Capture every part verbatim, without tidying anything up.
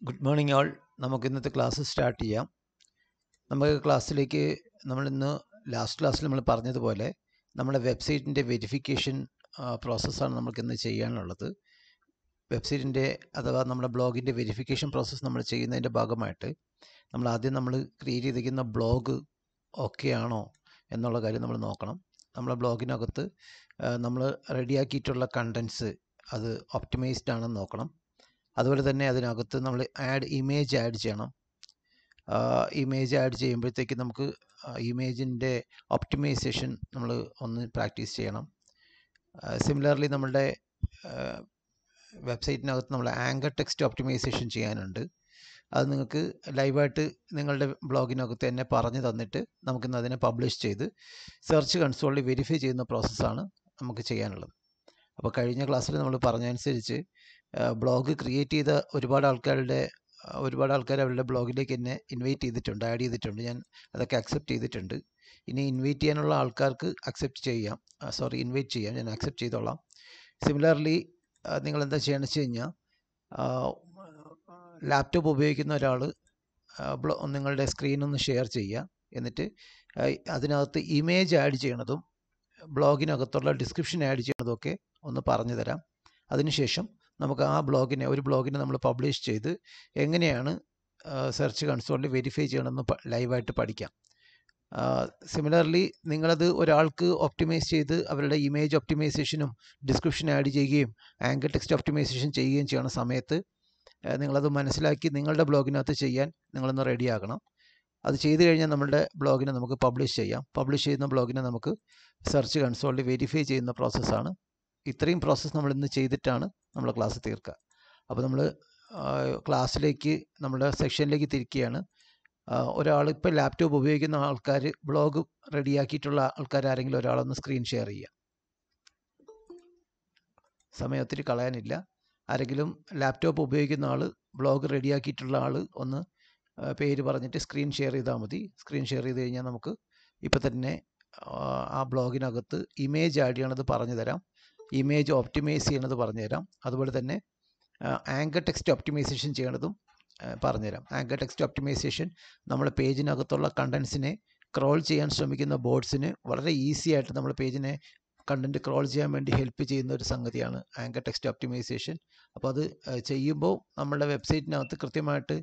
Good morning all. നമുക്ക് ഇന്നത്തെ class start ചെയ്യാം. നമുക്ക് ക്ലാസ്സിലേക്ക് നമ്മളിന്ന് ലാസ്റ്റ് ക്ലാസ്സിൽ നമ്മൾ പറഞ്ഞതുപോലെ നമ്മുടെ വെബ്സൈറ്റിൻ്റെ വെരിഫിക്കേഷൻ പ്രോസസ്സാണ് നമുക്കിന്ന് ചെയ്യാനുള്ളത്. വെബ്സൈറ്റിൻ്റെ അഥവാ നമ്മുടെ ബ്ലോഗിൻ്റെ വെരിഫിക്കേഷൻ പ്രോസസ്സ് നമ്മൾ ചെയ്യുന്നതിൻ്റെ ഭാഗമായിട്ട് നമ്മൾ ആദ്യം നമ്മൾ ക്രിയേറ്റ് ചെയ്തിരിക്കുന്ന ബ്ലോഗ് ഓക്കെ ആണോ എന്നുള്ള കാര്യം നമ്മൾ നോക്കണം. നമ്മളെ ബ്ലോഗിനകത്ത് നമ്മൾ റെഡിയാക്കിയിട്ടുള്ള കണ്ടൻസ് അത് ഒപ്റ്റിമൈസ്ഡ് ആണെന്ന് നോക്കണം. അതുപോലെ തന്നെ അതിനകത്ത് നമ്മൾ ആഡ് ഇമേജ് ആഡ് ചെയ്യണം. ഇമേജ് ആഡ് ചെയ്യുമ്പോഴത്തേക്ക് നമുക്ക് ഇമേജിൻ്റെ ഒപ്റ്റിമൈസേഷൻ നമ്മൾ ഒന്ന് പ്രാക്ടീസ് ചെയ്യണം. സിമിലർലി നമ്മളുടെ വെബ്സൈറ്റിനകത്ത് നമ്മൾ ആങ്കർ ടെക്സ്റ്റ് ഒപ്റ്റിമൈസേഷൻ ചെയ്യാനുണ്ട്. അത് നിങ്ങൾക്ക് ലൈവായിട്ട് നിങ്ങളുടെ ബ്ലോഗിനകത്ത് തന്നെ പറഞ്ഞു തന്നിട്ട് നമുക്കിന്ന് അതിനെ പബ്ലിഷ് ചെയ്ത് സെർച്ച് കൺസോളിൽ വെരിഫൈ ചെയ്യുന്ന പ്രോസസ്സാണ് നമുക്ക് ചെയ്യാനുള്ളത്. അപ്പോൾ കഴിഞ്ഞ ക്ലാസ്സിൽ നമ്മൾ പറഞ്ഞതനുസരിച്ച് ബ്ലോഗ് ക്രിയേറ്റ് ചെയ്ത ഒരുപാട് ആൾക്കാരുടെ ഒരുപാട് ആൾക്കാർ അവരുടെ ബ്ലോഗിലേക്ക് എന്നെ ഇൻവൈറ്റ് ചെയ്തിട്ടുണ്ട്, ആഡ് ചെയ്തിട്ടുണ്ട്. ഞാൻ അതൊക്കെ അക്സെപ്റ്റ് ചെയ്തിട്ടുണ്ട്. ഇനി ഇൻവൈറ്റ് ചെയ്യാനുള്ള ആൾക്കാർക്ക് അക്സെപ്റ്റ് ചെയ്യാം, സോറി ഇൻവൈറ്റ് ചെയ്യാം, ഞാൻ അക്സെപ്റ്റ് ചെയ്തോളാം. സിമിലർലി നിങ്ങൾ എന്താ ചെയ്യണമെന്ന് വെച്ച് കഴിഞ്ഞാൽ ലാപ്ടോപ്പ് ഉപയോഗിക്കുന്ന ഒരാൾ ബ്ലോ നിങ്ങളുടെ സ്ക്രീനൊന്ന് ഷെയർ ചെയ്യുക. എന്നിട്ട് അതിനകത്ത് ഇമേജ് ആഡ് ചെയ്യണതും ബ്ലോഗിനകത്തുള്ള ഡിസ്ക്രിപ്ഷൻ ആഡ് ചെയ്യണതൊക്കെ ഒന്ന് പറഞ്ഞു തരാം. അതിനുശേഷം നമുക്ക് ആ ബ്ലോഗിനെ ഒരു ബ്ലോഗിനെ നമ്മൾ പബ്ലിഷ് ചെയ്ത് എങ്ങനെയാണ് സെർച്ച് കൺസോളിൽ വെരിഫൈ ചെയ്യണമെന്ന് ലൈവായിട്ട് പഠിക്കാം. സിമിലർലി നിങ്ങളത് ഒരാൾക്ക് ഒപ്റ്റിമൈസ് ചെയ്ത് അവരുടെ ഇമേജ് ഒപ്റ്റിമൈസേഷനും ഡിസ്ക്രിപ്ഷൻ ആഡ് ചെയ്യുകയും ആങ്കർ ടെക്സ്റ്റ് ഒപ്റ്റിമൈസേഷൻ ചെയ്യുകയും ചെയ്യുന്ന സമയത്ത് നിങ്ങളത് മനസ്സിലാക്കി നിങ്ങളുടെ ബ്ലോഗിനകത്ത് ചെയ്യാൻ നിങ്ങളൊന്ന് റെഡിയാക്കണം. അത് ചെയ്തു കഴിഞ്ഞാൽ നമ്മളുടെ ബ്ലോഗിനെ നമുക്ക് പബ്ലിഷ് ചെയ്യാം. പബ്ലിഷ് ചെയ്യുന്ന ബ്ലോഗിനെ നമുക്ക് സെർച്ച് കൺസോളിൽ വെരിഫൈ ചെയ്യുന്ന പ്രോസസ്സാണ്. ഇത്രയും പ്രോസസ്സ് നമ്മൾ ഇന്ന് ചെയ്തിട്ടാണ് നമ്മൾ ക്ലാസ് തീർക്കുക. അപ്പോൾ നമ്മൾ ക്ലാസ്സിലേക്ക് നമ്മുടെ സെക്ഷനിലേക്ക് തിരിക്കുകയാണ്. ഒരാൾ ഇപ്പോൾ ലാപ്ടോപ്പ് ഉപയോഗിക്കുന്ന ആൾക്കാർ, ബ്ലോഗ് റെഡിയാക്കിയിട്ടുള്ള ആൾക്കാർ ആരെങ്കിലും ഒരാളൊന്ന് സ്ക്രീൻ ഷെയർ ചെയ്യുക. സമയം ഒത്തിരി കളയാനില്ല. ആരെങ്കിലും ലാപ്ടോപ്പ് ഉപയോഗിക്കുന്ന ആൾ, ബ്ലോഗ് റെഡിയാക്കിയിട്ടുള്ള ആൾ ഒന്ന് പേര് പറഞ്ഞിട്ട് സ്ക്രീൻ ഷെയർ ചെയ്താൽ മതി. സ്ക്രീൻ ഷെയർ ചെയ്ത് കഴിഞ്ഞാൽ നമുക്ക് ഇപ്പോൾ തന്നെ ആ ബ്ലോഗിനകത്ത് ഇമേജ് ആഡ് ചെയ്യണത് പറഞ്ഞു തരാം, ഇമേജ് ഒപ്റ്റിമൈസ് ചെയ്യണത് പറഞ്ഞു തരാം. അതുപോലെ തന്നെ ആങ്കർ ടെക്സ്റ്റ് ഒപ്റ്റിമൈസേഷൻ ചെയ്യണതും പറഞ്ഞുതരാം. ആങ്കർ ടെക്സ്റ്റ് ഒപ്റ്റിമൈസേഷൻ നമ്മുടെ പേജിനകത്തുള്ള കണ്ടൻസിനെ ക്രോൾ ചെയ്യാൻ ശ്രമിക്കുന്ന ബോട്ട്സിന് വളരെ ഈസി ആയിട്ട് നമ്മുടെ പേജിനെ കണ്ടൻറ്റ് ക്രോൾ ചെയ്യാൻ വേണ്ടി ഹെൽപ്പ് ചെയ്യുന്ന ഒരു സംഗതിയാണ് ആങ്കർ ടെക്സ്റ്റ് ഒപ്റ്റിമൈസേഷൻ. അപ്പോൾ അത് ചെയ്യുമ്പോൾ നമ്മുടെ വെബ്സൈറ്റിനകത്ത് കൃത്യമായിട്ട്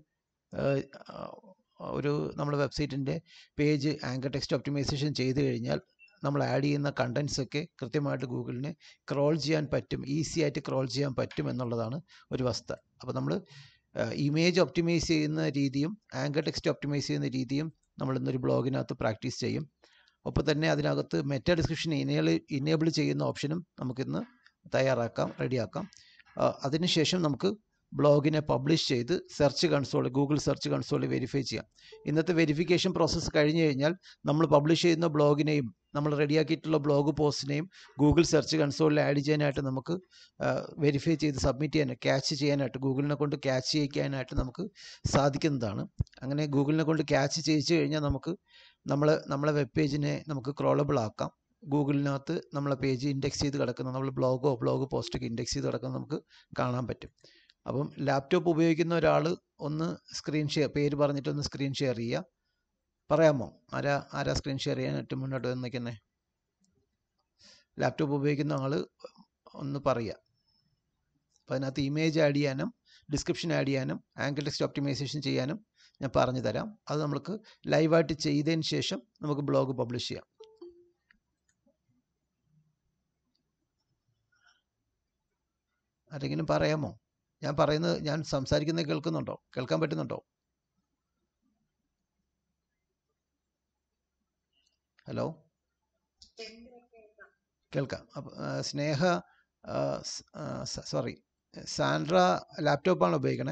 ഒരു നമ്മുടെ വെബ്സൈറ്റിൻ്റെ പേജ് ആങ്കർ ടെക്സ്റ്റ് ഒപ്റ്റിമൈസേഷൻ ചെയ്ത് കഴിഞ്ഞാൽ നമ്മൾ ആഡ് ചെയ്യുന്ന കണ്ടൻസ് ഒക്കെ കൃത്യമായിട്ട് ഗൂഗിളിന് ക്രോൾ ചെയ്യാൻ പറ്റും, ഈസി ആയിട്ട് ക്രോൾ ചെയ്യാൻ പറ്റും എന്നുള്ളതാണ് ഒരു വസ്തുത. അപ്പോൾ നമ്മൾ ഇമേജ് ഒപ്റ്റിമൈസ് ചെയ്യുന്ന രീതിയും ആങ്കർ ടെക്സ്റ്റ് ഒപ്റ്റിമൈസ് ചെയ്യുന്ന രീതിയും നമ്മൾ ഇന്നൊരു ബ്ലോഗിനകത്ത് പ്രാക്ടീസ് ചെയ്യും. ഒപ്പം തന്നെ അതിനകത്ത് മെറ്റാ ഡിസ്ക്രിപ്ഷൻ ഇനേബിൾ ഇനേബിൾ ചെയ്യുന്ന ഓപ്ഷനും നമുക്കിന്ന് തയ്യാറാക്കാം, റെഡിയാക്കാം. അതിനുശേഷം നമുക്ക് ബ്ലോഗിനെ പബ്ലിഷ് ചെയ്ത് സെർച്ച് കൺസോൾ, ഗൂഗിൾ സെർച്ച് കൺസോളിൽ വെരിഫൈ ചെയ്യാം. ഇന്നത്തെ വെരിഫിക്കേഷൻ പ്രോസസ്സ് കഴിഞ്ഞ് കഴിഞ്ഞാൽ നമ്മൾ പബ്ലിഷ് ചെയ്യുന്ന ബ്ലോഗിനെയും നമ്മൾ റെഡിയാക്കിയിട്ടുള്ള ബ്ലോഗ് പോസ്റ്റിനെയും ഗൂഗിൾ സെർച്ച് കൺസോളിൽ ആഡ് ചെയ്യാനായിട്ട് നമുക്ക് വെരിഫൈ ചെയ്ത് സബ്മിറ്റ് ചെയ്യാൻ, ക്യാച്ച് ചെയ്യാനായിട്ട്, ഗൂഗിളിനെ കൊണ്ട് ക്യാച്ച് ചെയ്യിക്കാനായിട്ട് നമുക്ക് സാധിക്കുന്നതാണ്. അങ്ങനെ ഗൂഗിളിനെ കൊണ്ട് ക്യാച്ച് ചെയ്യിച്ചു കഴിഞ്ഞാൽ നമുക്ക് നമ്മൾ നമ്മളെ വെബ് പേജിനെ നമുക്ക് ക്രോളബിൾ ആക്കാം. ഗൂഗിളിനകത്ത് നമ്മളെ പേജ് ഇൻഡെക്സ് ചെയ്ത് കിടക്കുന്ന, നമ്മൾ ബ്ലോഗോ ബ്ലോഗ് പോസ്റ്റൊക്കെ ഇൻഡെക്സ് ചെയ്ത് കിടക്കുന്നത് നമുക്ക് കാണാൻ പറ്റും. അപ്പം ലാപ്ടോപ്പ് ഉപയോഗിക്കുന്ന ഒരാൾ ഒന്ന് സ്ക്രീൻ ഷെയർ, പേര് പറഞ്ഞിട്ടൊന്ന് സ്ക്രീൻ ഷെയർ ചെയ്യുക. പറയാമോ ആരാ ആരാ സ്ക്രീൻ ഷെയർ ചെയ്യാൻ ഏറ്റവും മുന്നോട്ട് വന്നിരിക്കുന്നത്? ലാപ്ടോപ്പ് ഉപയോഗിക്കുന്ന ആൾ ഒന്ന് പറയുക. അപ്പോൾ അതിനകത്ത് ഇമേജ് ആഡ് ചെയ്യാനും ഡിസ്ക്രിപ്ഷൻ ആഡ് ചെയ്യാനും ആങ്കർ ടെക്സ്റ്റ് ഒപ്റ്റിമൈസേഷൻ ചെയ്യാനും ഞാൻ പറഞ്ഞു തരാം. അത് നമുക്ക് ലൈവായിട്ട് ചെയ്തതിന് ശേഷം നമുക്ക് ബ്ലോഗ് പബ്ലിഷ് ചെയ്യാം. ആരെങ്കിലും പറയാമോ? ഞാൻ പറയുന്നത്, ഞാൻ സംസാരിക്കുന്നത് കേൾക്കുന്നുണ്ടോ? കേൾക്കാൻ പറ്റുന്നുണ്ടോ? ഹലോ, കേൾക്കാം. അപ്പം സ്നേഹ, സോറി സാൻഡ്ര ലാപ്ടോപ്പാണ് ഉപയോഗിക്കണേ?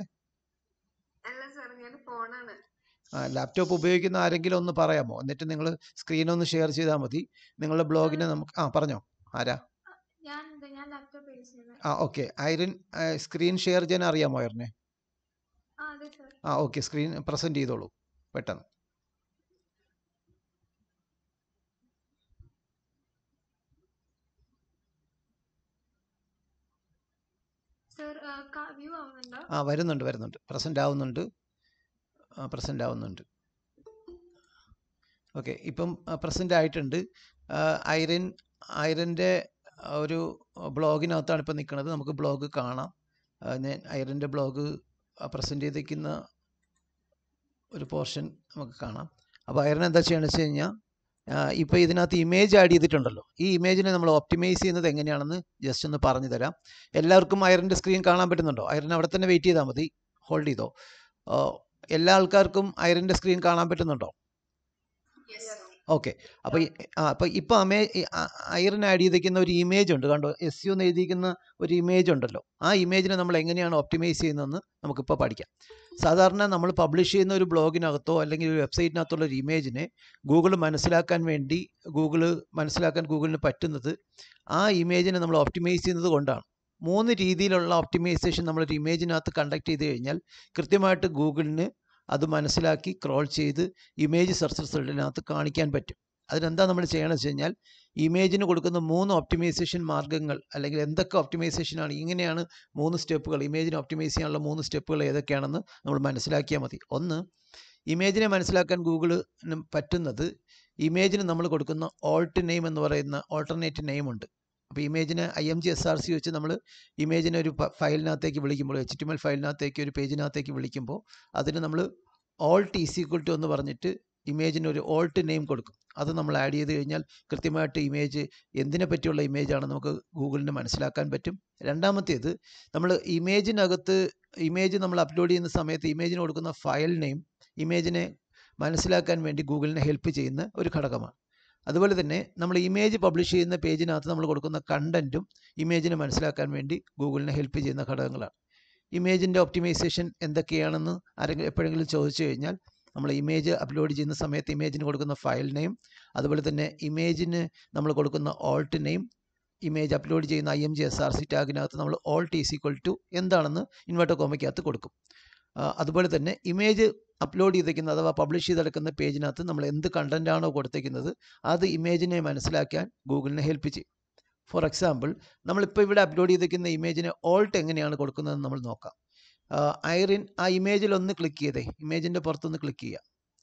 ലാപ്ടോപ്പ് ഉപയോഗിക്കുന്ന ആരെങ്കിലും ഒന്ന് പറയാമോ? എന്നിട്ട് നിങ്ങൾ സ്ക്രീൻ ഒന്ന് ഷെയർ ചെയ്താൽ മതി. നിങ്ങളുടെ ബ്ലോഗിനെ നമുക്ക് ആ പറഞ്ഞോ, ആരാ? ആ ഓക്കെ. ഐറിൻ സ്ക്രീൻ ഷെയർ ചെയ്യാൻ അറിയാമോ ഐറിനെ? ആ ഓക്കെ, സ്ക്രീൻ പ്രസൻറ്റ് ചെയ്തോളൂ പെട്ടെന്ന്. ആ വരുന്നുണ്ട് വരുന്നുണ്ട് പ്രസൻ്റ് ആവുന്നുണ്ട് പ്രസൻ്റ് ആവുന്നുണ്ട് ഓക്കെ ഇപ്പം പ്രസൻ്റ് ആയിട്ടുണ്ട്. ഐറിൻ ഐറിൻ്റെ ഒരു ബ്ലോഗിനകത്താണ് ഇപ്പം നിൽക്കുന്നത്. നമുക്ക് ബ്ലോഗ് കാണാം. ഞാൻ ഐറിൻ്റെ ബ്ലോഗ് പ്രസൻറ്റ് ചെയ്തിരിക്കുന്ന ഒരു പോർഷൻ നമുക്ക് കാണാം. അപ്പോൾ ഐറിൻ എന്താ ചെയ്യണമെന്ന് വെച്ച് കഴിഞ്ഞാൽ ഇപ്പോൾ ഇതിനകത്ത് ഇമേജ് ആഡ് ചെയ്തിട്ടുണ്ടല്ലോ. ഈ ഇമേജിനെ നമ്മൾ ഒപ്റ്റിമൈസ് ചെയ്യുന്നത് എങ്ങനെയാണെന്ന് ജസ്റ്റ് ഒന്ന് പറഞ്ഞു തരാം. എല്ലാവർക്കും ഐറിൻ്റെ സ്ക്രീൻ കാണാൻ പറ്റുന്നുണ്ടോ? ഐറിൻ അവിടെ തന്നെ വെയിറ്റ് ചെയ്താൽ മതി, ഹോൾഡ് ചെയ്തോ. എല്ലാ ആൾക്കാർക്കും ഐറിൻ്റെ സ്ക്രീൻ കാണാൻ പറ്റുന്നുണ്ടോ? ഓക്കെ അപ്പോൾ ആ അപ്പോൾ ഇപ്പോൾ അമേ ഐറിൻ ആഡ് ചെയ്തിരിക്കുന്ന ഒരു ഇമേജ് ഉണ്ട് കണ്ടോ, എസ് യു എന്ന് എഴുതിയിരിക്കുന്ന ഒരു ഇമേജ് ഉണ്ടല്ലോ. ആ ഇമേജിനെ നമ്മൾ എങ്ങനെയാണ് ഒപ്റ്റിമൈസ് ചെയ്യുന്നതെന്ന് നമുക്കിപ്പോൾ പഠിക്കാം. സാധാരണ നമ്മൾ പബ്ലിഷ് ചെയ്യുന്ന ഒരു ബ്ലോഗിനകത്തോ അല്ലെങ്കിൽ ഒരു വെബ്സൈറ്റിനകത്തുള്ള ഒരു ഇമേജിനെ ഗൂഗിൾ മനസ്സിലാക്കാൻ വേണ്ടി ഗൂഗിൾ മനസ്സിലാക്കാൻ ഗൂഗിളിന് പറ്റുന്നത് ആ ഇമേജിനെ നമ്മൾ ഒപ്റ്റിമൈസ് ചെയ്യുന്നത് കൊണ്ടാണ്. മൂന്ന് രീതിയിലുള്ള ഒപ്റ്റിമൈസേഷൻ നമ്മളൊരു ഇമേജിനകത്ത് കണ്ടക്ട് ചെയ്ത് കഴിഞ്ഞാൽ കൃത്യമായിട്ട് ഗൂഗിളിന് അത് മനസ്സിലാക്കി ക്രോൾ ചെയ്ത് ഇമേജ് സെർച്ച് റിസൾട്ടിനകത്ത് കാണിക്കാൻ പറ്റും. അതിനെന്താ നമ്മൾ ചെയ്യണമെന്ന് വെച്ച് കഴിഞ്ഞാൽ ഇമേജിന് കൊടുക്കുന്ന മൂന്ന് ഒപ്റ്റിമൈസേഷൻ മാർഗ്ഗങ്ങൾ അല്ലെങ്കിൽ എന്തൊക്കെ ഒപ്റ്റിമൈസേഷനാണ്, ഇങ്ങനെയാണ് മൂന്ന് സ്റ്റെപ്പുകൾ, ഇമേജിനെ ഒപ്റ്റിമൈസ് ചെയ്യാനുള്ള മൂന്ന് സ്റ്റെപ്പുകൾ ഏതൊക്കെയാണെന്ന് നമ്മൾ മനസ്സിലാക്കിയാൽ മതി. ഒന്ന്, ഇമേജിനെ മനസ്സിലാക്കാൻ ഗൂഗിളിന് പറ്റുന്നത് ഇമേജിന് നമ്മൾ കൊടുക്കുന്ന ഓൾട്ട് നെയിം എന്ന് പറയുന്ന ഓൾട്ടർനേറ്റ് നെയിം ഉണ്ട്. അപ്പോൾ ഇമേജിനെ I M G S R C വെച്ച് നമ്മൾ ഇമേജിനെ ഒരു ഫയലിനകത്തേക്ക് വിളിക്കുമ്പോൾ, എച്ച് ടി എം എൽ ഫയലിനകത്തേക്ക് ഒരു പേജിനകത്തേക്ക് വിളിക്കുമ്പോൾ അതിന് നമ്മൾ ഓൾട്ട് ഈസ് ഈക്വൽ ടു എന്ന് പറഞ്ഞിട്ട് ഇമേജിന് ഒരു ഓൾട്ട് നെയിം കൊടുക്കും. അത് നമ്മൾ ആഡ് ചെയ്ത് കഴിഞ്ഞാൽ കൃത്യമായിട്ട് ഇമേജ് എന്തിനെ പറ്റിയുള്ള ഇമേജാണ് നമുക്ക് ഗൂഗിളിന് മനസ്സിലാക്കാൻ പറ്റും. രണ്ടാമത്തേത്, നമ്മൾ ഇമേജിനകത്ത് ഇമേജ് നമ്മൾ അപ്ലോഡ് ചെയ്യുന്ന സമയത്ത് ഇമേജിന് കൊടുക്കുന്ന ഫയൽ നെയിം ഇമേജിനെ മനസ്സിലാക്കാൻ വേണ്ടി ഗൂഗിളിനെ ഹെൽപ്പ് ചെയ്യുന്ന ഒരു ഘടകമാണ്. അതുപോലെ തന്നെ നമ്മൾ ഇമേജ് പബ്ലിഷ് ചെയ്യുന്ന പേജിനകത്ത് നമ്മൾ കൊടുക്കുന്ന കണ്ടൻറ്റും ഇമേജിനെ മനസ്സിലാക്കാൻ വേണ്ടി ഗൂഗിളിനെ ഹെൽപ്പ് ചെയ്യുന്ന ഘടകങ്ങളാണ്. ഇമേജിൻ്റെ ഒപ്റ്റിമൈസേഷൻ എന്തൊക്കെയാണെന്ന് ആരെങ്കിലും എപ്പോഴെങ്കിലും ചോദിച്ചു കഴിഞ്ഞാൽ നമ്മൾ ഇമേജ് അപ്ലോഡ് ചെയ്യുന്ന സമയത്ത് ഇമേജിന് കൊടുക്കുന്ന ഫയൽ നെയിം, അതുപോലെ തന്നെ ഇമേജിന് നമ്മൾ കൊടുക്കുന്ന ഓൾട്ട് നെയിം, ഇമേജ് അപ്ലോഡ് ചെയ്യുന്ന I M G S R C ടാഗിനകത്ത് നമ്മൾ ഓൾട്ട് ഈസ് ഈക്വൽ ടു എന്താണെന്ന് ഇൻവെർട്ടർ കോമയ്ക്കകത്ത് കൊടുക്കും. അതുപോലെ തന്നെ ഇമേജ് അപ്ലോഡ് ചെയ്തിരിക്കുന്ന അഥവാ പബ്ലിഷ് ചെയ്തെടുക്കുന്ന പേജിനകത്ത് നമ്മൾ എന്ത് കണ്ടൻറ്റാണോ കൊടുത്തിരിക്കുന്നത് അത് ഇമേജിനെ മനസ്സിലാക്കാൻ ഗൂഗിളിനെ ഹെൽപ്പ് ചെയ്യും. ഫോർ എക്സാമ്പിൾ, നമ്മളിപ്പോൾ ഇവിടെ അപ്ലോഡ് ചെയ്തിരിക്കുന്ന ഇമേജിന് ഓൾട്ട് എങ്ങനെയാണ് കൊടുക്കുന്നതെന്ന് നമ്മൾ നോക്കാം. ഐറിൻ ആ ഇമേജിൽ ഒന്ന് ക്ലിക്ക് ചെയ്തേ, ഇമേജിൻ്റെ പുറത്തൊന്ന് ക്ലിക്ക് ചെയ്യുക.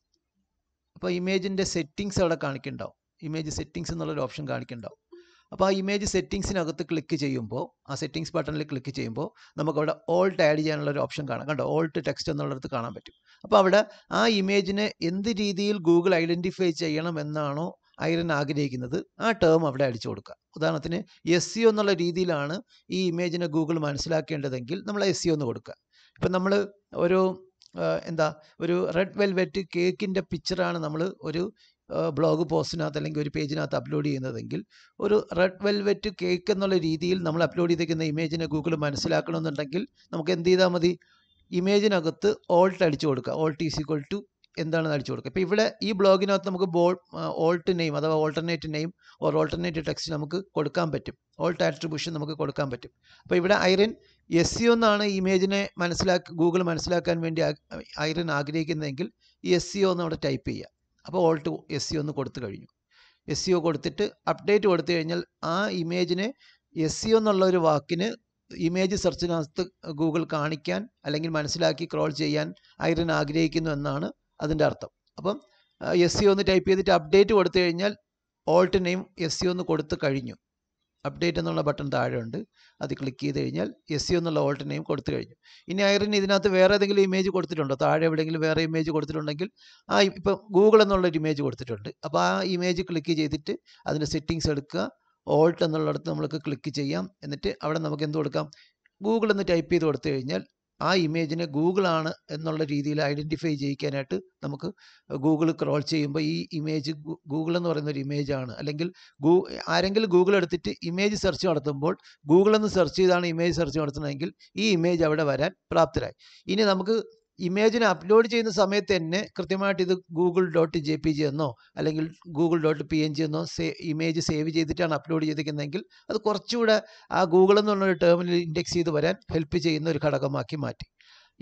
അപ്പോൾ ഇമേജിൻ്റെ സെറ്റിങ്സ് അവിടെ കാണിക്കുന്നുണ്ടാവും. ഇമേജ് സെറ്റിങ്സ് എന്നുള്ളൊരു ഓപ്ഷൻ കാണിക്കുന്നുണ്ടാവും. അപ്പോൾ ആ ഇമേജ് സെറ്റിങ്സിനകത്ത് ക്ലിക്ക് ചെയ്യുമ്പോൾ, ആ സെറ്റിങ്സ് ബട്ടണിൽ ക്ലിക്ക് ചെയ്യുമ്പോൾ നമുക്കവിടെ ഓൾട്ട് ആഡ് ചെയ്യാനുള്ള ഒരു ഓപ്ഷൻ കാണാം. കണ്ടോ, ഓൾട്ട് ടെക്സ്റ്റ് എന്നുള്ളിടത്ത് കാണാൻ പറ്റും. അപ്പോൾ അവിടെ ആ ഇമേജിനെ എന്ത് രീതിയിൽ ഗൂഗിൾ ഐഡൻറ്റിഫൈ ചെയ്യണം എന്നാണോ ഐറിൻ ആഗ്രഹിക്കുന്നത് ആ ടേം അവിടെ അടിച്ചു കൊടുക്കുക. ഉദാഹരണത്തിന് എസ് സി ഒ എന്നുള്ള രീതിയിലാണ് ഈ ഇമേജിനെ ഗൂഗിൾ മനസ്സിലാക്കേണ്ടതെങ്കിൽ നമ്മൾ എസ് സി ഒ എന്ന് കൊടുക്കുക. ഇപ്പം നമ്മൾ ഒരു എന്താ ഒരു റെഡ് വെൽവെറ്റ് കേക്കിൻ്റെ പിക്ചറാണ് നമ്മൾ ഒരു ബ്ലോഗ് പോസ്റ്റിനകത്ത് അല്ലെങ്കിൽ ഒരു പേജിനകത്ത് അപ്ലോഡ് ചെയ്യുന്നതെങ്കിൽ ഒരു റെഡ് വെൽവെറ്റ് കേക്ക് എന്നുള്ള രീതിയിൽ നമ്മൾ അപ്ലോഡ് ചെയ്തിരിക്കുന്ന ഇമേജിനെ ഗൂഗിൾ മനസ്സിലാക്കണമെന്നുണ്ടെങ്കിൽ നമുക്ക് എന്ത് ചെയ്താൽ മതി, ഇമേജിനകത്ത് ഓൾട്ട് അടിച്ചു കൊടുക്കുക. ഓൾട്ട് ഈസ് ഈക്വൽ ടു എന്താണെന്ന് അടിച്ചു കൊടുക്കുക. ഇപ്പോൾ ഇവിടെ ഈ ബ്ലോഗിനകത്ത് നമുക്ക് ബോൾ ഓൾട്ട് നെയിം അഥവാ alternate name or alternate text നമുക്ക് കൊടുക്കാൻ പറ്റും. ഓൾട്ട് ആട്രിബ്യൂഷൻ നമുക്ക് കൊടുക്കാൻ പറ്റും. അപ്പോൾ ഇവിടെ ഐറിൻ എസ് സി ഒ എന്നാണ് ഇമേജിനെ മനസ്സിലാക്കി ഗൂഗിൾ മനസ്സിലാക്കാൻ വേണ്ടി ഐറിൻ ആഗ്രഹിക്കുന്നതെങ്കിൽ ഈ എസ് സി ഒ എന്ന് അവിടെ ടൈപ്പ് ചെയ്യുക. അപ്പോൾ ഓൾട്ട് എസ് സി ഒ എന്ന് കൊടുത്തു കഴിഞ്ഞു. എസ് സി ഒ കൊടുത്തിട്ട് അപ്ഡേറ്റ് കൊടുത്തു കഴിഞ്ഞാൽ ആ ഇമേജിനെ എസ് സി ഒ എന്നുള്ള ഒരു വാക്കിന് ഇമേജ് സെർച്ചിനകത്ത് ഗൂഗിൾ കാണിക്കാൻ അല്ലെങ്കിൽ മനസ്സിലാക്കി ക്രോൾ ചെയ്യാൻ ഐറിൻ ആഗ്രഹിക്കുന്നു എന്നാണ് അതിൻ്റെ അർത്ഥം. അപ്പം എസ് സി ഒ ഒന്ന് ടൈപ്പ് ചെയ്തിട്ട് അപ്ഡേറ്റ് കൊടുത്തു കഴിഞ്ഞാൽ alt name S C O ഒന്ന് കൊടുത്ത് കഴിഞ്ഞു. അപ്ഡേറ്റ് എന്നുള്ള ബട്ടൺ താഴെ ഉണ്ട്, അത് ക്ലിക്ക് ചെയ്ത് കഴിഞ്ഞാൽ എസ് സി ഒ എന്നുള്ള ഓൾട്ട് നെയിം കൊടുത്തു കഴിഞ്ഞു. ഇനി ഐറിൻ ഇതിനകത്ത് വേറെ ഏതെങ്കിലും ഇമേജ് കൊടുത്തിട്ടുണ്ടോ, താഴെ എവിടെയെങ്കിലും വേറെ ഇമേജ് കൊടുത്തിട്ടുണ്ടെങ്കിൽ ആ ഇപ്പം ഗൂഗിൾ എന്നുള്ളൊരു ഇമേജ് കൊടുത്തിട്ടുണ്ട്. അപ്പോൾ ആ ഇമേജ് ക്ലിക്ക് ചെയ്തിട്ട് അതിൻ്റെ സെറ്റിങ്സ് എടുക്കുക, ഓൾട്ട് എന്നുള്ളിടത്ത് നമ്മൾക്ക് ക്ലിക്ക് ചെയ്യാം. എന്നിട്ട് അവിടെ നമുക്ക് എന്ത് കൊടുക്കാം, ഗൂഗിൾ എന്ന് ടൈപ്പ് ചെയ്ത് കൊടുത്തു കഴിഞ്ഞാൽ ആ ഇമേജിനെ ഗൂഗിളാണ് എന്നുള്ള രീതിയിൽ ഐഡൻറ്റിഫൈ ചെയ്യിക്കാനായിട്ട് നമുക്ക് ഗൂഗിൾ ക്രോൾ ചെയ്യുമ്പോൾ ഈ ഇമേജ് ഗൂഗിൾ എന്ന് പറയുന്ന ഒരു ഇമേജാണ്. അല്ലെങ്കിൽ ഗൂ ആരെങ്കിലും ഗൂഗിൾ എടുത്തിട്ട് ഇമേജ് സെർച്ച് നടത്തുമ്പോൾ ഗൂഗിൾ എന്ന് സെർച്ച് ചെയ്താണ് ഇമേജ് സെർച്ച് നടത്തുന്നതെങ്കിൽ ഈ ഇമേജ് അവിടെ വരാൻ പ്രാപ്തരായി. ഇനി നമുക്ക് ഇമേജിനെ അപ്ലോഡ് ചെയ്യുന്ന സമയത്ത് തന്നെ കൃത്യമായിട്ട് ഇത് Google dot J P G എന്നോ അല്ലെങ്കിൽ Google dot P N G എന്നോ സേ ഇമേജ് സേവ് ചെയ്തിട്ടാണ് അപ്ലോഡ് ചെയ്തിരിക്കുന്നതെങ്കിൽ അത് കുറച്ചുകൂടെ ആ ഗൂഗിൾ എന്നുള്ളൊരു ടേമിനൽ ഇൻഡെക്സ് ചെയ്ത് വരാൻ ഹെൽപ്പ് ചെയ്യുന്ന ഒരു ഘടകമാക്കി മാറ്റി.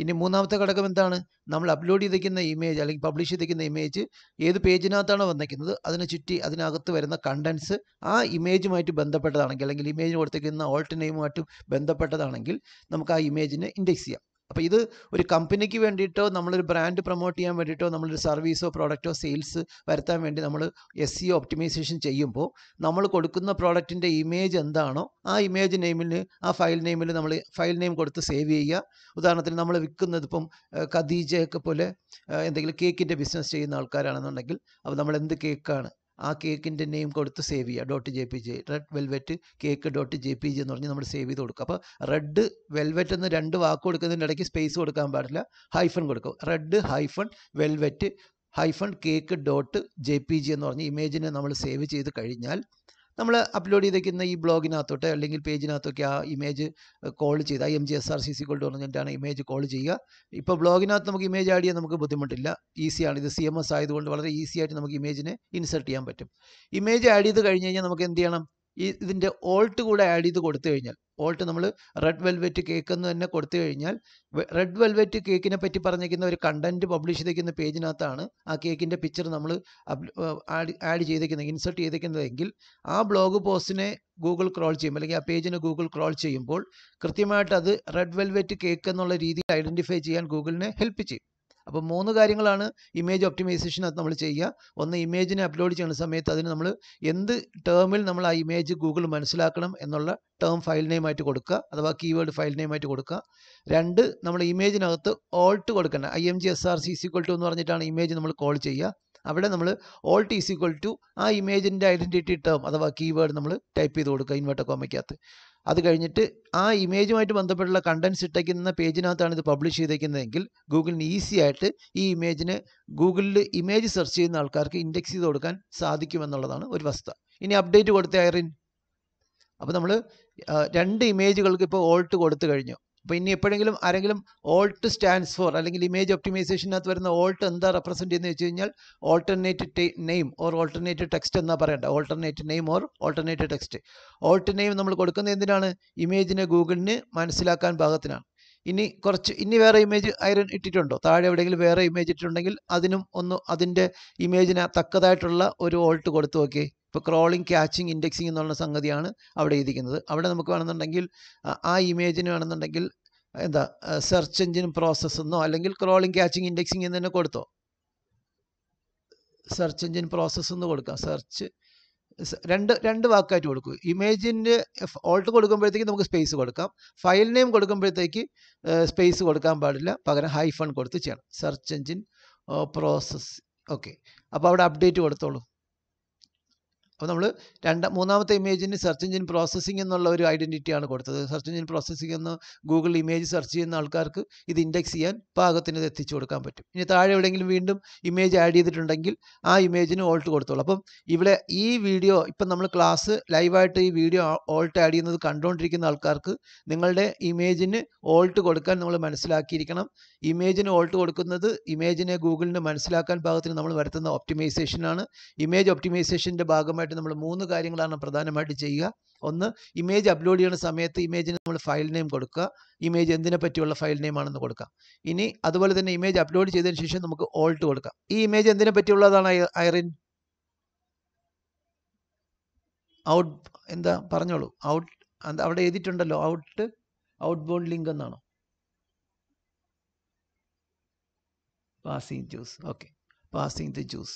ഇനി മൂന്നാമത്തെ ഘടകം എന്താണ്? നമ്മൾ അപ്ലോഡ് ചെയ്തിരിക്കുന്ന ഇമേജ് അല്ലെങ്കിൽ പബ്ലിഷ് ചെയ്തിരിക്കുന്ന ഇമേജ് ഏത് പേജിനകത്താണോ വന്നിരിക്കുന്നത് അതിനെ ചുറ്റി അതിനകത്ത് വരുന്ന കണ്ടൻസ് ആ ഇമേജുമായിട്ട് ബന്ധപ്പെട്ടതാണെങ്കിൽ അല്ലെങ്കിൽ ഇമേജിന് കൊടുത്തിരിക്കുന്ന ഓൾട്ട് നെയിമുമായിട്ട് ബന്ധപ്പെട്ടതാണെങ്കിൽ നമുക്ക് ആ ഇമേജിനെ ഇൻഡെക്സ് ചെയ്യാം. അപ്പോൾ ഇത് ഒരു കമ്പനിക്ക് വേണ്ടിയിട്ടോ നമ്മളൊരു ബ്രാൻഡ് പ്രൊമോട്ട് ചെയ്യാൻ വേണ്ടിയിട്ടോ നമ്മളൊരു സർവീസോ പ്രോഡക്റ്റോ സെയിൽസ് വരുത്താൻ വേണ്ടി നമ്മൾ എസ് ഇ ഒ ഒപ്റ്റിമൈസേഷൻ ചെയ്യുമ്പോൾ നമ്മൾ കൊടുക്കുന്ന പ്രോഡക്റ്റിൻ്റെ ഇമേജ് എന്താണോ ആ ഇമേജ് നെയിമിൽ ആ ഫയൽ നെയിമിൽ നമ്മൾ ഫയൽ നെയിം കൊടുത്ത് സേവ് ചെയ്യുക. ഉദാഹരണത്തിന് നമ്മൾ വിൽക്കുന്നത് ഇപ്പം ഖദീജയൊക്കെ പോലെ എന്തെങ്കിലും കേക്കിൻ്റെ ബിസിനസ് ചെയ്യുന്ന ആൾക്കാരാണെന്നുണ്ടെങ്കിൽ അപ്പോൾ നമ്മൾ എന്ത് കേക്കാണ് ആ കേക്കിൻ്റെ നെയിം കൊടുത്ത് സേവ് ചെയ്യുക. Dot J P G red velvet cake dot J P G എന്ന് പറഞ്ഞ് നമ്മൾ സേവ് ചെയ്ത് കൊടുക്കുക. അപ്പോൾ റെഡ് വെൽവെറ്റ് എന്ന് രണ്ട് വാക്ക് കൊടുക്കുന്നതിൻ്റെ ഇടയ്ക്ക് സ്പേസ് കൊടുക്കാൻ പാടില്ല, ഹൈഫൺ കൊടുക്കും. Red hyphen velvet hyphen cake dot J P G എന്ന് പറഞ്ഞ് ഇമേജിനെ നമ്മൾ സേവ് ചെയ്ത് കഴിഞ്ഞാൽ നമ്മൾ അപ്ലോഡ് ചെയ്തിരിക്കുന്ന ഈ ബ്ലോഗിനകത്തോട്ട് അല്ലെങ്കിൽ പേജിനകത്തൊക്കെ ആ ഇമേജ് കോൾ ചെയ്ത് I M G S R C C call പറഞ്ഞിട്ടാണ് ഇമേജ് കോൾ ചെയ്യുക. ഇപ്പോൾ ബ്ലോഗിനകത്ത് നമുക്ക് ഇമേജ് ആഡ് ചെയ്യാൻ നമുക്ക് ബുദ്ധിമുട്ടില്ല, ഈസിയാണ്. ഇത് സി എം എസ് ആയതുകൊണ്ട് വളരെ ഈസി ആയിട്ട് നമുക്ക് ഇമേജിനെ ഇൻസർട്ട് ചെയ്യാൻ പറ്റും. ഇമേജ് ആഡ് ചെയ്ത് കഴിഞ്ഞ് കഴിഞ്ഞാൽ നമുക്ക് എന്ത് ചെയ്യണം? ഈ ഇതിൻ്റെ ഓൾട്ട് കൂടെ ആഡ് ചെയ്ത് കൊടുത്തു കഴിഞ്ഞാൽ ഓൾട്ട് നമ്മൾ റെഡ് വെൽവെറ്റ് കേക്ക് എന്ന് തന്നെ കൊടുത്തു കഴിഞ്ഞാൽ റെഡ് വെൽവെറ്റ് കേക്കിനെ പറ്റി പറഞ്ഞിരിക്കുന്ന ഒരു കണ്ടന്റ് പബ്ലിഷ് ചെയ്തിരിക്കുന്ന പേജിനകത്താണ് ആ കേക്കിൻ്റെ പിക്ചർ നമ്മൾ ആഡ് ആഡ് ചെയ്തിരിക്കുന്നത് ഇൻസർട്ട് ചെയ്തിരിക്കുന്നതെങ്കിൽ ആ ബ്ലോഗ് പോസ്റ്റിനെ ഗൂഗിൾ ക്രോൾ ചെയ്യും അല്ലെങ്കിൽ ആ പേജിനെ ഗൂഗിൾ ക്രോൾ ചെയ്യുമ്പോൾ കൃത്യമായിട്ട് അത് റെഡ് വെൽവെറ്റ് കേക്ക് എന്നുള്ള രീതിയിൽ ഐഡൻറ്റിഫൈ ചെയ്യാൻ ഗൂഗിളിനെ ഹെൽപ്പ് ചെയ്യും. അപ്പോൾ മൂന്ന് കാര്യങ്ങളാണ് ഇമേജ് ഒപ്റ്റിമൈസേഷനകത്ത് നമ്മൾ ചെയ്യുക. ഒന്ന്, ഇമേജിനെ അപ്ലോഡ് ചെയ്യുന്ന സമയത്ത് അതിന് നമ്മൾ എന്ത് ടേമിൽ നമ്മൾ ആ ഇമേജ് ഗൂഗിൾ മനസ്സിലാക്കണം എന്നുള്ള ടേം ഫയൽ നെയിമായിട്ട് കൊടുക്കുക, അഥവാ കീവേഡ് ഫയൽ നെയിമായിട്ട് കൊടുക്കുക. രണ്ട്, നമ്മൾ ഇമേജിനകത്ത് ഓൾട്ട് കൊടുക്കണം. I M G S R C equal to എന്ന് പറഞ്ഞിട്ടാണ് ഇമേജ് നമ്മൾ കോൾ ചെയ്യുക. അവിടെ നമ്മൾ ഓൾട്ട് ഈസ് ഈക്വൽ ടു ആ ഇമേജിൻ്റെ ഐഡൻറ്റിറ്റി ടേം അഥവാ കീവേഡ് നമ്മൾ ടൈപ്പ് ചെയ്ത് കൊടുക്കുക ഇൻവെർട്ടർ കോമയ്ക്കകത്ത്. അത് കഴിഞ്ഞിട്ട് ആ ഇമേജുമായിട്ട് ബന്ധപ്പെട്ടുള്ള കണ്ടൻസ് ഇട്ടേക്കുന്ന പേജിനകത്താണ് ഇത് പബ്ലിഷ് ചെയ്തേക്കുന്നതെങ്കിൽ ഗൂഗിളിന് ഈസി ആയിട്ട് ഈ ഇമേജിന് ഗൂഗിളിൽ ഇമേജ് സെർച്ച് ചെയ്യുന്ന ആൾക്കാർക്ക് ഇൻഡെക്സ് ചെയ്ത് കൊടുക്കാൻ സാധിക്കുമെന്നുള്ളതാണ് ഒരു വസ്തുത. ഇനി അപ്ഡേറ്റ് കൊടുത്ത ഐറിൻ, അപ്പോൾ നമ്മൾ രണ്ട് ഇമേജുകൾക്ക് ഇപ്പോൾ ഓൾട്ട് കൊടുത്തു കഴിഞ്ഞു. അപ്പോൾ ഇനി എപ്പോഴെങ്കിലും ആരെങ്കിലും ഓൾട്ട് സ്റ്റാൻഡ്സ് ഫോർ അല്ലെങ്കിൽ ഇമേജ് ഒപ്റ്റിമൈസേഷനകത്ത് വരുന്ന ഓൾട്ട് എന്താ റെപ്രസെൻറ്റ് ചെയ്യുന്നത് വെച്ച് കഴിഞ്ഞാൽ alternate name or alternate text എന്നാ പറയണ്ട. Alternate name or alternate text. Alt name നമ്മൾ കൊടുക്കുന്നത് എന്തിനാണ്? ഇമേജിനെ ഗൂഗിളിന് മനസ്സിലാക്കാൻ പാകത്തിനാണ്. ഇനി കുറച്ച് ഇനി വേറെ ഇമേജ് ഐറൺ ഇട്ടിട്ടുണ്ടോ? താഴെ എവിടെയെങ്കിലും വേറെ ഇമേജ് ഇട്ടിട്ടുണ്ടെങ്കിൽ അതിനും ഒന്ന് അതിൻ്റെ ഇമേജിന് തക്കതായിട്ടുള്ള ഒരു ഓൾട്ട് കൊടുത്തു നോക്കിയേ. ഇപ്പോൾ ക്രോളിംഗ് ക്യാച്ചിങ് ഇൻഡെക്സിങ് എന്നുള്ള സംഗതിയാണ് അവിടെ എഴുതിക്കുന്നത്. അവിടെ നമുക്ക് വേണമെന്നുണ്ടെങ്കിൽ ആ ഇമേജിന് വേണമെന്നുണ്ടെങ്കിൽ എന്താ സെർച്ച് എഞ്ചിൻ പ്രോസസ്സ് എന്നോ അല്ലെങ്കിൽ ക്രോളിംഗ് ക്യാച്ചിങ് ഇൻഡെക്സിങ് എന്ന് തന്നെ കൊടുത്തോ. സെർച്ച് എഞ്ചിൻ പ്രോസസ്സ് എന്ന് കൊടുക്കാം. സെർച്ച് രണ്ട് രണ്ട് വാക്കായിട്ട് കൊടുക്കും. ഇമേജിൻ്റെ ഓൾട്ട് കൊടുക്കുമ്പോഴത്തേക്ക് നമുക്ക് സ്പേസ് കൊടുക്കാം. ഫയൽ നെയിം കൊടുക്കുമ്പോഴത്തേക്ക് സ്പേസ് കൊടുക്കാൻ പാടില്ല, പകരം ഹൈഫൺ കൊടുത്ത് ചെയ്യണം. Search engine process. ഓക്കെ, അപ്പോൾ അവിടെ അപ്ഡേറ്റ് കൊടുത്തോളൂ. അപ്പോൾ നമ്മൾ രണ്ട് മൂന്നാമത്തെ ഇമേജിന് സെർച്ച് എഞ്ചിൻ പ്രോസസ്സിംഗ് എന്നുള്ള ഒരു ഐഡൻറ്റിറ്റിയാണ് കൊടുത്തത്. സെർച്ച് എഞ്ചിൻ പ്രോസസ്സിംഗ് എന്ന് ഗൂഗിൾ ഇമേജ് സെർച്ച് ചെയ്യുന്ന ആൾക്കാർക്ക് ഇത് ഇൻഡെക്സ് ചെയ്യാൻ പാകത്തിന് ഇത് എത്തിച്ചു കൊടുക്കാൻ പറ്റും. ഇനി താഴെ എവിടെയെങ്കിലും വീണ്ടും ഇമേജ് ആഡ് ചെയ്തിട്ടുണ്ടെങ്കിൽ ആ ഇമേജിന് ഓൾട്ട് കൊടുത്തോളൂ. അപ്പം ഇവിടെ ഈ വീഡിയോ ഇപ്പം നമ്മൾ ക്ലാസ് ലൈവായിട്ട് ഈ വീഡിയോ ഓൾട്ട് ആഡ് ചെയ്യുന്നത് കണ്ടുകൊണ്ടിരിക്കുന്ന ആൾക്കാർക്ക് നിങ്ങളുടെ ഇമേജിന് ഓൾട്ട് കൊടുക്കാൻ നമ്മൾ മനസ്സിലാക്കിയിരിക്കണം. ഇമേജിന് ഓൾട്ട് കൊടുക്കുന്നത് ഇമേജിനെ ഗൂഗിളിന് മനസ്സിലാക്കാൻ പാകത്തിന് നമ്മൾ വരുത്തുന്ന ഒപ്റ്റിമൈസേഷനാണ്. ഇമേജ് ഒപ്റ്റിമൈസേഷൻ്റെ ഭാഗമായിട്ട് നമ്മൾ മൂന്ന് കാര്യങ്ങളാണ് പ്രധാനമായിട്ട് ചെയ്യുക. ഒന്ന്, ഇമേജ് അപ്ലോഡ് ചെയ്യുന്ന സമയത്ത് ഇമേജിന് നമ്മൾ ഫയൽ നെയിം കൊടുക്കുക. ഇമേജ് എന്തിനെ പറ്റിയുള്ള ഫയൽ നെയിം ആണെന്ന് കൊടുക്കാം. ഇനി അതുപോലെ തന്നെ ഇമേജ് അപ്ലോഡ് ചെയ്തതിന് ശേഷം നമുക്ക് ഓൾട്ട് കൊടുക്കാം. ഈ ഇമേജ് എന്തിനെ പറ്റിയുള്ളതാണ് ഐറിൻ? ഔട്ട് എന്താ പറഞ്ഞോളൂ. ഔട്ട് അവിടെ എഴുതിയിട്ടുണ്ടല്ലോ, ഔട്ട് ഔട്ട് ബൗണ്ട് ലിങ്ക് എന്നാണോ? Passing juice. Okay, passing the juice.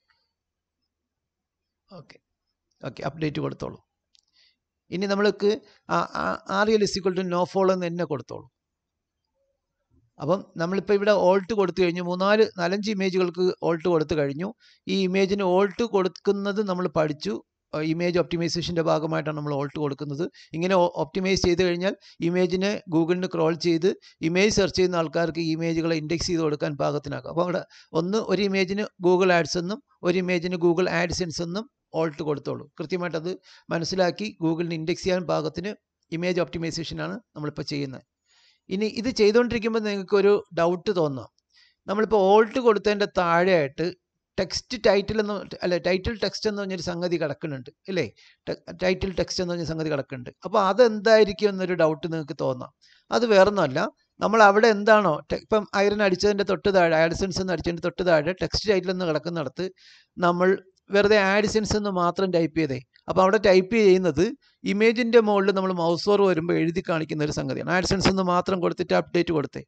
Okay okay update കൊടുത്തോളൂ. ഇനി നമ്മൾക്ക് R L is equal to no follow എന്ന് തന്നെ കൊടുത്തോളൂ. അപ്പം നമ്മളിപ്പോൾ ഇവിടെ ഓൾട്ട് കൊടുത്തു കഴിഞ്ഞു. മൂന്നാല് നാലഞ്ച് ഇമേജുകൾക്ക് ഓൾട്ട് കൊടുത്തു കഴിഞ്ഞു. ഈ ഇമേജിന് ഓൾട്ട് കൊടുക്കുന്നത് നമ്മൾ പഠിച്ചു. ഇമേജ് ഒപ്റ്റിമൈസേഷൻ്റെ ഭാഗമായിട്ടാണ് നമ്മൾ ഓൾട്ട് കൊടുക്കുന്നത്. ഇങ്ങനെ ഒപ്റ്റിമൈസ് ചെയ്ത് കഴിഞ്ഞാൽ ഇമേജിനെ ഗൂഗിളിന് ക്രോൾ ചെയ്ത് ഇമേജ് സെർച്ച് ചെയ്യുന്ന ആൾക്കാർക്ക് ഇമേജുകളെ ഇൻഡെക്സ് ചെയ്ത് കൊടുക്കാൻ പാകത്തിനാക്കും. അപ്പോൾ അവിടെ ഒന്ന് ഒരു ഇമേജിന് ഗൂഗിൾ ആഡ്സ് എന്നും ഒരു ഇമേജിന് ഗൂഗിൾ ആഡ്സെൻസ് എന്നും ഓൾട്ട് കൊടുത്തോളൂ. കൃത്യമായിട്ടത് മനസ്സിലാക്കി ഗൂഗിളിന് ഇൻഡെക്സ് ചെയ്യാൻ പാകത്തിന് ഇമേജ് ഒപ്റ്റിമൈസേഷനാണ് നമ്മളിപ്പോൾ ചെയ്യുന്നത്. ഇനി ഇത് ചെയ്തുകൊണ്ടിരിക്കുമ്പോൾ നിങ്ങൾക്കൊരു ഡൗട്ട് തോന്നാം. നമ്മളിപ്പോൾ ഓൾട്ട് കൊടുത്തതിൻ്റെ താഴെയായിട്ട് ടെക്സ്റ്റ് ടൈറ്റിൽ എന്ന് അല്ലെ ടൈറ്റിൽ ടെക്സ്റ്റ് എന്ന് പറഞ്ഞൊരു സംഗതി കിടക്കുന്നുണ്ട് അല്ലേ? ടൈറ്റിൽ ടെക്സ്റ്റ് എന്ന് പറഞ്ഞ സംഗതി കിടക്കുന്നുണ്ട്. അപ്പോൾ അതെന്തായിരിക്കും എന്നൊരു ഡൗട്ട് നിങ്ങൾക്ക് തോന്നാം. അത് വേറൊന്നുമല്ല, നമ്മൾ അവിടെ എന്താണോ ഇപ്പം ഐറൺ അടിച്ചതിൻ്റെ തൊട്ട് താഴെ ആഡ്സെൻസ് എന്ന് അടിച്ചതിൻ്റെ തൊട്ട് താഴെ ടെക്സ്റ്റ് ടൈറ്റിൽ നിന്ന് കിടക്കുന്നിടത്ത് നമ്മൾ വെറുതെ ആഡ്സെൻസ് എന്ന് മാത്രം ടൈപ്പ് ചെയ്തേ. അപ്പോൾ അവിടെ ടൈപ്പ് ചെയ്യുന്നത് ഇമേജിൻ്റെ മുകളിൽ നമ്മൾ മൗസ് ഓവർ വരുമ്പോൾ എഴുതി കാണിക്കുന്ന ഒരു സംഗതിയാണ്. ആഡ്സെൻസ് എന്ന് മാത്രം കൊടുത്തിട്ട് അപ്ഡേറ്റ് കൊടുത്തേ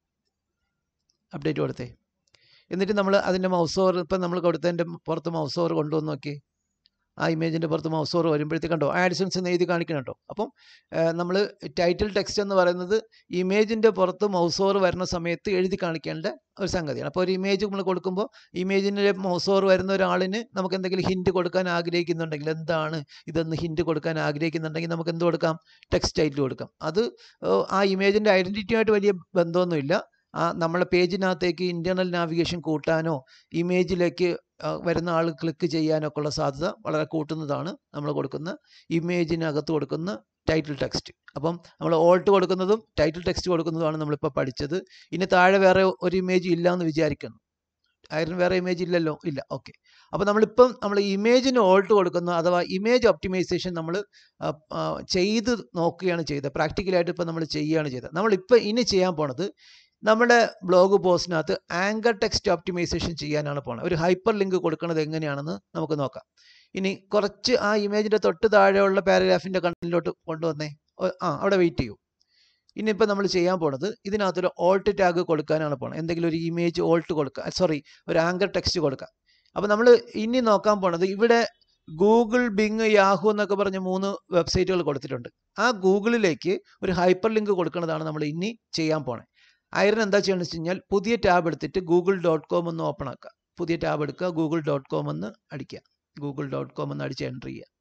അപ്ഡേറ്റ് കൊടുത്തേ എന്നിട്ട് നമ്മൾ അതിൻ്റെ മൗസ് ഓവർ ഇപ്പം നമ്മൾ കൊടുത്തതിൻ്റെ പുറത്ത് മൗസ് ഓവർ കൊണ്ടുവന്ന് നോക്കി. ആ ഇമേജിൻ്റെ പുറത്ത് മൗസ് ഓവർ വരുമ്പോഴത്തേക്ക് കണ്ടോ ആഡ്സെൻസ് എന്ന് എഴുതി കാണിക്കണോ. അപ്പം നമ്മൾ ടൈറ്റിൽ ടെക്സ്റ്റ് എന്ന് പറയുന്നത് ഇമേജിൻ്റെ പുറത്ത് മൗസ് ഓവർ വരുന്ന സമയത്ത് എഴുതി കാണിക്കേണ്ട ഒരു സംഗതിയാണ്. അപ്പോൾ ഒരു ഇമേജ് നമ്മൾ കൊടുക്കുമ്പോൾ ഇമേജിൻ്റെ മൗസ് ഓവർ വരുന്ന ഒരാളിന് നമുക്ക് എന്തെങ്കിലും ഹിൻറ്റ് കൊടുക്കാൻ ആഗ്രഹിക്കുന്നുണ്ടെങ്കിൽ, എന്താണ് ഇതെന്ന് ഹിൻറ്റ് കൊടുക്കാൻ ആഗ്രഹിക്കുന്നുണ്ടെങ്കിൽ നമുക്ക് എന്ത് കൊടുക്കാം? ടെക്സ്റ്റ് ടൈറ്റിൽ കൊടുക്കാം. അത് ആ ഇമേജിൻ്റെ ഐഡൻറ്റിറ്റിയുമായിട്ട് വലിയ ബന്ധമൊന്നുമില്ല. ആ നമ്മളെ പേജിനകത്തേക്ക് ഇൻറ്റേർണൽ നാവിഗേഷൻ കൂട്ടാനോ ഇമേജിലേക്ക് വരുന്ന ആൾ ക്ലിക്ക് ചെയ്യാനൊക്കെ ഉള്ള സാധ്യത വളരെ കൂട്ടുന്നതാണ് നമ്മൾ കൊടുക്കുന്ന ഇമേജിനകത്ത് കൊടുക്കുന്ന ടൈറ്റിൽ ടെക്സ്റ്റ്. അപ്പം നമ്മൾ ഓൾട്ട് കൊടുക്കുന്നതും ടൈറ്റിൽ ടെക്സ്റ്റ് കൊടുക്കുന്നതുമാണ് നമ്മളിപ്പോൾ പഠിച്ചത്. ഇനി താഴെ വേറെ ഒരു ഇമേജ് ഇല്ല എന്ന് വിചാരിക്കുന്നു. ഐറൺ വേറെ ഇമേജ് ഇല്ലല്ലോ, ഇല്ല. ഓക്കെ. അപ്പോൾ നമ്മളിപ്പം നമ്മൾ ഇമേജിന് ഓൾട്ട് കൊടുക്കുന്ന അഥവാ ഇമേജ് ഒപ്റ്റിമൈസേഷൻ നമ്മൾ ചെയ്ത് നോക്കുകയാണ് ചെയ്തത്. പ്രാക്ടിക്കലായിട്ട് ഇപ്പം നമ്മൾ ചെയ്യുകയാണ് ചെയ്തത്. നമ്മളിപ്പോൾ ഇനി ചെയ്യാൻ പോണത് നമ്മുടെ ബ്ലോഗ് പോസ്റ്റിനകത്ത് ആങ്കർ ടെക്സ്റ്റ് ഒപ്റ്റിമൈസേഷൻ ചെയ്യാനാണ് പോകുന്നത്. ഒരു ഹൈപ്പർ ലിങ്ക് കൊടുക്കുന്നത് എങ്ങനെയാണെന്ന് നമുക്ക് നോക്കാം. ഇനി കുറച്ച് ആ ഇമേജിൻ്റെ തൊട്ട് താഴെയുള്ള പാരഗ്രാഫിൻ്റെ കണ്ടന്റിലോട്ട് കൊണ്ടുവന്നേ. ആ അവിടെ വെയിറ്റ് ചെയ്യൂ. ഇനിയിപ്പോൾ നമ്മൾ ചെയ്യാൻ പോണത് ഇതിനകത്തൊരു ഓൾട്ട് ടാഗ് കൊടുക്കാനാണ് പോകുന്നത്. എന്തെങ്കിലും ഒരു ഇമേജ് ഓൾട്ട് കൊടുക്കുക, സോറി ഒരു ആങ്കർ ടെക്സ്റ്റ് കൊടുക്കുക. അപ്പോൾ നമ്മൾ ഇനി നോക്കാൻ പോണത് ഇവിടെ ഗൂഗിൾ, ബിങ്, യാഹു എന്നൊക്കെ പറഞ്ഞ് മൂന്ന് വെബ്സൈറ്റുകൾ കൊടുത്തിട്ടുണ്ട്. ആ ഗൂഗിളിലേക്ക് ഒരു ഹൈപ്പർ ലിങ്ക് കൊടുക്കുന്നതാണ് നമ്മൾ ഇനി ചെയ്യാൻ പോണത്. ഐറൺ എന്താ ചെയ്യണമെന്ന് വെച്ച് കഴിഞ്ഞാൽ പുതിയ ടാബ് എടുത്തിട്ട് ഗൂഗിൾ ഡോട്ട് കോം എന്ന് ഓപ്പൺ ആക്കുക. പുതിയ ടാബ് എടുക്കുക, ഗൂഗിൾ ഡോട്ട് കോം എന്ന് അടിക്കുക. ഗൂഗിൾ ഡോട്ട് കോം എന്ന് അടിച്ച് എൻ്റർ ചെയ്യുക.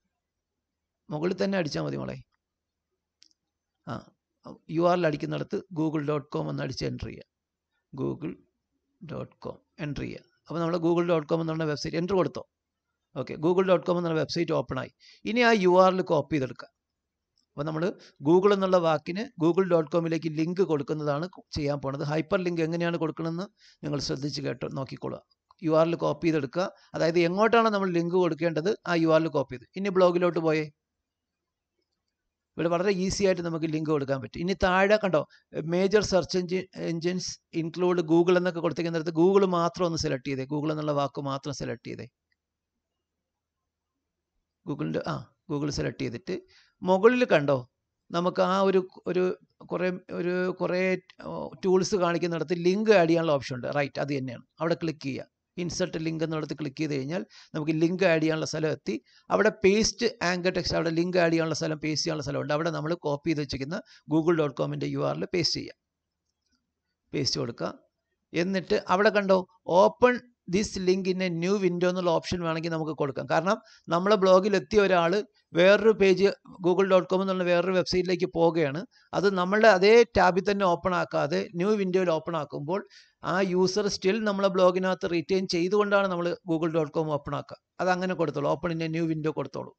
മുകളിൽ തന്നെ അടിച്ചാൽ മതി മോളെ. ആ യു ആറിൽ അടിക്കുന്നിടത്ത് ഗൂഗിൾ ഡോട്ട് കോം എന്ന് അടിച്ച് എൻ്റർ ചെയ്യുക. ഗൂഗിൾ ഡോട്ട് കോം എൻ്റർ ചെയ്യുക. അപ്പോൾ നമ്മൾ ഗൂഗിൾ ഡോട്ട് കോം എന്നുള്ള വെബ്സൈറ്റ് എൻ്റർ കൊടുത്തോ. ഓക്കെ, ഗൂഗിൾ ഡോട്ട് കോം എന്നുള്ള വെബ്സൈറ്റ് ഓപ്പൺ ആയി. ഇനി ആ യു ആറിൽ കോപ്പി ചെയ്തെടുക്കുക. അപ്പോൾ നമ്മൾ ഗൂഗിൾ എന്നുള്ള വാക്കിന് ഗൂഗിൾ ഡോട്ട് കോമിലേക്ക് ലിങ്ക് കൊടുക്കുന്നതാണ് ചെയ്യാൻ പോണത്. ഹൈപ്പർ ലിങ്ക് എങ്ങനെയാണ് കൊടുക്കണമെന്ന് നിങ്ങൾ ശ്രദ്ധിച്ച് കേട്ടോ നോക്കിക്കൊള്ളുക. യു ആറിൽ കോപ്പി ചെയ്തെടുക്കുക. അതായത് എങ്ങോട്ടാണ് നമ്മൾ ലിങ്ക് കൊടുക്കേണ്ടത് ആ യു ആറിൽ കോപ്പി ചെയ്ത്. ഇനി ബ്ലോഗിലോട്ട് പോയേ. ഇവിടെ വളരെ ഈസി ആയിട്ട് നമുക്ക് ലിങ്ക് കൊടുക്കാൻ പറ്റും. ഇനി താഴെ കണ്ടോ major search engine engines include Google എന്നൊക്കെ കൊടുത്തിരിക്കുന്നിടത്ത് ഗൂഗിൾ മാത്രം ഒന്ന് സെലക്ട് ചെയ്തേ. ഗൂഗിൾ എന്നുള്ള വാക്ക് മാത്രം സെലക്ട് ചെയ്തേ. ഗൂഗിളിൻ്റെ ആ ഗൂഗിൾ സെലക്ട് ചെയ്തിട്ട് മുകളിൽ കണ്ടോ നമുക്ക് ആ ഒരു ഒരു കുറേ ഒരു കുറേ ടൂൾസ് കാണിക്കുന്നിടത്ത് ലിങ്ക് ആഡ് ചെയ്യാനുള്ള ഓപ്ഷൻ ഉണ്ട്. റൈറ്റ്, അത് തന്നെയാണ്. അവിടെ ക്ലിക്ക് ചെയ്യുക. ഇൻസെർട്ട് ലിങ്ക് എന്നിടത്ത് ക്ലിക്ക് ചെയ്ത് കഴിഞ്ഞാൽ നമുക്ക് ലിങ്ക് ആഡ് ചെയ്യാനുള്ള സ്ഥലം എത്തി. അവിടെ പേസ്റ്റ് ആങ്കർ ടെക്സ്റ്റ്, അവിടെ ലിങ്ക് ആഡ് ചെയ്യാനുള്ള സ്ഥലം, പേസ്റ്റ് ചെയ്യാനുള്ള സ്ഥലമുണ്ട്. അവിടെ നമ്മൾ കോപ്പി ചെയ്ത് വെച്ചിരിക്കുന്ന ഗൂഗിൾ ഡോട്ട് കോമിൻ്റെ യു ആറിൽ പേസ്റ്റ് ചെയ്യുക. പേസ്റ്റ് കൊടുക്കുക. എന്നിട്ട് അവിടെ കണ്ടോ open this link in a new window എന്നുള്ള ഓപ്ഷൻ വേണമെങ്കിൽ നമുക്ക് കൊടുക്കാം. കാരണം നമ്മളെ ബ്ലോഗിൽ എത്തിയ ഒരാൾ വേറൊരു പേജ് ഗൂഗിൾ ഡോട്ട് കോം എന്നുള്ള വേറൊരു വെബ്സൈറ്റിലേക്ക് പോവുകയാണ്. അത് നമ്മളുടെ അതേ ടാബിൽ തന്നെ ഓപ്പൺ ആക്കാതെ ന്യൂ വിൻഡോയിൽ ഓപ്പൺ ആക്കുമ്പോൾ ആ യൂസർ സ്റ്റിൽ നമ്മളെ ബ്ലോഗിനകത്ത് റിറ്റെയിൻ ചെയ്തുകൊണ്ടാണ് നമ്മൾ ഗൂഗിൾ ഡോട്ട് കോം ഓപ്പൺ ആക്കുക. അത് അങ്ങനെ കൊടുത്തോളൂ. Open in a new window കൊടുത്തോളൂ.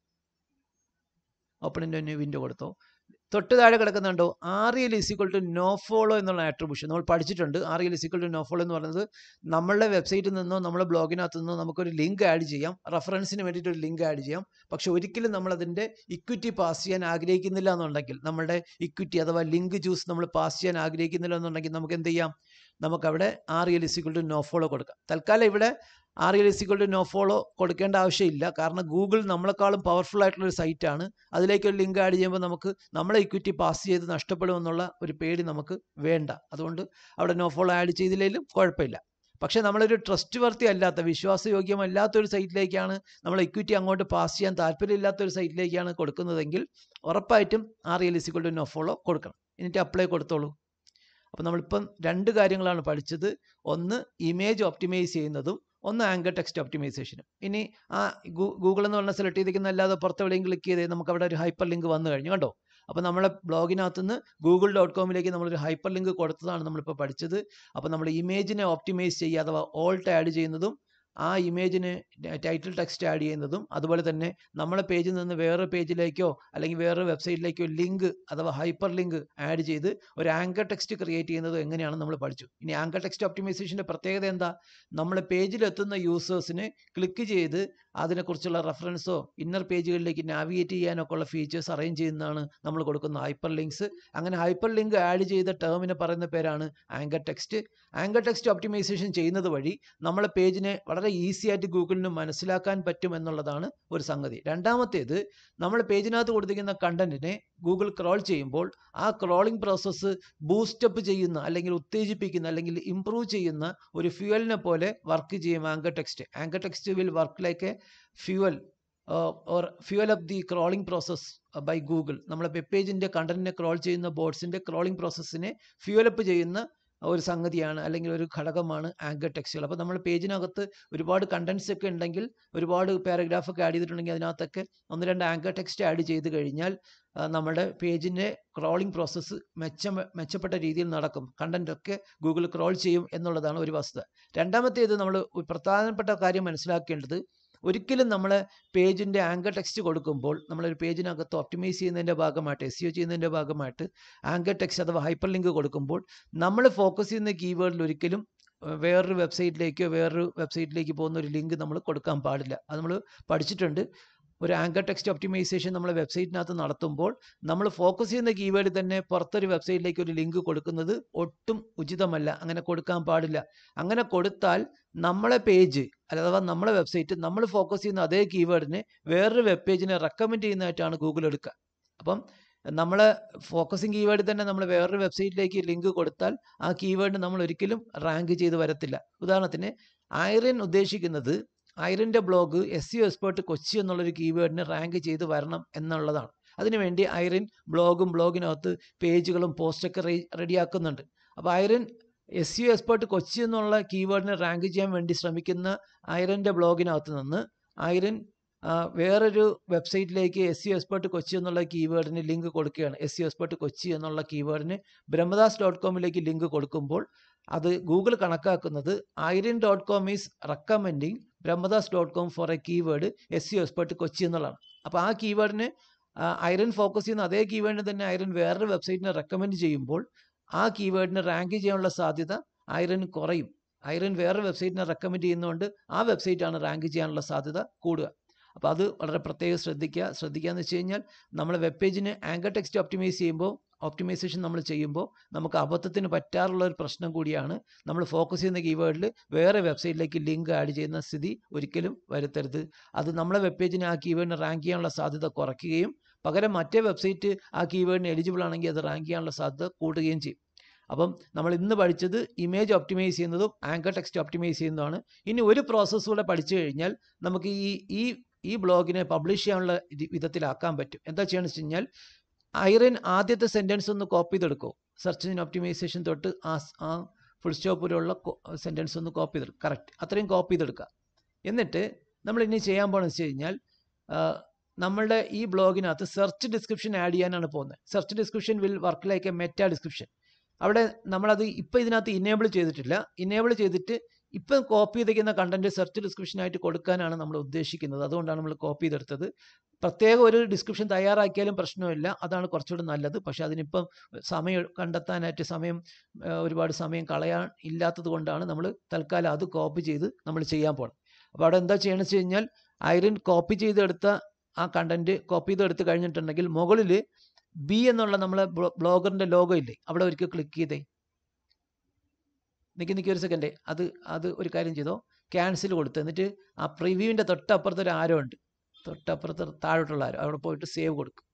Open in a new window കൊടുത്തോ. തൊട്ട് താഴെ കിടക്കുന്നുണ്ടോ R L is equal to no follow എന്നുള്ള ആട്രിബ്യൂഷൻ നമ്മൾ പഠിച്ചിട്ടുണ്ട്. R L is equal to no follow എന്ന് പറയുന്നത് നമ്മളുടെ വെബ്സൈറ്റിൽ നിന്നോ നമ്മുടെ ബ്ലോഗിനകത്ത് നിന്നോ നമുക്കൊരു ലിങ്ക് ആഡ് ചെയ്യാം, റെഫറൻസിന് വേണ്ടിയിട്ട് ഒരു ലിങ്ക് ആഡ് ചെയ്യാം. പക്ഷെ ഒരിക്കലും നമ്മളതിൻ്റെ ഇക്വിറ്റി പാസ് ചെയ്യാൻ ആഗ്രഹിക്കുന്നില്ല എന്നുണ്ടെങ്കിൽ, നമ്മുടെ ഇക്വിറ്റി അഥവാ ലിങ്ക് ജ്യൂസ് നമ്മൾ പാസ് ചെയ്യാൻ ആഗ്രഹിക്കുന്നില്ല എന്നുണ്ടെങ്കിൽ നമുക്ക് എന്ത് ചെയ്യാം? നമുക്കവിടെ R L is equal to no follow കൊടുക്കാം. തൽക്കാലം ഇവിടെ R L is equal to no follow കൊടുക്കേണ്ട ആവശ്യമില്ല. കാരണം ഗൂഗിൾ നമ്മളെക്കാളും പവർഫുൾ ആയിട്ടുള്ളൊരു സൈറ്റാണ്. അതിലേക്ക് ഒരു ലിങ്ക് ആഡ് ചെയ്യുമ്പോൾ നമുക്ക് നമ്മളെ ഇക്വിറ്റി പാസ് ചെയ്ത് നഷ്ടപ്പെടുമെന്നുള്ള ഒരു പേടി നമുക്ക് വേണ്ട. അതുകൊണ്ട് അവിടെ നോ ഫോളോ ആഡ് ചെയ്തില്ലെങ്കിലും കുഴപ്പമില്ല. പക്ഷേ നമ്മളൊരു ട്രസ്റ്റ് വർത്തി അല്ലാത്ത, വിശ്വാസയോഗ്യമല്ലാത്തൊരു സൈറ്റിലേക്കാണ് നമ്മൾ ഇക്വിറ്റി അങ്ങോട്ട് പാസ് ചെയ്യാൻ താല്പര്യമില്ലാത്തൊരു സൈറ്റിലേക്കാണ് കൊടുക്കുന്നതെങ്കിൽ ഉറപ്പായിട്ടും R L is equal to no follow കൊടുക്കണം. എന്നിട്ട് അപ്ലൈ കൊടുത്തോളൂ. അപ്പോൾ നമ്മളിപ്പം രണ്ട് കാര്യങ്ങളാണ് പഠിച്ചത്. ഒന്ന് ഇമേജ് ഒപ്റ്റിമൈസ് ചെയ്യുന്നതും ഒന്ന് ആങ്കർ ടെക്സ്റ്റ് ഒപ്റ്റിമൈസേഷനും. ഇനി ആ ഗൂഗിൾ എന്ന് പറഞ്ഞാൽ സെലക്ട് ചെയ്തിരിക്കുന്ന അല്ലാതെ പുറത്ത് എവിടെയും ക്ലിക്ക് ചെയ്തേ നമുക്ക് അവിടെ ഒരു ഹൈപ്പർ ലിങ്ക് വന്നു കഴിഞ്ഞു കണ്ടോ. അപ്പോൾ നമ്മളെ ബ്ലോഗിനകത്ത് നിന്ന് ഗൂഗിൾ ഡോട്ട് കോമിലേക്ക് നമ്മളൊരു ഹൈപ്പർ ലിങ്ക് കൊടുത്തതാണ് നമ്മളിപ്പോൾ പഠിച്ചത്. അപ്പോൾ നമ്മൾ ഇമേജിനെ ഒപ്റ്റിമൈസ് ചെയ്യുക അഥവാ ഓൾട്ട് ആഡ് ചെയ്യുന്നതും ആ ഇമേജിന് ടൈറ്റിൽ ടെക്സ്റ്റ് ആഡ് ചെയ്യുന്നതും അതുപോലെ തന്നെ നമ്മളെ പേജിൽ നിന്ന് വേറെ പേജിലേക്കോ അല്ലെങ്കിൽ വേറെ വെബ്സൈറ്റിലേക്കോ ലിങ്ക് അഥവാ ഹൈപ്പർ ലിങ്ക് ആഡ് ചെയ്ത് ഒരു ആങ്കർ ടെക്സ്റ്റ് ക്രിയേറ്റ് ചെയ്യുന്നത് എങ്ങനെയാണ് നമ്മൾ പഠിച്ചു. ഇനി ആങ്കർ ടെക്സ്റ്റ് ഒപ്റ്റിമൈസേഷൻ്റെ പ്രത്യേകത എന്താ? നമ്മളെ പേജിലെത്തുന്ന യൂസേഴ്സിന് ക്ലിക്ക് ചെയ്ത് അതിനെക്കുറിച്ചുള്ള റെഫറൻസോ ഇന്നർ പേജുകളിലേക്ക് നാവിഗേറ്റ് ചെയ്യാനൊക്കെ ഉള്ള ഫീച്ചേഴ്സ് അറേഞ്ച് ചെയ്യുന്നതാണ് നമ്മൾ കൊടുക്കുന്ന ഹൈപ്പർ ലിങ്ക്സ്. അങ്ങനെ ഹൈപ്പർ ലിങ്ക് ആഡ് ചെയ്ത ടേമിന് പറയുന്ന പേരാണ് anchor text. Anchor text optimization ചെയ്യുന്നത് വഴി നമ്മളെ പേജിനെ വളരെ ഈസി ആയിട്ട് ഗൂഗിളിന് മനസ്സിലാക്കാൻ പറ്റും എന്നുള്ളതാണ് ഒരു സംഗതി. രണ്ടാമത്തേത്, നമ്മൾ പേജിനകത്ത് കൊടുത്തിരിക്കുന്ന കണ്ടന്റിനെ ഗൂഗിൾ ക്രോൾ ചെയ്യുമ്പോൾ ആ ക്രോളിംഗ് പ്രോസസ്സ് ബൂസ്റ്റപ്പ് ചെയ്യുന്ന അല്ലെങ്കിൽ ഉത്തേജിപ്പിക്കുന്ന അല്ലെങ്കിൽ ഇംപ്രൂവ് ചെയ്യുന്ന ഒരു ഫ്യൂവലിനെ പോലെ വർക്ക് ചെയ്യും anchor text. Anchor text will work like a fuel or fuel of the crawling process by Google. നമ്മളെ വെബ് പേജിൻ്റെ കണ്ടന്റിനെ ക്രോൾ ചെയ്യുന്ന ബോട്ട്സിൻ്റെ ക്രോളിംഗ് പ്രോസസ്സിനെ ഫ്യൂവലപ്പ് ചെയ്യുന്ന ഒരു സംഗതിയാണ് അല്ലെങ്കിൽ ഒരു ഘടകമാണ് ആങ്കർ ടെക്സ്റ്റുകൾ. അപ്പോൾ നമ്മൾ പേജിനകത്ത് ഒരുപാട് കണ്ടന്റ്സ് ഒക്കെ ഉണ്ടെങ്കിൽ, ഒരുപാട് പാരഗ്രാഫ് ഒക്കെ ആഡ് ചെയ്തിട്ടുണ്ടെങ്കിൽ അതിനകത്തൊക്കെ ഒന്ന് രണ്ട് ആങ്കർ ടെക്സ്റ്റ് ആഡ് ചെയ്ത് കഴിഞ്ഞാൽ നമ്മുടെ പേജിൻ്റെ ക്രോളിംഗ് പ്രോസസ്സ് മെച്ച മെച്ചപ്പെട്ട രീതിയിൽ നടക്കും. കണ്ടന്റ് ഒക്കെ ഗൂഗിൾ ക്രോൾ ചെയ്യും എന്നുള്ളതാണ് ഒരു വസ്തുത. രണ്ടാമത്തേത്, നമ്മൾ പ്രധാനപ്പെട്ട കാര്യം മനസ്സിലാക്കേണ്ടത്, ഒരിക്കലും നമ്മൾ പേജിൻ്റെ ആങ്കർ ടെക്സ്റ്റ് കൊടുക്കുമ്പോൾ നമ്മളൊരു പേജിനകത്ത് ഒപ്റ്റിമൈസ് ചെയ്യുന്നതിൻ്റെ ഭാഗമായിട്ട്, എസ് ഇ ഒ ചെയ്യുന്നതിൻ്റെ ഭാഗമായിട്ട് ആങ്കർ ടെക്സ്റ്റ് അഥവാ ഹൈപ്പർ ലിങ്ക് കൊടുക്കുമ്പോൾ നമ്മൾ ഫോക്കസ് ചെയ്യുന്ന കീവേഡിൽ ഒരിക്കലും വേറൊരു വെബ്സൈറ്റിലേക്കോ വേറൊരു വെബ്സൈറ്റിലേക്ക് പോകുന്ന ഒരു ലിങ്ക് നമ്മൾ കൊടുക്കാൻ പാടില്ല. അത് നമ്മൾ പഠിച്ചിട്ടുണ്ട്. ഒരു ആങ്കർ ടെക്സ്റ്റ് ഒപ്റ്റിമൈസേഷൻ നമ്മൾ വെബ്സൈറ്റിനകത്ത് നടത്തുമ്പോൾ നമ്മൾ ഫോക്കസ് ചെയ്യുന്ന കീവേഡ് തന്നെ പുറത്തൊരു വെബ്സൈറ്റിലേക്ക് ഒരു ലിങ്ക് കൊടുക്കുന്നത് ഒട്ടും ഉചിതമല്ല. അങ്ങനെ കൊടുക്കാൻ പാടില്ല. അങ്ങനെ കൊടുത്താൽ നമ്മളെ പേജ് അഥവാ നമ്മളെ വെബ്സൈറ്റ് നമ്മൾ ഫോക്കസ് ചെയ്യുന്ന അതേ കീവേഡിനെ വേറൊരു വെബ് പേജിനെ റെക്കമെൻഡ് ചെയ്യുന്നതായിട്ടാണ് ഗൂഗിൾ എടുക്കുക. അപ്പം നമ്മളെ ഫോക്കസിങ് കീവേഡ് തന്നെ നമ്മൾ വേറൊരു വെബ്സൈറ്റിലേക്ക് ലിങ്ക് കൊടുത്താൽ ആ കീവേഡിന് നമ്മൾ ഒരിക്കലും റാങ്ക് ചെയ്ത് വരത്തില്ല. ഉദാഹരണത്തിന്, ഐറിൻ ഉദ്ദേശിക്കുന്നത് ഐറിൻ്റെ blog S E O expert Kochi എന്നുള്ളൊരു കീവേഡിന് റാങ്ക് ചെയ്ത് വരണം എന്നുള്ളതാണ്. അതിനുവേണ്ടി ഐറിൻ ബ്ലോഗും ബ്ലോഗിനകത്ത് പേജുകളും പോസ്റ്റൊക്കെ റെഡിയാക്കുന്നുണ്ട്. അപ്പോൾ Irene S E O expert Kochi എന്നുള്ള കീവേഡിനെ റാങ്ക് ചെയ്യാൻ വേണ്ടി ശ്രമിക്കുന്ന ഐറിൻ്റെ ബ്ലോഗിനകത്ത് നിന്ന് ഐറിൻ വേറൊരു വെബ്സൈറ്റിലേക്ക് S E O expert Kochi എന്നുള്ള കീവേഡിന് ലിങ്ക് കൊടുക്കുകയാണ്. S E O expert Kochi എന്നുള്ള കീവേഡിന് ബ്രഹ്മദാസ് ഡോട്ട് കോമിലേക്ക് ലിങ്ക് കൊടുക്കുമ്പോൾ അത് ഗൂഗിൾ കണക്കാക്കുന്നത് Irene dot com is recommending Brahmadas dot com for a keyword S E O expert Kochi എന്നുള്ളതാണ്. അപ്പോൾ ആ കീവേഡിന് ഐറിൻ ഫോക്കസ് ചെയ്യുന്ന അതേ കീവേഡിന് തന്നെ ഐറിൻ വേറൊരു വെബ്സൈറ്റിനെ റെക്കമെൻഡ് ചെയ്യുമ്പോൾ ആ കീവേഡിന് റാങ്ക് ചെയ്യാനുള്ള സാധ്യത ഐറിൻ കുറയും. ഐറിൻ വേറൊരു വെബ്സൈറ്റിനെ റെക്കമെൻഡ് ചെയ്യുന്നതുകൊണ്ട് ആ വെബ്സൈറ്റാണ് റാങ്ക് ചെയ്യാനുള്ള സാധ്യത കൂടുക. അപ്പോൾ അത് വളരെ പ്രത്യേകം ശ്രദ്ധിക്കുക. ശ്രദ്ധിക്കുക എന്ന് വെച്ച് കഴിഞ്ഞാൽ നമ്മൾ വെബ് പേജിന് ആങ്കർ ടെക്സ്റ്റ് ഒപ്റ്റിമൈസ് ചെയ്യുമ്പോൾ ഒപ്റ്റിമൈസേഷൻ നമ്മൾ ചെയ്യുമ്പോൾ നമുക്ക് അബദ്ധത്തിന് പറ്റാറുള്ള ഒരു പ്രശ്നം കൂടിയാണ്. നമ്മൾ ഫോക്കസ് ചെയ്യുന്ന കീവേഡിൽ വേറെ വെബ്സൈറ്റിലേക്ക് ലിങ്ക് ആഡ് ചെയ്യുന്ന സ്ഥിതി ഒരിക്കലും വരുത്തരുത്. അത് നമ്മളെ വെബ് പേജിന് ആ കീവേഡിന് റാങ്ക് ചെയ്യാനുള്ള സാധ്യത കുറയ്ക്കുകയും പകരം മറ്റേ വെബ്സൈറ്റ് ആ കീവേഡിന് എലിജിബിൾ ആണെങ്കിൽ അത് റാങ്ക് ചെയ്യാനുള്ള സാധ്യത കൂടുകയും ചെയ്യും. അപ്പം നമ്മൾ ഇന്ന് പഠിച്ചത് ഇമേജ് ഒപ്റ്റിമൈസ് ചെയ്യുന്നതും ആങ്കർ ടെക്സ്റ്റ് ഒപ്റ്റിമൈസ് ചെയ്യുന്നതാണ്. ഇനി ഒരു പ്രോസസ്സ് കൂടെ പഠിച്ചു കഴിഞ്ഞാൽ നമുക്ക് ഈ ഈ ഈ ബ്ലോഗിനെ പബ്ലിഷ് ചെയ്യാനുള്ള വിധത്തിലാക്കാൻ പറ്റും. എന്താ ചെയ്യണമെന്ന് വെച്ച് കഴിഞ്ഞാൽ, ഐറിൻ ആദ്യത്തെ സെൻറ്റൻസ് ഒന്ന് കോപ്പി ചെയ്തെടുക്കും. സെർച്ച് എഞ്ചിൻ ഒപ്റ്റിമൈസേഷൻ തൊട്ട് ആ ആ ഫുൾ സ്റ്റോപ്പ് വരെയുള്ള സെൻറ്റൻസ് ഒന്ന് കോപ്പി ചെയ്തെടുക്കും. കറക്റ്റ് അത്രയും കോപ്പി ചെയ്തെടുക്കുക. എന്നിട്ട് നമ്മൾ ഇനി ചെയ്യാൻ പോകുന്നത് വെച്ച് കഴിഞ്ഞാൽ, നമ്മളുടെ ഈ ബ്ലോഗിനകത്ത് സെർച്ച് ഡിസ്ക്രിപ്ഷൻ ആഡ് ചെയ്യാനാണ് പോകുന്നത്. Search description will work like a meta description. അവിടെ നമ്മളത് ഇപ്പോൾ ഇതിനകത്ത് ഇനേബിൾ ചെയ്തിട്ടില്ല. ഇനേബിൾ ചെയ്തിട്ട് ഇപ്പം കോപ്പി ചെയ്തിരിക്കുന്ന കണ്ടന്റ് സെർച്ച് ഡിസ്ക്രിപ്ഷനായിട്ട് കൊടുക്കാനാണ് നമ്മൾ ഉദ്ദേശിക്കുന്നത്. അതുകൊണ്ടാണ് നമ്മൾ കോപ്പി ചെയ്തെടുത്തത്. പ്രത്യേക ഒരു ഡിസ്ക്രിപ്ഷൻ തയ്യാറാക്കിയാലും പ്രശ്നമില്ല, അതാണ് കുറച്ചുകൂടി നല്ലത്. പക്ഷേ അതിനിപ്പം സമയം കണ്ടെത്താനായിട്ട് സമയം ഒരുപാട് സമയം കളയാൻ ഇല്ലാത്തത് കൊണ്ടാണ് നമ്മൾ തൽക്കാലം അത് കോപ്പി ചെയ്ത് നമ്മൾ ചെയ്യാൻ പോകണം. അപ്പോൾ അവിടെ എന്താ ചെയ്യണമെന്ന് വെച്ച് കഴിഞ്ഞാൽ, ഐറിൻ കോപ്പി ചെയ്തെടുത്ത ആ കണ്ടന്റ് കോപ്പി ചെയ്തെടുത്ത് കഴിഞ്ഞിട്ടുണ്ടെങ്കിൽ മുകളിൽ ബി എന്നുള്ള നമ്മളെ ബ്ലോഗറിൻ്റെ ലോഗോ ഇല്ലേ, അവിടെ ഒരിക്കൽ ക്ലിക്ക് ചെയ്തേ. നിൽക്കി നിൽക്കി ഒരു സെക്കൻഡ്, അത് അത് ഒരു കാര്യം ചെയ്തോ, ക്യാൻസൽ കൊടുത്ത് എന്നിട്ട് ആ പ്രിവ്യൂവിൻ്റെ തൊട്ടപ്പുറത്ത് ഒരു ആരോ ഉണ്ട്, തൊട്ടപ്പുറത്ത് താഴോട്ടുള്ള ആരോ, അവിടെ പോയിട്ട് സേവ് കൊടുക്കും.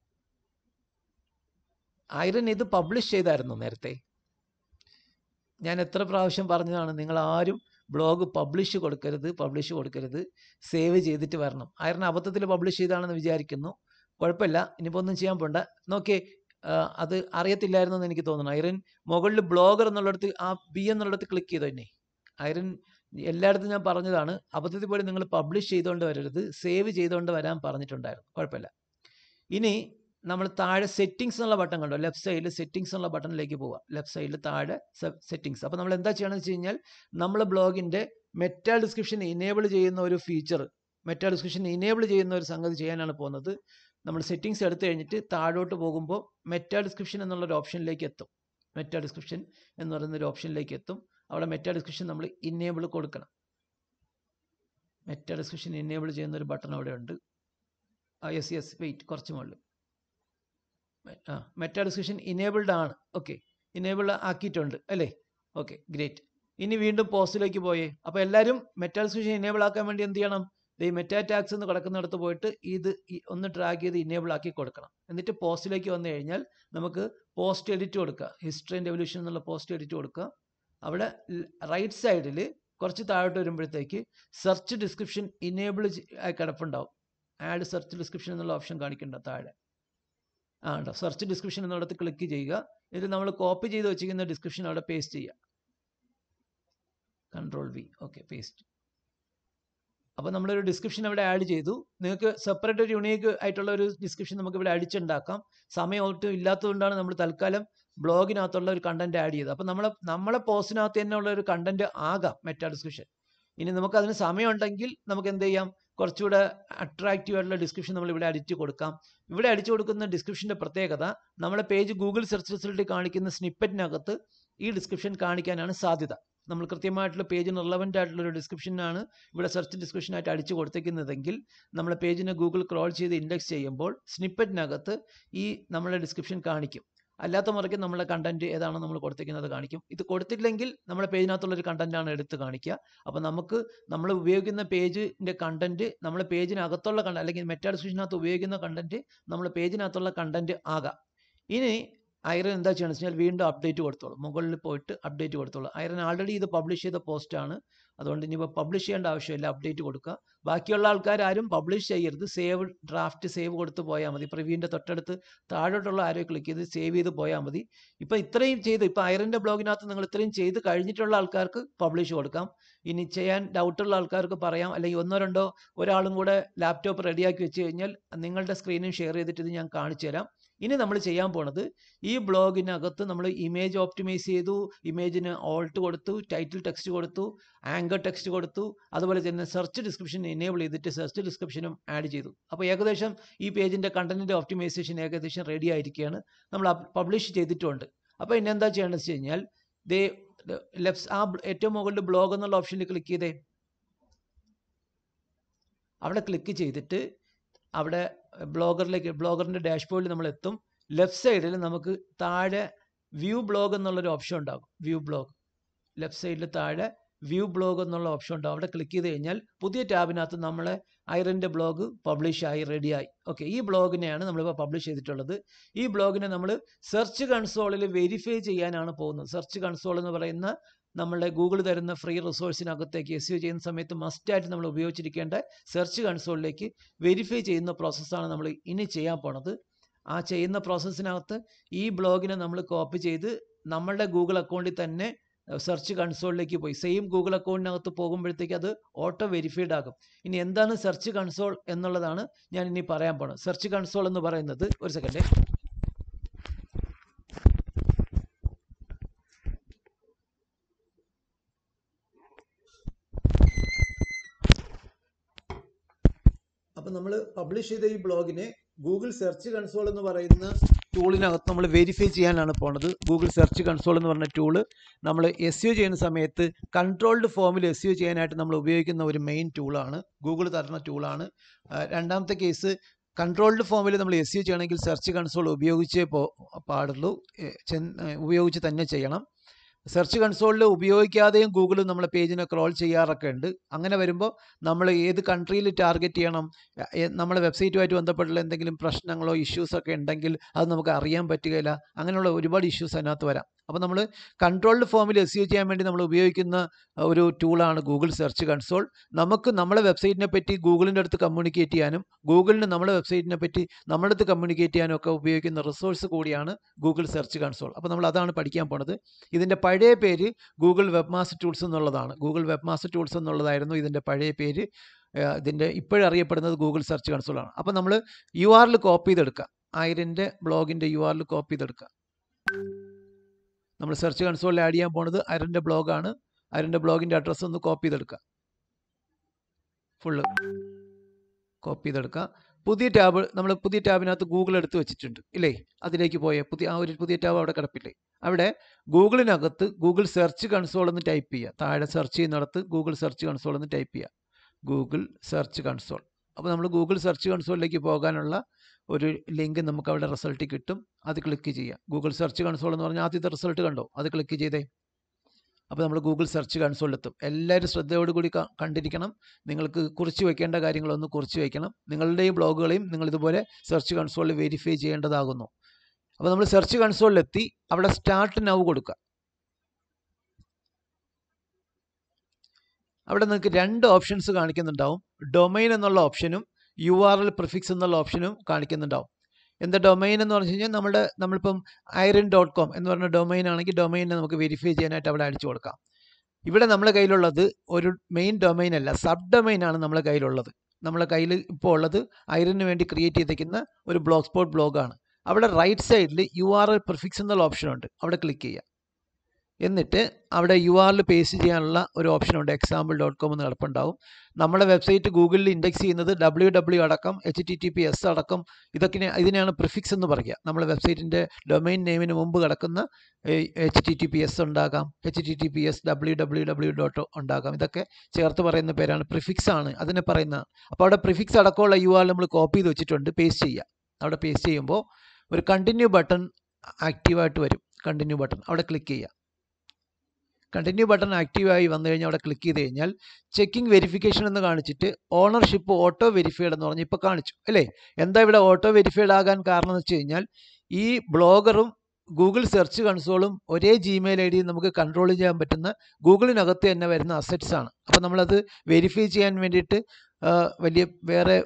ഐറിൻ ഇത് പബ്ലിഷ് ചെയ്തായിരുന്നു നേരത്തെ. ഞാൻ എത്ര പ്രാവശ്യം പറഞ്ഞതാണ്, നിങ്ങൾ ആരും ബ്ലോഗ് പബ്ലിഷ് കൊടുക്കരുത്, പബ്ലിഷ് കൊടുക്കരുത്, സേവ് ചെയ്തിട്ട് വരണം. ഐറിൻ അബദ്ധത്തിൽ പബ്ലിഷ് ചെയ്താണെന്ന് വിചാരിക്കുന്നു. കുഴപ്പമില്ല, ഇനിയിപ്പോൾ ഒന്നും ചെയ്യാൻ പോണ്ട. നോക്കിയേ, അത് അറിയത്തില്ലായിരുന്നു എന്ന് എനിക്ക് തോന്നുന്നു. ഐറിൻ മുകളിൽ ബ്ലോഗർ എന്നുള്ളിടത്ത് ആ ബി എന്നുള്ളിടത്ത് ക്ലിക്ക് ചെയ്തു തന്നെ. ഐറിൻ എല്ലായിടത്തും ഞാൻ പറഞ്ഞതാണ്, അബദ്ധത്തിൽ പോലും നിങ്ങൾ പബ്ലിഷ് ചെയ്തുകൊണ്ട് വരരുത്, സേവ് ചെയ്തുകൊണ്ട് വരാൻ പറഞ്ഞിട്ടുണ്ടായിരുന്നു. കുഴപ്പമില്ല. ഇനി നമ്മൾ താഴെ സെറ്റിങ്സ് എന്നുള്ള ബട്ടൺ കണ്ടോ, ലെഫ്റ്റ് സൈഡിൽ സെറ്റിങ്സ് എന്നുള്ള ബട്ടണിലേക്ക് പോവാം. ലെഫ്റ്റ് സൈഡിൽ താഴെ സെറ്റിങ്സ്. അപ്പോൾ നമ്മൾ എന്താ ചെയ്യണമെന്ന് വെച്ച് കഴിഞ്ഞാൽ, നമ്മൾ ബ്ലോഗിൻ്റെ മെറ്റാ ഡിസ്ക്രിപ്ഷൻ ഇനേബിൾ ചെയ്യുന്ന ഒരു ഫീച്ചർ, മെറ്റാ ഡിസ്ക്രിപ്ഷൻ ഇനേബിൾ ചെയ്യുന്ന ഒരു സംഗതി ചെയ്യാനാണ് പോകുന്നത്. നമ്മൾ സെറ്റിങ്സ് എടുത്തു കഴിഞ്ഞിട്ട് താഴോട്ട് പോകുമ്പോൾ മെറ്റാ ഡിസ്ക്രിപ്ഷൻ എന്നുള്ളൊരു ഓപ്ഷനിലേക്ക് എത്തും. മെറ്റാ ഡിസ്ക്രിപ്ഷൻ എന്ന് പറയുന്ന ഒരു ഓപ്ഷനിലേക്ക് എത്തും. അവിടെ മെറ്റാ ഡിസ്ക്രിപ്ഷൻ നമ്മൾ ഇനേബിൾ കൊടുക്കണം. മെറ്റാ ഡിസ്ക്രിപ്ഷൻ എനേബിൾ ചെയ്യുന്ന ഒരു ബട്ടൺ അവിടെ ഉണ്ട്. ആ യെസ് യെസ് വെയിറ്റ് കുറച്ച് മുകളിൽ ആ മെറ്റാ ഡിസ്ക്രിപ്ഷൻ ഇനേബിൾഡ് ആണ്. ഓക്കെ, ഇനേബിൾ ആക്കിയിട്ടുണ്ട് അല്ലേ? Okay great. ഇനി വീണ്ടും പോസ്റ്റിലേക്ക് പോയേ. അപ്പോൾ എല്ലാവരും മെറ്റാ ഡിസ്ക്രിപ്ഷൻ ഇനേബിൾ ആക്കാൻ വേണ്ടി എന്ത് ചെയ്യണം? ഈ മെറ്റാ ടാഗ്സ് എന്ന് കിടക്കുന്നിടത്ത് പോയിട്ട് ഇത് ഒന്ന് ഡ്രാഗ് ചെയ്ത് ഇനേബിൾ ആക്കി കൊടുക്കണം. എന്നിട്ട് പോസ്റ്റിലേക്ക് വന്നു കഴിഞ്ഞാൽ നമുക്ക് പോസ്റ്റ് എഡിറ്റ് കൊടുക്കുക. ഹിസ്റ്ററി ആൻഡ് എവല്യൂഷൻ എന്നുള്ള പോസ്റ്റ് എഡിറ്റ് കൊടുക്കുക. അവിടെ റൈറ്റ് സൈഡിൽ കുറച്ച് താഴോട്ട് വരുമ്പോഴത്തേക്ക് സെർച്ച് ഡിസ്ക്രിപ്ഷൻ ഇനേബിൾ ആയി കിടപ്പുണ്ടാവും. ആഡ് സെർച്ച് ഡിസ്ക്രിപ്ഷൻ എന്നുള്ള ഓപ്ഷൻ കാണിക്കേണ്ട താഴെ ആ ഉണ്ടോ. സെർച്ച് ഡിസ്ക്രിപ്ഷൻ എന്നിടത്ത് ക്ലിക്ക് ചെയ്യുക. എന്നിട്ട് നമ്മൾ കോപ്പി ചെയ്ത് വെച്ചിരിക്കുന്ന ഡിസ്ക്രിപ്ഷൻ അവിടെ പേസ്റ്റ് ചെയ്യുക. Control V. Okay paste. അപ്പോൾ നമ്മളൊരു ഡിസ്ക്രിപ്ഷൻ അവിടെ ആഡ് ചെയ്തു. നിങ്ങൾക്ക് സെപ്പറേറ്റ് ഒരു യുണീക്ക് ആയിട്ടുള്ള ഒരു ഡിസ്ക്രിപ്ഷൻ നമുക്ക് ഇവിടെ അടിച്ചുണ്ടാക്കാം. സമയം ഒട്ടും ഇല്ലാത്തതുകൊണ്ടാണ് നമ്മൾ തൽക്കാലം ബ്ലോഗിനകത്തുള്ള ഒരു കണ്ടന്റ് ആഡ് ചെയ്തത്. അപ്പോൾ നമ്മളെ നമ്മളെ പോസ്റ്റിനകത്ത് തന്നെ ഉള്ള ഒരു കണ്ടന്റ് ആകാം മെറ്റാ ഡിസ്ക്രിപ്ഷൻ. ഇനി നമുക്ക് അതിന് സമയം ഉണ്ടെങ്കിൽ നമുക്ക് എന്ത് ചെയ്യാം? കുറച്ചുകൂടെ അട്രാക്റ്റീവ് ആയിട്ടുള്ള ഡിസ്ക്രിപ്ഷൻ നമ്മൾ ഇവിടെ അടിച്ചു കൊടുക്കാം. ഇവിടെ അടിച്ചു കൊടുക്കുന്ന ഡിസ്ക്രിപ്ഷൻ്റെ പ്രത്യേകത നമ്മളെ പേജ് ഗൂഗിൾ സെർച്ച് റിസൾട്ടിൽ കാണിക്കുന്ന സ്നിപ്പറ്റിനകത്ത് ഈ ഡിസ്ക്രിപ്ഷൻ കാണിക്കാനാണ് സാധ്യത. നമ്മൾ കൃത്യമായിട്ടുള്ള പേജിന് റിലവൻ്റ് ആയിട്ടുള്ള ഒരു ഡിസ്ക്രിപ്ഷനാണ് ഇവിടെ സെർച്ച് ഡിസ്ക്രിപ്ഷനായിട്ട് അടിച്ചു കൊടുത്തേക്കുന്നതെങ്കിൽ നമ്മളെ പേജിനെ ഗൂഗിൾ ക്രോൾ ചെയ്ത് ഇൻഡെക്സ് ചെയ്യുമ്പോൾ സ്നിപ്പറ്റിനകത്ത് ഈ നമ്മളെ ഡിസ്ക്രിപ്ഷൻ കാണിക്കും. അല്ലാത്ത മുറയ്ക്ക് നമ്മളെ കണ്ടന്റ് ഏതാണോ നമ്മൾ കൊടുത്തിരിക്കുന്നത് കാണിക്കും. ഇത് കൊടുത്തില്ലെങ്കിൽ നമ്മുടെ പേജിനകത്തുള്ളൊരു കണ്ടന്റാണ് എടുത്ത് കാണിക്കുക. അപ്പോൾ നമുക്ക് നമ്മൾ ഉപയോഗിക്കുന്ന പേജിൻ്റെ കണ്ടന്റ് നമ്മളെ പേജിനകത്തുള്ള കണ്ടന്റ് അല്ലെങ്കിൽ മെറ്റാ ഡിസ്ക്രിപ്ഷനകത്ത് ഉപയോഗിക്കുന്ന കണ്ടന്റ് നമ്മളെ പേജിനകത്തുള്ള കണ്ടന്റ് ആകാം. ഇനി ഐറൻ എന്താ ചെയ്യണമെന്ന് വെച്ച് കഴിഞ്ഞാൽ വീണ്ടും അപ്ഡേറ്റ് കൊടുത്തോളൂ. മുകളിൽ പോയിട്ട് അപ്ഡേറ്റ് കൊടുത്തോളൂ. ഐറൻ ആൾറെഡി ഇത് പബ്ലിഷ് ചെയ്ത പോസ്റ്റാണ്. അതുകൊണ്ട് ഇനിയിപ്പോൾ പബ്ലിഷ് ചെയ്യേണ്ട ആവശ്യമില്ല. അപ്ഡേറ്റ് കൊടുക്കുക. ബാക്കിയുള്ള ആൾക്കാർ ആരും പബ്ലിഷ് ചെയ്യരുത്. സേവ് ഡ്രാഫ്റ്റ് സേവ് കൊടുത്ത് പോയാൽ മതി. പ്രിവ്യൂവിൻ്റെ തൊട്ടടുത്ത് താഴോട്ടുള്ള ആരോ ക്ലിക്ക് ചെയ്ത് സേവ് ചെയ്ത് പോയാൽ മതി. ഇപ്പോൾ ഇത്രയും ചെയ്ത് ഇപ്പോൾ ഐറൻ്റെ ബ്ലോഗിനകത്ത് നിങ്ങൾ ഇത്രയും ചെയ്ത് കഴിഞ്ഞിട്ടുള്ള ആൾക്കാർക്ക് പബ്ലിഷ് കൊടുക്കാം. ഇനി ചെയ്യാൻ ഡൗട്ടുള്ള ആൾക്കാർക്ക് പറയാം. അല്ലെങ്കിൽ ഒന്നോ രണ്ടോ ഒരാളും കൂടെ ലാപ്ടോപ്പ് റെഡിയാക്കി വെച്ച് കഴിഞ്ഞാൽ നിങ്ങളുടെ സ്ക്രീനും ഷെയർ ചെയ്തിട്ട് ഇത് ഞാൻ കാണിച്ചു തരാം. ഇനി നമ്മൾ ചെയ്യാൻ പോണത് ഈ ബ്ലോഗിനകത്ത് നമ്മൾ ഇമേജ് ഓപ്റ്റിമൈസ് ചെയ്തു, ഇമേജിന് ഓൾട്ട് കൊടുത്തു, ടൈറ്റിൽ ടെക്സ്റ്റ് കൊടുത്തു, ആങ്കർ ടെക്സ്റ്റ് കൊടുത്തു, അതുപോലെ തന്നെ സെർച്ച് ഡിസ്ക്രിപ്ഷൻ എനേബിൾ ചെയ്തിട്ട് സെർച്ച് ഡിസ്ക്രിപ്ഷനും ആഡ് ചെയ്തു. അപ്പോൾ ഏകദേശം ഈ പേജിൻ്റെ കണ്ടന്റിൻ്റെ ഓപ്റ്റിമൈസേഷൻ ഏകദേശം റെഡി ആയിരിക്കുകയാണ്. നമ്മൾ പബ്ലിഷ് ചെയ്തിട്ടുണ്ട്. അപ്പോൾ ഇനി എന്താ ചെയ്യേണ്ടത് വെച്ച് കഴിഞ്ഞാൽ ദേ ലെഫ്റ്റ് ആ ഏറ്റവും മുകളിൽ ബ്ലോഗ് എന്നുള്ള ഓപ്ഷനിൽ ക്ലിക്ക് ചെയ്തേ. അവിടെ ക്ലിക്ക് ചെയ്തിട്ട് അവിടെ ബ്ലോഗറിലേക്ക് ബ്ലോഗറിൻ്റെ ഡാഷ്ബോർഡിൽ നമ്മൾ എത്തും. ലെഫ്റ്റ് സൈഡിൽ നമുക്ക് താഴെ വ്യൂ ബ്ലോഗ് എന്നുള്ളൊരു ഓപ്ഷൻ ഉണ്ടാകും. വ്യൂ ബ്ലോഗ് ലെഫ്റ്റ് സൈഡിൽ താഴെ വ്യൂ ബ്ലോഗ് എന്നുള്ള ഓപ്ഷൻ ഉണ്ടാകും. അവിടെ ക്ലിക്ക് ചെയ്ത് കഴിഞ്ഞാൽ പുതിയ ടാബിനകത്ത് നമ്മളെ ഐറൻ്റെ ബ്ലോഗ് പബ്ലിഷ് ആയി റെഡിയായി. ഓക്കെ, ഈ ബ്ലോഗിനെയാണ് നമ്മളിപ്പോൾ പബ്ലിഷ് ചെയ്തിട്ടുള്ളത്. ഈ ബ്ലോഗിനെ നമ്മൾ സെർച്ച് കൺസോളിൽ വെരിഫൈ ചെയ്യാനാണ് പോകുന്നത്. സെർച്ച് കൺസോൾ എന്ന് പറയുന്ന നമ്മളുടെ ഗൂഗിൾ തരുന്ന ഫ്രീ റിസോഴ്സിനകത്തേക്ക് എസ് യു ചെയ്യുന്ന സമയത്ത് മസ്റ്റായിട്ട് നമ്മൾ ഉപയോഗിച്ചിരിക്കേണ്ട സെർച്ച് കൺസോളിലേക്ക് വെരിഫൈ ചെയ്യുന്ന പ്രോസസ്സാണ് നമ്മൾ ഇനി ചെയ്യാൻ പോണത്. ആ ചെയ്യുന്ന പ്രോസസ്സിനകത്ത് ഈ ബ്ലോഗിനെ നമ്മൾ കോപ്പി ചെയ്ത് നമ്മളുടെ ഗൂഗിൾ അക്കൗണ്ടിൽ തന്നെ സെർച്ച് കൺസോളിലേക്ക് പോയി സെയിം ഗൂഗിൾ അക്കൗണ്ടിനകത്ത് പോകുമ്പോഴത്തേക്ക് അത് ഓട്ടോ വെരിഫൈഡ് ആകും. ഇനി എന്താണ് സെർച്ച് കൺസോൾ എന്നുള്ളതാണ് ഞാൻ ഇനി പറയാൻ പോണത്. സെർച്ച് കൺസോൾ എന്ന് പറയുന്നത് ഒരു സെക്കൻഡ് അപ്പം നമ്മൾ പബ്ലിഷ് ചെയ്ത ഈ ബ്ലോഗിനെ ഗൂഗിൾ സെർച്ച് കൺസോൾ എന്ന് പറയുന്ന ടൂളിനകത്ത് നമ്മൾ വെരിഫൈ ചെയ്യാനാണ് പോണത്. ഗൂഗിൾ സെർച്ച് കൺസോൾ എന്ന് പറഞ്ഞ ടൂള് നമ്മൾ എസ് യു ചെയ്യുന്ന സമയത്ത് കൺട്രോൾഡ് ഫോമിൽ എസ് യു ചെയ്യാനായിട്ട് നമ്മൾ ഉപയോഗിക്കുന്ന ഒരു മെയിൻ ടൂളാണ്. ഗൂഗിൾ തരുന്ന ടൂളാണ്. രണ്ടാമത്തെ കേസ് കൺട്രോൾഡ് ഫോമിൽ നമ്മൾ എസ് യു ചെയ്യണമെങ്കിൽ സെർച്ച് കൺസോൾ ഉപയോഗിച്ചേ പോ പാടുള്ളൂ ഉപയോഗിച്ച് തന്നെ ചെയ്യണം. സെർച്ച് കൺസോളിൽ ഉപയോഗിക്കാതെയും ഗൂഗിൾ നമ്മളെ പേജിനെ ക്രോൾ ചെയ്യാറൊക്കെ ഉണ്ട്. അങ്ങനെ വരുമ്പോൾ നമ്മൾ ഏത് കൺട്രിയിൽ ടാർഗറ്റ് ചെയ്യണം, നമ്മളെ വെബ്സൈറ്റുമായിട്ട് ബന്ധപ്പെട്ടുള്ള എന്തെങ്കിലും പ്രശ്നങ്ങളോ ഇഷ്യൂസൊക്കെ ഉണ്ടെങ്കിൽ അത് നമുക്ക് അറിയാൻ പറ്റുകയില്ല. അങ്ങനെയുള്ള ഒരുപാട് ഇഷ്യൂസ് അതിനകത്ത് വരാം. അപ്പോൾ നമ്മൾ കൺട്രോൾഡ് ഫോമിൽ എസ് യു ചെയ്യാൻ വേണ്ടി നമ്മൾ ഉപയോഗിക്കുന്ന ഒരു ടൂളാണ് ഗൂഗിൾ സെർച്ച് കൺസോൾ. നമുക്ക് നമ്മളെ വെബ്സൈറ്റിനെ പറ്റി ഗൂഗിളിൻ്റെ അടുത്ത് കമ്മ്യൂണിക്കേറ്റ് ചെയ്യാനും ഗൂഗിളിന് നമ്മളെ വെബ്സൈറ്റിനെ പറ്റി നമ്മുടെ അടുത്ത് കമ്മ്യൂണിക്കേറ്റ് ചെയ്യാനും ഒക്കെ ഉപയോഗിക്കുന്ന റിസോഴ്സ് കൂടിയാണ് ഗൂഗിൾ സെർച്ച് കൺസോൾ. അപ്പോൾ നമ്മൾ അതാണ് പഠിക്കാൻ പോണത്. ഇതിൻ്റെ പഴയ പേര് ഗൂഗിൾ വെബ് മാസ്റ്റർ ടൂൾസ് എന്നുള്ളതാണ്. ഗൂഗിൾ വെബ് മാസ്റ്റർ ടൂൾസ് എന്നുള്ളതായിരുന്നു ഇതിൻ്റെ പഴയ പേര്. ഇതിൻ്റെ ഇപ്പോഴറിയപ്പെടുന്നത് ഗൂഗിൾ സെർച്ച് കൺസോളാണ്. അപ്പോൾ നമ്മൾ യു ആർ എൽ കോപ്പി ചെയ്തെടുക്കുക. ഐറിൻ്റെ ബ്ലോഗിൻ്റെ യു ആർ എൽ കോപ്പി ചെയ്തെടുക്കുക. നമ്മൾ സെർച്ച് കൺസോളിൽ ആഡ് ചെയ്യാൻ പോണത് ഐറിൻ്റെ ബ്ലോഗാണ്. ഐറിൻ്റെ ബ്ലോഗിൻ്റെ അഡ്രസ്സ് ഒന്ന് കോപ്പി ചെയ്തെടുക്കുക. ഫുള്ള് കോപ്പി ചെയ്തെടുക്കുക. പുതിയ ടാബ് നമ്മൾ പുതിയ ടാബിനകത്ത് ഗൂഗിൾ എടുത്ത് വെച്ചിട്ടുണ്ട് ഇല്ലേ? അതിലേക്ക് പോയ പുതിയ ആ ഒരു പുതിയ ടാബ് അവിടെ കിടപ്പില്ലേ? അവിടെ ഗൂഗിളിനകത്ത് ഗൂഗിൾ സെർച്ച് കൺസോൾ എന്ന് ടൈപ്പ് ചെയ്യുക. താഴെ സെർച്ച് ചെയ്യുന്നിടത്ത് ഗൂഗിൾ സെർച്ച് കൺസോൾ എന്ന് ടൈപ്പ് ചെയ്യുക. Google search console. അപ്പോൾ നമ്മൾ ഗൂഗിൾ സെർച്ച് കൺസോളിലേക്ക് പോകാനുള്ള ഒരു ലിങ്ക് നമുക്ക് അവിടെ റിസൾട്ട് കിട്ടും. അത് ക്ലിക്ക് ചെയ്യാം. ഗൂഗിൾ സെർച്ച് കൺസോൾ എന്ന് പറഞ്ഞാൽ ആദ്യത്തെ റിസൾട്ട് കണ്ടോ, അത് ക്ലിക്ക് ചെയ്തേ. അപ്പോൾ നമ്മൾ ഗൂഗിൾ സെർച്ച് കൺസോളിലെത്തും. എല്ലാവരും ശ്രദ്ധയോടുകൂടി കണ്ടിരിക്കണം. നിങ്ങൾക്ക് കുറിച്ച് വയ്ക്കേണ്ട കാര്യങ്ങളൊന്ന് കുറിച്ച് വയ്ക്കണം. നിങ്ങളുടെയും ബ്ലോഗുകളെയും നിങ്ങൾ ഇതുപോലെ സെർച്ച് കൺസോളിൽ വെരിഫൈ ചെയ്യേണ്ടതാകുന്നു. അപ്പോൾ നമ്മൾ സെർച്ച് കൺസോളിലെത്തി അവിടെ സ്റ്റാർട്ട് നൗ കൊടുക്കുക. അവിടെ നിങ്ങൾക്ക് രണ്ട് ഓപ്ഷൻസ് കാണിക്കുന്നുണ്ടാവും. ഡൊമൈൻ എന്നുള്ള ഓപ്ഷനും യു ആർ എൽ പ്രിഫിക്സ് എന്നുള്ള ഓപ്ഷനും കാണിക്കുന്നുണ്ടാവും. എന്താ ഡൊമൈൻ എന്ന് പറഞ്ഞു കഴിഞ്ഞാൽ നമ്മുടെ നമ്മളിപ്പം ഐറൻ ഡോട്ട് കോം എന്ന് പറഞ്ഞ ഡൊമൈൻ ആണെങ്കിൽ ഡൊമൈനെ നമുക്ക് വെരിഫൈ ചെയ്യാനായിട്ട് അവിടെ അടിച്ചു കൊടുക്കാം. ഇവിടെ നമ്മുടെ കയ്യിലുള്ളത് ഒരു മെയിൻ ഡൊമൈൻ അല്ല, സബ് ഡൊമൈൻ ആണ് നമ്മുടെ കയ്യിലുള്ളത്. നമ്മളെ കയ്യിൽ ഇപ്പോൾ ഉള്ളത് ഐറന് വേണ്ടി ക്രിയേറ്റ് ചെയ്തിരിക്കുന്ന ഒരു ബ്ലോഗ് സ്പോട്ട് ബ്ലോഗാണ്. അവിടെ റൈറ്റ് സൈഡിൽ യു ആർ എൽ പ്രിഫിക്സ് എന്നുള്ള ഓപ്ഷൻ ഉണ്ട്. അവിടെ ക്ലിക്ക് ചെയ്യുക. എന്നിട്ട് അവിടെ യു ആർ എൽ പേസ്റ്റ് ചെയ്യാനുള്ള ഒരു ഓപ്ഷൻ ഉണ്ട്. എക്സാമ്പിൾ ഡോട്ട് കോം എന്ന് കിടപ്പുണ്ടാവും. നമ്മുടെ വെബ്സൈറ്റ് ഗൂഗിളിൽ ഇൻഡെക്സ് ചെയ്യുന്നത് ഡബ്ല്യൂ ഡബ്ല്യൂ അടക്കം H T T P S അടക്കം ഇതൊക്കെ ഇതിനെയാണ് പ്രിഫിക്സ് എന്ന് പറയുക. നമ്മുടെ വെബ്സൈറ്റിൻ്റെ ഡൊമൈൻ നെയിമിന് മുമ്പ് കിടക്കുന്ന H T T P S ഉണ്ടാകാം, H T T P S W W W dot ഉണ്ടാകാം. ഇതൊക്കെ ചേർത്ത് പറയുന്ന പേരാണ്, പ്രിഫിക്സ് ആണ് അതിനെ പറയുന്ന. അപ്പോൾ അവിടെ പ്രിഫിക്സ് അടക്കമുള്ള യു ആർ എൽ നമ്മൾ കോപ്പി ചെയ്ത് വെച്ചിട്ടുണ്ട്. പേസ്റ്റ് ചെയ്യുക. അവിടെ പേസ്റ്റ് ചെയ്യുമ്പോൾ ഒരു കണ്ടിന്യൂ ബട്ടൺ ആക്റ്റീവായിട്ട് വരും. കണ്ടിന്യൂ ബട്ടൺ അവിടെ ക്ലിക്ക് ചെയ്യുക. കണ്ടിന്യൂ ബട്ടൺ ആക്റ്റീവായി വന്നു കഴിഞ്ഞാൽ അവിടെ ക്ലിക്ക് ചെയ്ത് കഴിഞ്ഞാൽ ചെക്കിംഗ് വെരിഫിക്കേഷൻ എന്ന് കാണിച്ചിട്ട് ഓണർഷിപ്പ് ഓട്ടോ വെരിഫൈഡ് എന്ന് പറഞ്ഞ് ഇപ്പോൾ കാണിച്ചു അല്ലേ. എന്താ ഇവിടെ ഓട്ടോ വെരിഫൈഡ് ആകാൻ കാരണം എന്ന് വെച്ച് കഴിഞ്ഞാൽ ഈ ബ്ലോഗറും ഗൂഗിൾ സെർച്ച് കൺസോളും ഒരേ ജിമെയിൽ ഐ ഡി നമുക്ക് കൺട്രോൾ ചെയ്യാൻ പറ്റുന്ന ഗൂഗിളിനകത്ത് തന്നെ വരുന്ന അസറ്റ്സ് ആണ്. അപ്പോൾ നമ്മളത് വെരിഫൈ ചെയ്യാൻ വേണ്ടിയിട്ട് വലിയ വേറെ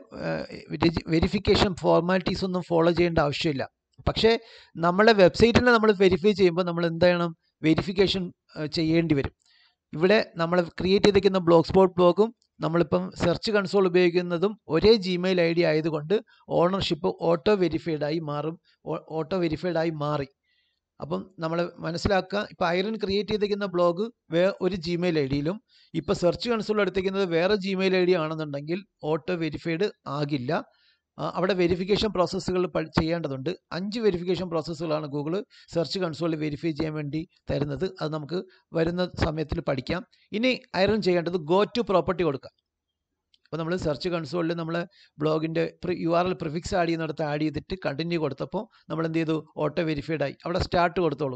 വെരിഫിക്കേഷൻ ഫോർമാലിറ്റീസ് ഒന്നും ഫോളോ ചെയ്യേണ്ട ആവശ്യമില്ല. പക്ഷേ നമ്മളെ വെബ്സൈറ്റിനെ നമ്മൾ വെരിഫൈ ചെയ്യുമ്പോൾ നമ്മൾ എന്ത് ചെയ്യണം, വെരിഫിക്കേഷൻ ചെയ്യേണ്ടി വരും. ഇവിടെ നമ്മൾ ക്രിയേറ്റ് ചെയ്തിരിക്കുന്ന ബ്ലോഗ് സ്പോട്ട് ബ്ലോഗും നമ്മളിപ്പം സെർച്ച് കൺസോൾ ഉപയോഗിക്കുന്നതും ഒരേ ജിമെയിൽ ഐ ഡി ആയതുകൊണ്ട് ഓണർഷിപ്പ് ഓട്ടോ വെരിഫൈഡ് ആയി മാറും ഓട്ടോ വെരിഫൈഡ് ആയി മാറി. അപ്പം നമ്മൾ മനസ്സിലാക്കുക, ഇപ്പോൾ ഐറൻ ക്രിയേറ്റ് ചെയ്തിരിക്കുന്ന ബ്ലോഗ് വേ ഒരു ജിമെയിൽ ഐ ഡിയിലും ഇപ്പോൾ സെർച്ച് കൺസോൾ എടുത്തിരിക്കുന്നത് വേറെ ജിമെയിൽ ഐ ഡി ആണെന്നുണ്ടെങ്കിൽ ഓട്ടോ വെരിഫൈഡ് ആകില്ല. അവിടെ വെരിഫിക്കേഷൻ പ്രോസസ്സുകൾ ചെയ്യേണ്ടതുണ്ട്. അഞ്ച് വെരിഫിക്കേഷൻ പ്രോസസ്സുകളാണ് ഗൂഗിൾ സെർച്ച് കൺസോളിൽ വെരിഫൈ ചെയ്യാൻ വേണ്ടി തരുന്നത്. അത് നമുക്ക് വരുന്ന സമയത്തിൽ പഠിക്കാം. ഇനി ഐറൺ ചെയ്യേണ്ടത് ഗോ ടു പ്രോപ്പർട്ടി കൊടുക്കുക. അപ്പോൾ നമ്മൾ സെർച്ച് കൺസോളിൽ നമ്മൾ ബ്ലോഗിൻ്റെ U R L prefix add ചെയ്യുന്നിടത്ത് ആഡ് ചെയ്തിട്ട് കണ്ടിന്യൂ കൊടുത്തപ്പോൾ നമ്മൾ എന്ത് ചെയ്തു, ഓട്ടോ വെരിഫൈഡ് ആയി. അവിടെ സ്റ്റാർട്ട് കൊടുത്തോളൂ.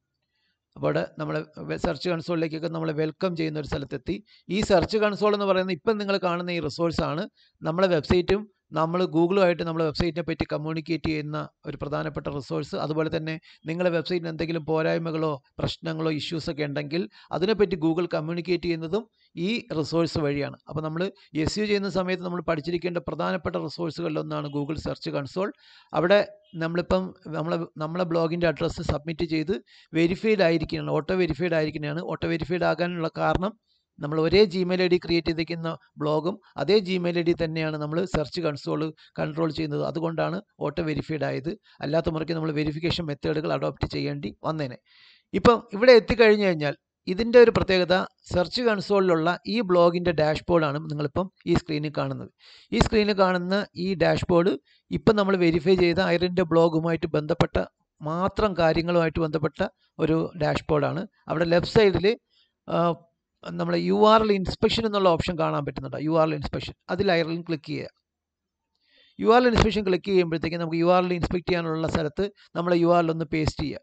അപ്പോൾ അവിടെ നമ്മൾ സെർച്ച് കൺസോളിലേക്കൊക്കെ നമ്മൾ വെൽക്കം ചെയ്യുന്ന ഒരു സ്ഥലത്തെത്തി. ഈ സെർച്ച് കൺസോൾ എന്ന് പറയുന്നത് ഇപ്പം നിങ്ങൾ കാണുന്ന ഈ റിസോഴ്സാണ്. നമ്മളെ വെബ്സൈറ്റും നമ്മൾ ഗൂഗിളുമായിട്ട് നമ്മുടെ വെബ്സൈറ്റിനെ പറ്റി കമ്മ്യൂണിക്കേറ്റ് ചെയ്യുന്ന ഒരു പ്രധാനപ്പെട്ട റിസോഴ്സ്. അതുപോലെ തന്നെ നിങ്ങളുടെ വെബ്സൈറ്റിന് എന്തെങ്കിലും പോരായ്മകളോ പ്രശ്നങ്ങളോ ഇഷ്യൂസൊക്കെ ഉണ്ടെങ്കിൽ അതിനെപ്പറ്റി ഗൂഗിൾ കമ്മ്യൂണിക്കേറ്റ് ചെയ്യുന്നതും ഈ റിസോഴ്സ് വഴിയാണ്. അപ്പോൾ നമ്മൾ എസ് യു ചെയ്യുന്ന സമയത്ത് നമ്മൾ പഠിച്ചിരിക്കേണ്ട പ്രധാനപ്പെട്ട റിസോഴ്സുകളിലൊന്നാണ് ഗൂഗിൾ സെർച്ച് കൺസോൾ. അവിടെ നമ്മളിപ്പം നമ്മളെ നമ്മളെ ബ്ലോഗിൻ്റെ അഡ്രസ്സ് സബ്മിറ്റ് ചെയ്ത് വെരിഫൈഡ് ആയിരിക്കുകയാണ്, ഓട്ടോ വെരിഫൈഡ് ആയിരിക്കുന്നതാണ്. ഓട്ടോ വെരിഫൈഡ് ആകാനുള്ള കാരണം നമ്മൾ ഒരേ ജിമെയിൽ ഐ ഡി ക്രിയേറ്റ് ചെയ്തിരിക്കുന്ന ബ്ലോഗും അതേ ജിമെയിൽ ഐ ഡി തന്നെയാണ് നമ്മൾ സെർച്ച് കൺസോൾ കൺട്രോൾ ചെയ്യുന്നത്. അതുകൊണ്ടാണ് ഓട്ടോ വെരിഫൈഡ് ആയത്. അല്ലാത്ത മുറയ്ക്ക് നമ്മൾ വെരിഫിക്കേഷൻ മെത്തേഡുകൾ അഡോപ്റ്റ് ചെയ്യേണ്ടി വന്നേനെ. ഇപ്പം ഇവിടെ എത്തിക്കഴിഞ്ഞു കഴിഞ്ഞാൽ ഇതിൻ്റെ ഒരു പ്രത്യേകത, സെർച്ച് കൺസോളിലുള്ള ഈ ബ്ലോഗിൻ്റെ ഡാഷ്ബോർഡാണ് നിങ്ങളിപ്പം ഈ സ്ക്രീനിൽ കാണുന്നത്. ഈ സ്ക്രീനിൽ കാണുന്ന ഈ ഡാഷ്ബോർഡ് ഇപ്പം നമ്മൾ വെരിഫൈ ചെയ്ത ഐറിൻ്റെ ബ്ലോഗുമായിട്ട് ബന്ധപ്പെട്ട മാത്രം കാര്യങ്ങളുമായിട്ട് ബന്ധപ്പെട്ട ഒരു ഡാഷ്ബോർഡാണ്. അവിടെ ലെഫ്റ്റ് സൈഡിൽ നമ്മളെ യു ആർ എൽ ഇൻസ്പെക്ഷൻ എന്നുള്ള ഓപ്ഷൻ കാണാൻ പറ്റുന്നുണ്ട്. യു ആർ എൽ ഇൻസ്പെക്ഷൻ, അതിൽ ഐറിൽ ക്ലിക്ക് ചെയ്യുക. U R L inspection click ചെയ്യുമ്പോഴത്തേക്കും നമുക്ക് യു ആർ എൽ ഇൻസ്പെക്ട് ചെയ്യാനുള്ള സ്ഥലത്ത് നമ്മളെ യു ആർ എൽ ഒന്ന് പേസ്റ്റ് ചെയ്യുക.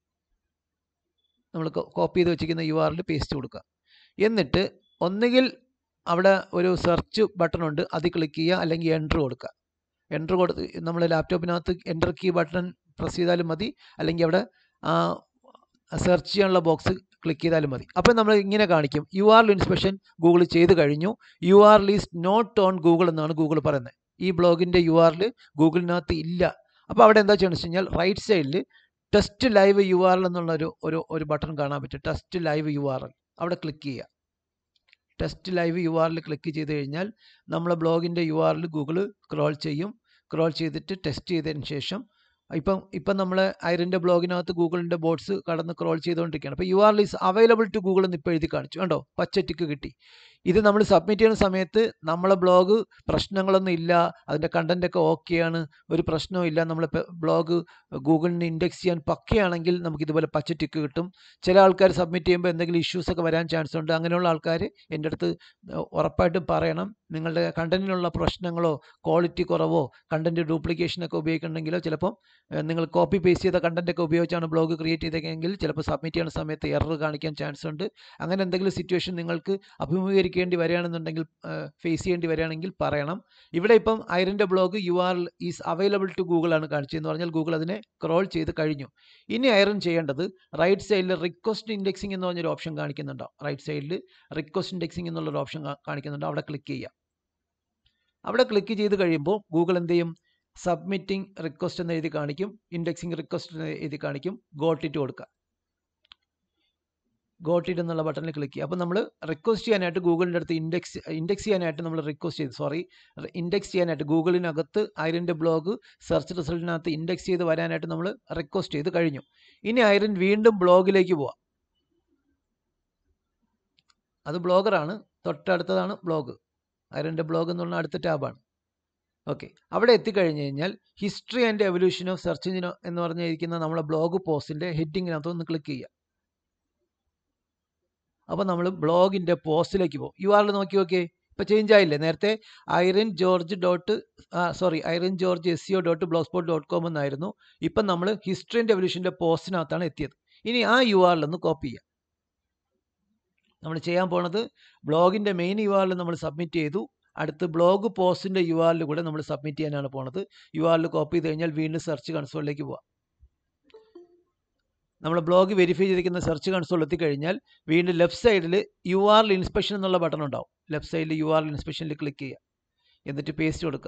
നമ്മൾ കോപ്പി ചെയ്ത് വെച്ചിരിക്കുന്ന യു ആർ എൽ പേസ്റ്റ് കൊടുക്കുക. എന്നിട്ട് ഒന്നുകിൽ അവിടെ ഒരു സെർച്ച് ബട്ടൺ ഉണ്ട്, അത് ക്ലിക്ക് ചെയ്യുക, അല്ലെങ്കിൽ എൻ്റർ കൊടുക്കുക. എൻ്റർ കൊടുത്ത് നമ്മൾ ലാപ്ടോപ്പിനകത്ത് എൻ്റർ കീ ബട്ടൺ പ്രസ് ചെയ്താലും മതി, അല്ലെങ്കിൽ അവിടെ സെർച്ച് ചെയ്യാനുള്ള ബോക്സ് ക്ലിക്ക് ചെയ്താലും മതി. അപ്പോൾ നമ്മൾ ഇങ്ങനെ കാണിക്കും, U R L inspection Google ചെയ്ത് കഴിഞ്ഞു, U R L is not on Google എന്നാണ് ഗൂഗിൾ പറയുന്നത്. ഈ ബ്ലോഗിൻ്റെ യു ആർ എൽ ഗൂഗിളിനകത്ത് ഇല്ല. അപ്പോൾ അവിടെ എന്താ ചെയ്യണമെന്ന് വെച്ച് കഴിഞ്ഞാൽ റൈറ്റ് സൈഡിൽ test live U R L എന്നുള്ളൊരു ഒരു ഒരു ബട്ടൺ കാണാൻ പറ്റും. Test live U R L അവിടെ ക്ലിക്ക് ചെയ്യുക. Test live U R L click ചെയ്ത് കഴിഞ്ഞാൽ നമ്മളെ ബ്ലോഗിൻ്റെ U R L Google crawl ചെയ്യും. ക്രോൾ ചെയ്തിട്ട് ടെസ്റ്റ് ചെയ്തതിന് ശേഷം ഇപ്പം ഇപ്പം നമ്മൾ ഐറിൻ്റെ ബ്ലോഗിനകത്ത് ഗൂഗിളിൻ്റെ ബോട്ട്സ് കടന്ന് ക്രോൾ ചെയ്തുകൊണ്ടിരിക്കുകയാണ്. അപ്പോൾ U R L is available to Google എന്ന് ഇപ്പോൾ എഴുതി കാണിച്ചു, കണ്ടോ, പച്ച ടിക്ക് കിട്ടി. ഇത് നമ്മൾ സബ്മിറ്റ് ചെയ്യുന്ന സമയത്ത് നമ്മളെ ബ്ലോഗ് പ്രശ്നങ്ങളൊന്നും ഇല്ല, അതിൻ്റെ കണ്ടൻറ്റൊക്കെ ഓക്കെയാണ്, ഒരു പ്രശ്നവും ഇല്ല, നമ്മൾ ബ്ലോഗ് ഗൂഗിളിന് ഇൻഡെക്സ് ചെയ്യാൻ പക്കയാണെങ്കിൽ നമുക്ക് ഇതുപോലെ പച്ച ടിക്ക് കിട്ടും. ചില ആൾക്കാർ സബ്മിറ്റ് ചെയ്യുമ്പോൾ എന്തെങ്കിലും ഇഷ്യൂസ് ഒക്കെ വരാൻ ചാൻസ് ഉണ്ട്. അങ്ങനെയുള്ള ആൾക്കാർ എൻ്റെ അടുത്ത് ഉറപ്പായിട്ടും പറയണം. നിങ്ങളുടെ കണ്ടൻറ്റിനുള്ള പ്രശ്നങ്ങളോ ക്വാളിറ്റി കുറവോ കണ്ടൻറ്റ് ഡ്യൂപ്ലിക്കേഷനൊക്കെ ഉപയോഗിക്കുന്നുണ്ടെങ്കിലോ ചിലപ്പം നിങ്ങൾ കോപ്പി പേസ്റ്റ് ചെയ്ത കണ്ടൻറ്റൊക്കെ ഉപയോഗിച്ചാണ് ബ്ലോഗ് ക്രിയേറ്റ് ചെയ്തതെങ്കിൽ ചിലപ്പോൾ സബ്മിറ്റ് ചെയ്യുന്ന സമയത്ത് എറർ കാണിക്കാൻ ചാൻസ് ഉണ്ട്. അങ്ങനെ എന്തെങ്കിലും സിറ്റുവേഷൻ നിങ്ങൾക്ക് അഭിമുഖീകരിക്കും ണ്ടി വരികയാണെന്നുണ്ടെങ്കിൽ ഫേസ് ചെയ്യേണ്ടി വരികയാണെങ്കിൽ പറയണം. ഇവിടെ ഇപ്പം ഐറിൻ്റെ blog U R is available to Google ആണ് കാണിച്ചതെന്ന് പറഞ്ഞാൽ ഗൂഗിൾ അതിനെ ക്രോൾ ചെയ്ത് കഴിഞ്ഞു. ഇനി ഐറൻ ചെയ്യേണ്ടത് റൈറ്റ് സൈഡിൽ റിക്വസ്റ്റ് ഇൻഡെക്സിംഗ് എന്ന് പറഞ്ഞൊരു ഓപ്ഷൻ കാണിക്കുന്നുണ്ടോ? റൈറ്റ് സൈഡിൽ റിക്വസ്റ്റ് ഇൻഡെക്സിംഗ് എന്നുള്ളൊരു ഓപ്ഷൻ കാണിക്കുന്നുണ്ടോ? അവിടെ ക്ലിക്ക് ചെയ്യാം. അവിടെ ക്ലിക്ക് ചെയ്ത് കഴിയുമ്പോൾ ഗൂഗിൾ എന്ത് ചെയ്യും? സബ്മിറ്റിംഗ് റിക്വസ്റ്റ് എന്ന് എഴുതി കാണിക്കും, ഇൻഡെക്സിംഗ് റിക്വസ്റ്റ് എന്ന് എഴുതി കാണിക്കും. ഗോട്ട് ഇറ്റ് കൊടുക്കുക. ഗോട്ട് ഇറ്റ് എന്നുള്ള ബട്ടണിൽ ക്ലിക്ക് ചെയ്യുക. അപ്പോൾ നമ്മൾ റിക്വസ്റ്റ് ചെയ്യാനായിട്ട് ഗൂഗിളിൻ്റെ അടുത്ത് ഇൻഡെക്സ് ഇൻഡെക്സ് ചെയ്യാനായിട്ട് നമ്മൾ റിക്വസ്റ്റ് ചെയ്ത് സോറി ഇൻഡെക്സ് ചെയ്യാനായിട്ട് ഗൂഗിളിനകത്ത് ഐറിൻ്റെ ബ്ലോഗ് സെർച്ച് റിസൾട്ടിനകത്ത് ഇൻഡെക്സ് ചെയ്ത് വരാനായിട്ട് നമ്മൾ റിക്വസ്റ്റ് ചെയ്ത് കഴിഞ്ഞു. ഇനി ഐറിൻ വീണ്ടും ബ്ലോഗിലേക്ക് പോവാം. അത് ബ്ലോഗറാണ്, തൊട്ടടുത്തതാണ് ബ്ലോഗ്. ഐറിൻ്റെ ബ്ലോഗ് എന്ന് പറഞ്ഞാൽ അടുത്ത ടാബാണ്. ഓക്കെ, അവിടെ എത്തിക്കഴിഞ്ഞ് കഴിഞ്ഞാൽ history and evolution of search engine എന്ന് പറഞ്ഞിരിക്കുന്ന നമ്മളെ ബ്ലോഗ് പോസ്റ്റിൻ്റെ ഹെഡിങ്ങിനകത്ത് ഒന്ന് ക്ലിക്ക് ചെയ്യുക. അപ്പോൾ നമ്മൾ ബ്ലോഗിൻ്റെ പോസ്റ്റിലേക്ക് പോകും. യു ആറിൽ നോക്കി നോക്കിയേ, ഇപ്പോൾ ചേഞ്ച് ആയില്ലേ? നേരത്തെ Irene George dot sorry Irene George S C O dot blogspot dot com എന്നായിരുന്നു. ഇപ്പം നമ്മൾ ഹിസ്റ്ററി ആൻഡ് എവല്യൂഷൻ്റെ പോസ്റ്റിനകത്താണ് എത്തിയത്. ഇനി ആ യു ആറിൽ ഒന്ന് കോപ്പി ചെയ്യാം. നമ്മൾ ചെയ്യാൻ പോണത് ബ്ലോഗിൻ്റെ മെയിൻ യു ആറിൽ നമ്മൾ സബ്മിറ്റ് ചെയ്തു. അടുത്ത് ബ്ലോഗ് പോസ്റ്റിൻ്റെ യു ആറിൽ കൂടെ നമ്മൾ സബ്മിറ്റ് ചെയ്യാനാണ് പോണത്. യു ആറിൽ കോപ്പി ചെയ്ത് കഴിഞ്ഞാൽ വീണ്ടും സെർച്ച് കൺസോളിലേക്ക് പോവാം. നമ്മൾ ബ്ലോഗ് വെരിഫൈ ചെയ്തിരിക്കുന്ന സെർച്ച് കൺസോൾ എത്തിക്കഴിഞ്ഞാൽ വീണ്ടും ലെഫ്റ്റ് സൈഡിൽ യു ആർ എൽ ഇൻസ്പെക്ഷൻ എന്നുള്ള ബട്ടൺ ഉണ്ടാവും. ലെഫ്റ്റ് സൈഡിൽ യു ആർ എൽ ഇൻസ്പെക്ഷനിൽ ക്ലിക്ക് ചെയ്യുക. എന്നിട്ട് പേസ്റ്റ് കൊടുക്കുക.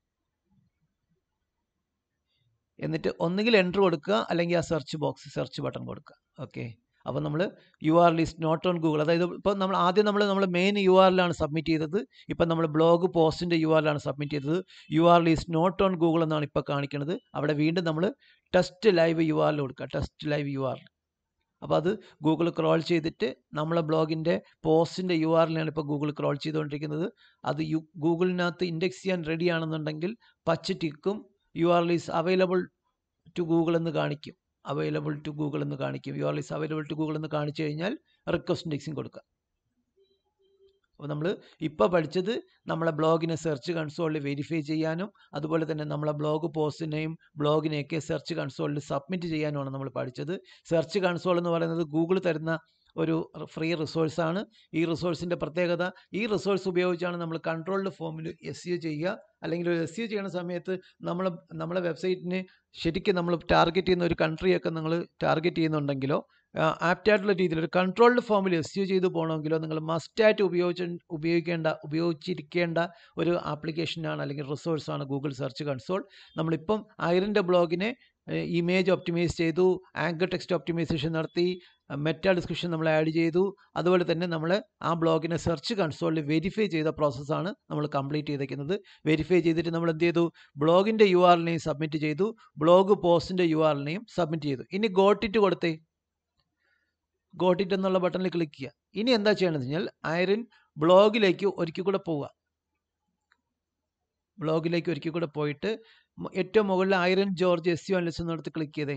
എന്നിട്ട് ഒന്നുകിൽ എൻ്റർ കൊടുക്കുക, അല്ലെങ്കിൽ ആ സെർച്ച് ബോക്സ് സെർച്ച് ബട്ടൺ കൊടുക്കുക. ഓക്കെ, അപ്പോൾ നമ്മൾ U R L is not on Google, അതായത് ഇപ്പോൾ നമ്മൾ ആദ്യം നമ്മൾ നമ്മൾ മെയിൻ യു ആർ എല്ലാണ് സബ്മിറ്റ് ചെയ്തത്. ഇപ്പം നമ്മൾ ബ്ലോഗ് പോസ്റ്റിൻ്റെ യു ആർ എല്ലാണ് സബ്മിറ്റ് ചെയ്തത്. U R L is not on Google എന്നാണ് ഇപ്പോൾ കാണിക്കുന്നത്. അവിടെ വീണ്ടും നമ്മൾ test live U R L കൊടുക്കുക. Test live U R L. അപ്പോൾ അത് ഗൂഗിൾ ക്രോൾ ചെയ്തിട്ട് നമ്മളെ ബ്ലോഗിൻ്റെ പോസ്റ്റിൻ്റെ യു ആർ എല്ലാണ് ഇപ്പോൾ ഗൂഗിൾ ക്രോൾ ചെയ്തുകൊണ്ടിരിക്കുന്നത്. അത് യു ഗൂഗിളിനകത്ത് ഇൻഡെക്സ് ചെയ്യാൻ റെഡി ആണെന്നുണ്ടെങ്കിൽ പച്ച ടിക്കും U R L is available to Google എന്ന് കാണിക്കും. അവൈലബിൾ ടു ഗൂഗിൾ എന്ന് കാണിക്കും. U R L is available to Google എന്ന് കാണിച്ചു കഴിഞ്ഞാൽ റിക്വസ്റ്റ് ഇൻഡെക്സിങ് കൊടുക്കുക. അപ്പോൾ നമ്മൾ ഇപ്പോൾ പഠിച്ചത് നമ്മളെ ബ്ലോഗിനെ സെർച്ച് കൺസോളിൽ വെരിഫൈ ചെയ്യാനും അതുപോലെ തന്നെ നമ്മളെ ബ്ലോഗ് പോസ്റ്റിനെയും ബ്ലോഗിനെയൊക്കെ സെർച്ച് കൺസോളിൽ സബ്മിറ്റ് ചെയ്യാനുമാണ് നമ്മൾ പഠിച്ചത്. സെർച്ച് കൺസോൾ എന്ന് പറയുന്നത് ഗൂഗിൾ തരുന്ന ഒരു ഫ്രീ റിസോഴ്സാണ്. ഈ റിസോഴ്സിൻ്റെ പ്രത്യേകത, ഈ റിസോഴ്സ് ഉപയോഗിച്ചാണ് നമ്മൾ കൺട്രോൾഡ് ഫോമിൽ എസ് ഇ ഒ ചെയ്യുക. അല്ലെങ്കിൽ ഒരു എസ് ഇ ഒ ചെയ്യുന്ന സമയത്ത് നമ്മൾ നമ്മളെ വെബ്സൈറ്റിന് ശരിക്കും നമ്മൾ ടാർഗറ്റ് ചെയ്യുന്ന ഒരു കൺട്രിയൊക്കെ നിങ്ങൾ ടാർഗറ്റ് ചെയ്യുന്നുണ്ടെങ്കിലോ ആപ്റ്റായിട്ടുള്ള രീതിയിൽ ഒരു കൺട്രോൾഡ് ഫോമിൽ എസ് ഇ ഒ ചെയ്ത് പോകണമെങ്കിലോ നിങ്ങൾ മസ്റ്റായിട്ട് ഉപയോഗിച്ച് ഉപയോഗിക്കേണ്ട ഉപയോഗിച്ചിരിക്കേണ്ട ഒരു ആപ്ലിക്കേഷനാണ് അല്ലെങ്കിൽ റിസോഴ്സാണ് ഗൂഗിൾ സെർച്ച് കൺസോൾ. നമ്മളിപ്പം ഐറിൻ്റെ ബ്ലോഗിനെ ഇമേജ് ഒപ്റ്റിമൈസ് ചെയ്തു, ആങ്കർ ടെക്സ്റ്റ് ഒപ്റ്റിമൈസേഷൻ നടത്തി, മെറ്റാ ഡിസ്ക്രിപ്ഷൻ നമ്മൾ ആഡ് ചെയ്തു. അതുപോലെ തന്നെ നമ്മൾ ആ ബ്ലോഗിനെ സെർച്ച് കൺസോളിൽ വെരിഫൈ ചെയ്ത പ്രോസസ്സാണ് നമ്മൾ കംപ്ലീറ്റ് ചെയ്തിരിക്കുന്നത്. വെരിഫൈ ചെയ്തിട്ട് നമ്മൾ എന്ത് ചെയ്തു? ബ്ലോഗിൻ്റെ യു ആർ എലിനെയും സബ്മിറ്റ് ചെയ്തു, ബ്ലോഗ് പോസ്റ്റിൻ്റെ യു ആർ എലിനെയും സബ്മിറ്റ് ചെയ്തു. ഇനി ഗോട്ട് ഇറ്റ് കൊടുത്തേ. ഗോട്ട് ഇറ്റ് എന്നുള്ള ബട്ടണിൽ ക്ലിക്ക് ചെയ്യുക. ഇനി എന്താ ചെയ്യേണ്ടത് വെച്ചാൽ ഐറിൻ ബ്ലോഗിലേക്ക് ഒരിക്കൽ കൂടെ പോവുക. ബ്ലോഗിലേക്ക് ഒരിക്കൽ കൂടെ പോയിട്ട് ഏറ്റവും മുകളിൽ Irene George S U analyst എന്നിടത്ത് ക്ലിക്ക് ചെയ്തേ.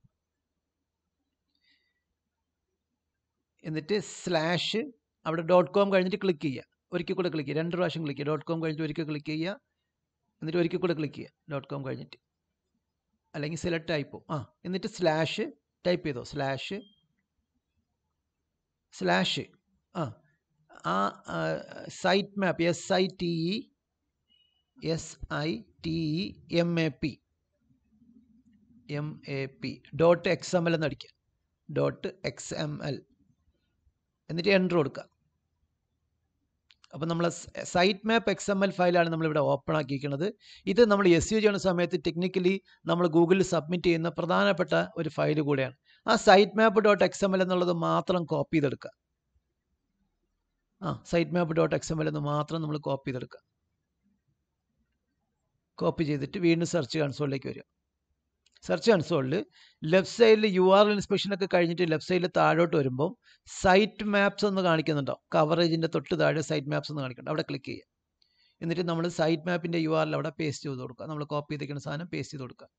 എന്നിട്ട് സ്ലാഷ് അവിടെ ഡോട്ട് കോം കഴിഞ്ഞിട്ട് ക്ലിക്ക് ചെയ്യുക. ഒരിക്കൽ കൂടെ ക്ലിക്ക് ചെയ്യുക. രണ്ട് പ്രാവശ്യം ക്ലിക്ക് ചെയ്യുക. ഡോട്ട് കോം കഴിഞ്ഞിട്ട് ഒരിക്കൽ ക്ലിക്ക് ചെയ്യുക. എന്നിട്ട് ഒരിക്കൽ കൂടെ ക്ലിക്ക് ചെയ്യുക ഡോട്ട് കോം കഴിഞ്ഞിട്ട്, അല്ലെങ്കിൽ സെലക്ട് ആയിപ്പോ. ആ എന്നിട്ട് സ്ലാഷ് ടൈപ്പ് ചെയ്തോ. സ്ലാഷ് സ്ലാഷ് ആ ആ site map S I T E S I T E M A P M A P dot X M L എന്ന് അടിക്കുക. ഡോട്ട് എക്സ് എം എൽ എന്നിട്ട് എൻ്റർ കൊടുക്കുക. അപ്പോൾ നമ്മൾ site map X M L ഫയലാണ് നമ്മളിവിടെ ഓപ്പൺ ആക്കിയിരിക്കുന്നത്. ഇത് നമ്മൾ എസ് യു ചെയ്യുന്ന സമയത്ത് ടെക്നിക്കലി നമ്മൾ ഗൂഗിളിൽ സബ്മിറ്റ് ചെയ്യുന്ന പ്രധാനപ്പെട്ട ഒരു ഫയൽ കൂടെയാണ്. ആ site map dot X M L എന്നുള്ളത് മാത്രം കോപ്പി ചെയ്തെടുക്കുക. ആ site map dot X M L എന്ന് മാത്രം നമ്മൾ കോപ്പി ചെയ്തെടുക്കുക. കോപ്പി ചെയ്തിട്ട് വീണ്ടും സെർച്ച് കൺസോളിലേക്ക് വരിക. സെർച്ച് കൺസോളിൽ ലെഫ്റ്റ് സൈഡിൽ യു ആർ എൽ ഇൻസ്പെക്ഷനൊക്കെ കഴിഞ്ഞിട്ട് ലെഫ്റ്റ് സൈഡിൽ താഴോട്ട് വരുമ്പോൾ സൈറ്റ് മാപ്സ് എന്ന് കാണിക്കുന്നുണ്ടോ? കവറേജിൻ്റെ തൊട്ട് താഴെ സൈറ്റ് മാപ്സ് എന്ന് കാണിക്കുന്നുണ്ട്. അവിടെ ക്ലിക്ക് ചെയ്യുക. എന്നിട്ട് നമ്മൾ സൈറ്റ് മാപ്പിൻ്റെ യു ആർ എൽ അവിടെ പേസ്റ്റ് ചെയ്ത് കൊടുക്കുക. നമ്മൾ കോപ്പി ചെയ്തിരിക്കുന്ന സാധനം പേസ്റ്റ് ചെയ്ത് കൊടുക്കുക.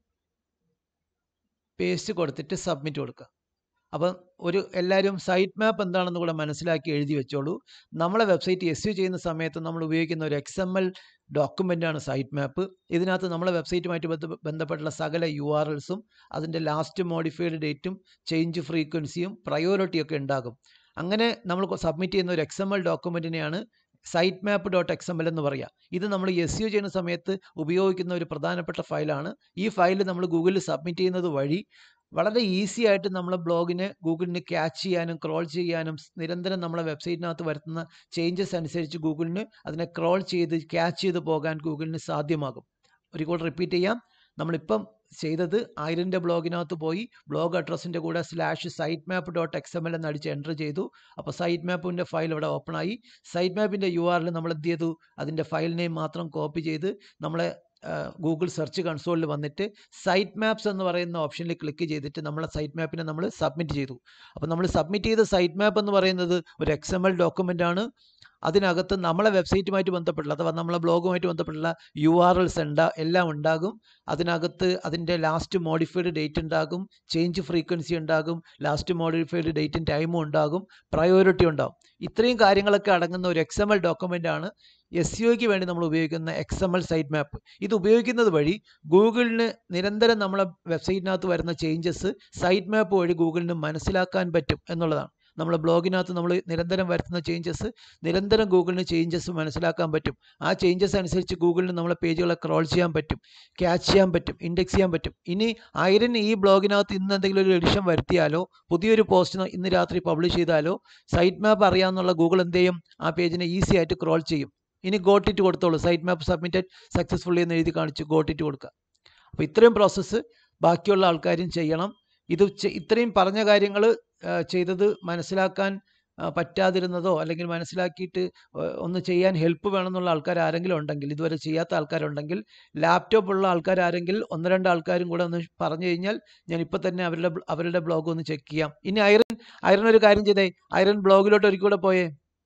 പേസ്റ്റ് കൊടുത്തിട്ട് സബ്മിറ്റ് കൊടുക്കുക. അപ്പം ഒരു എല്ലാവരും സൈറ്റ് മാപ്പ് എന്താണെന്ന് കൂടെ മനസ്സിലാക്കി എഴുതി വെച്ചോളൂ. നമ്മളെ വെബ്സൈറ്റ് എസ് യു ചെയ്യുന്ന സമയത്ത് നമ്മൾ ഉപയോഗിക്കുന്ന ഒരു എക്സ് എം എൽ ഡോക്യുമെൻ്റാണ് സൈറ്റ് മാപ്പ്. ഇതിനകത്ത് നമ്മളെ വെബ്സൈറ്റുമായിട്ട് ബന്ധപ്പെട്ടുള്ള സകല യു ആർ എൽസും അതിൻ്റെ ലാസ്റ്റ് മോഡിഫൈഡ് ഡേറ്റും ചേഞ്ച് ഫ്രീക്വൻസിയും പ്രയോറിറ്റിയും ഒക്കെ ഉണ്ടാകും. അങ്ങനെ നമ്മൾ സബ്മിറ്റ് ചെയ്യുന്ന ഒരു എക്സ് എം എൽ ഡോക്യുമെൻറ്റിനെയാണ് site map dot X M L എന്ന് പറയുക. ഇത് നമ്മൾ എസ് യു ചെയ്യുന്ന സമയത്ത് ഉപയോഗിക്കുന്ന ഒരു പ്രധാനപ്പെട്ട ഫയലാണ്. ഈ ഫയൽ നമ്മൾ ഗൂഗിളിൽ സബ്മിറ്റ് ചെയ്യുന്നത് വഴി വളരെ ഈസി ആയിട്ട് നമ്മളെ ബ്ലോഗിനെ ഗൂഗിളിന് ക്യാച്ച് ചെയ്യാനും ക്രോൾ ചെയ്യാനും നിരന്തരം നമ്മളെ വെബ്സൈറ്റിനകത്ത് വരുത്തുന്ന ചേഞ്ചസ് അനുസരിച്ച് ഗൂഗിളിന് അതിനെ ക്രോൾ ചെയ്ത് ക്യാച്ച് ചെയ്ത് പോകാൻ ഗൂഗിളിന് സാധ്യമാകും. ഒരിക്കൽ റിപ്പീറ്റ് ചെയ്യാം. നമ്മളിപ്പം ചെയ്തത് ആയിരൻ്റെ ബ്ലോഗിനകത്ത് പോയി ബ്ലോഗ് അഡ്രസ്സിൻ്റെ കൂടെ slash site map dot X M L എന്ന് അടിച്ച് എൻ്റർ ചെയ്തു. അപ്പോൾ സൈറ്റ് മാപ്പിൻ്റെ ഫയൽ ഇവിടെ ഓപ്പൺ ആയി. സൈറ്റ് മാപ്പിൻ്റെ യു ആർ എൽ നമ്മൾ എന്ത് ചെയ്തു? അതിൻ്റെ ഫയൽ നെയിം മാത്രം കോപ്പി ചെയ്ത് നമ്മളെ ഗൂഗിൾ സെർച്ച് കൺസോളിൽ വന്നിട്ട് സൈറ്റ് മാപ്സ് എന്ന് പറയുന്ന ഓപ്ഷനിൽ ക്ലിക്ക് ചെയ്തിട്ട് നമ്മളെ സൈറ്റ് മാപ്പിനെ നമ്മൾ സബ്മിറ്റ് ചെയ്തു. അപ്പോൾ നമ്മൾ സബ്മിറ്റ് ചെയ്ത സൈറ്റ് മാപ്പ് എന്ന് പറയുന്നത് ഒരു എക്സ് എം എൽ ഡോക്യുമെൻ്റ് ആണ്. അതിനകത്ത് നമ്മളെ വെബ്സൈറ്റുമായിട്ട് ബന്ധപ്പെട്ടുള്ള അഥവാ നമ്മളെ ബ്ലോഗുമായിട്ട് ബന്ധപ്പെട്ടുള്ള യു ആർ എൽസ് ഉണ്ടാ എല്ലാം ഉണ്ടാകും. അതിനകത്ത് അതിൻ്റെ ലാസ്റ്റ് മോഡിഫൈഡ് ഡേറ്റ് ഉണ്ടാകും, ചേഞ്ച് ഫ്രീക്വൻസി ഉണ്ടാകും, ലാസ്റ്റ് മോഡിഫൈഡ് ഡേറ്റും ടൈമും ഉണ്ടാകും, പ്രയോറിറ്റി ഉണ്ടാകും. ഇത്രയും കാര്യങ്ങളൊക്കെ അടങ്ങുന്ന ഒരു എക്സ് എം എൽ ഡോക്യുമെൻ്റ് ആണ് എസ് യുക്ക് വേണ്ടി നമ്മൾ ഉപയോഗിക്കുന്ന X M L site map. ഇത് ഉപയോഗിക്കുന്നത് വഴി ഗൂഗിളിന് നിരന്തരം നമ്മളെ വെബ്സൈറ്റിനകത്ത് വരുന്ന ചേഞ്ചസ് സൈറ്റ് മാപ്പ് വഴി ഗൂഗിളിന് മനസ്സിലാക്കാൻ പറ്റും എന്നുള്ളതാണ്. നമ്മളെ ബ്ലോഗിനകത്ത് നമ്മൾ നിരന്തരം വരുത്തുന്ന ചേഞ്ചസ് നിരന്തരം ഗൂഗിളിന് ചേഞ്ചസ് മനസ്സിലാക്കാൻ പറ്റും. ആ ചേഞ്ചസ് അനുസരിച്ച് ഗൂഗിളിന് നമ്മളെ പേജുകളെ ക്രോൾ ചെയ്യാൻ പറ്റും, ക്യാച്ച് ചെയ്യാൻ പറ്റും, ഇൻഡെക്സ് ചെയ്യാൻ പറ്റും. ഇനി ആയിരം ഈ ബ്ലോഗിനകത്ത് ഇന്ന് എന്തെങ്കിലും ഒരു എഡിഷൻ വരുത്തിയാലോ പുതിയൊരു പോസ്റ്റ് ഇന്ന് രാത്രി പബ്ലിഷ് ചെയ്താലോ സൈറ്റ് മാപ്പ് അറിയാമെന്നുള്ള ഗൂഗിൾ എന്ത് ചെയ്യും? ആ പേജിനെ ഈസി ആയിട്ട് ക്രോൾ ചെയ്യും. ഇനി ഗോട്ടിറ്റ് കൊടുത്തോളൂ. സൈറ്റ് മാപ്പ് സബ്മിറ്റഡ് സക്സസ്ഫുള്ളി എന്ന് എഴുതി കാണിച്ച് ഗോട്ടിറ്റ് കൊടുക്കുക. അപ്പോൾ ഇത്രയും പ്രോസസ്സ് ബാക്കിയുള്ള ആൾക്കാരും ചെയ്യണം. ഇത് ഇത്രയും പറഞ്ഞ കാര്യങ്ങൾ ചെയ്തത് മനസ്സിലാക്കാൻ പറ്റാതിരുന്നതോ അല്ലെങ്കിൽ മനസ്സിലാക്കിയിട്ട് ഒന്ന് ചെയ്യാൻ ഹെൽപ്പ് വേണമെന്നുള്ള ആൾക്കാർ ആരെങ്കിലും ഉണ്ടെങ്കിൽ, ഇതുവരെ ചെയ്യാത്ത ആൾക്കാരുണ്ടെങ്കിൽ, ലാപ്ടോപ്പ് ഉള്ള ആൾക്കാർ ആരെങ്കിൽ ഒന്ന് രണ്ട് ആൾക്കാരും കൂടെ ഒന്ന് പറഞ്ഞു കഴിഞ്ഞാൽ ഞാൻ ഇപ്പോൾ തന്നെ അവരുടെ അവരുടെ ബ്ലോഗ് ഒന്ന് ചെക്ക് ചെയ്യാം. ഇനി ഐറൻ ഐറൺ ഒരു കാര്യം ചെയ്തേ, ഐറൺ ബ്ലോഗിലോട്ട് ഒരിക്കൽ പോയേ,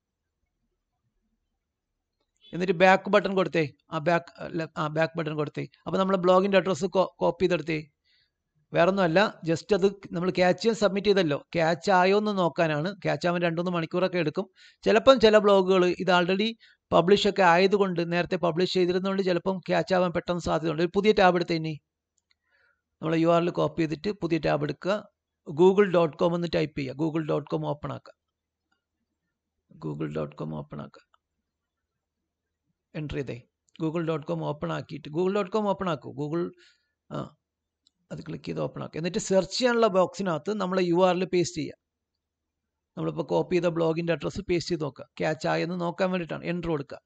എന്നിട്ട് ബാക്ക് ബട്ടൺ കൊടുത്തേ. ആ ബാക്ക് ആ ബാക്ക് ബട്ടൺ കൊടുത്തേ. അപ്പോൾ നമ്മൾ ബ്ലോഗിൻ്റെ അഡ്രസ്സ് കോപ്പി ചെയ്തെടുത്തേ. വേറൊന്നുമല്ല, ജസ്റ്റ് അത് നമ്മൾ ക്യാച്ച് ചെയ്യാൻ സബ്മിറ്റ് ചെയ്തല്ലോ, ക്യാച്ച് ആയോ എന്ന് നോക്കാനാണ്. ക്യാച്ച് ആവാൻ രണ്ടുമൂന്ന് മണിക്കൂറൊക്കെ എടുക്കും. ചിലപ്പം ചില ബ്ലോഗുകൾ ഇത് ആൾറെഡി പബ്ലിഷ് ഒക്കെ ആയതുകൊണ്ട്, നേരത്തെ പബ്ലിഷ് ചെയ്തിരുന്നതുകൊണ്ട് ചിലപ്പം ക്യാച്ച് ആവാൻ പെട്ടെന്ന് സാധ്യതയുണ്ട്. ഒരു പുതിയ ടാബ് എടുത്തേ. ഇനി നമ്മൾ യു ആർ എൽ കോപ്പി ചെയ്തിട്ട് പുതിയ ടാബ് എടുക്കുക. ഗൂഗിൾ ഡോട്ട് കോം എന്ന് ടൈപ്പ് ചെയ്യുക. ഗൂഗിൾ ഡോട്ട് കോം ഓപ്പൺ ആക്കുക. ഗൂഗിൾ ഡോട്ട് കോം ഓപ്പൺ ആക്കുക. എൻ്റർ ചെയ്തേ. ഗൂഗിൾ ഡോട്ട് കോം ഓപ്പൺ ആക്കിയിട്ട് ഗൂഗിൾ ഡോട്ട് കോം ഓപ്പൺ ആക്കൂ. ഗൂഗിൾ ആ അത് ക്ലിക്ക് ചെയ്ത് ഓപ്പൺ ആക്കുക. എന്നിട്ട് സെർച്ച് ചെയ്യാനുള്ള ബോക്സിനകത്ത് നമ്മൾ യു ആർ എൽ പേസ്റ്റ് ചെയ്യുക. നമ്മളിപ്പോൾ കോപ്പി ചെയ്ത ബ്ലോഗിൻ്റെ അഡ്രസ്സ് പേസ്റ്റ് ചെയ്ത് നോക്കുക. ക്യാച്ച് ആയെന്ന് നോക്കാൻ വേണ്ടിയിട്ടാണ്. എൻ്റർ കൊടുക്കുക.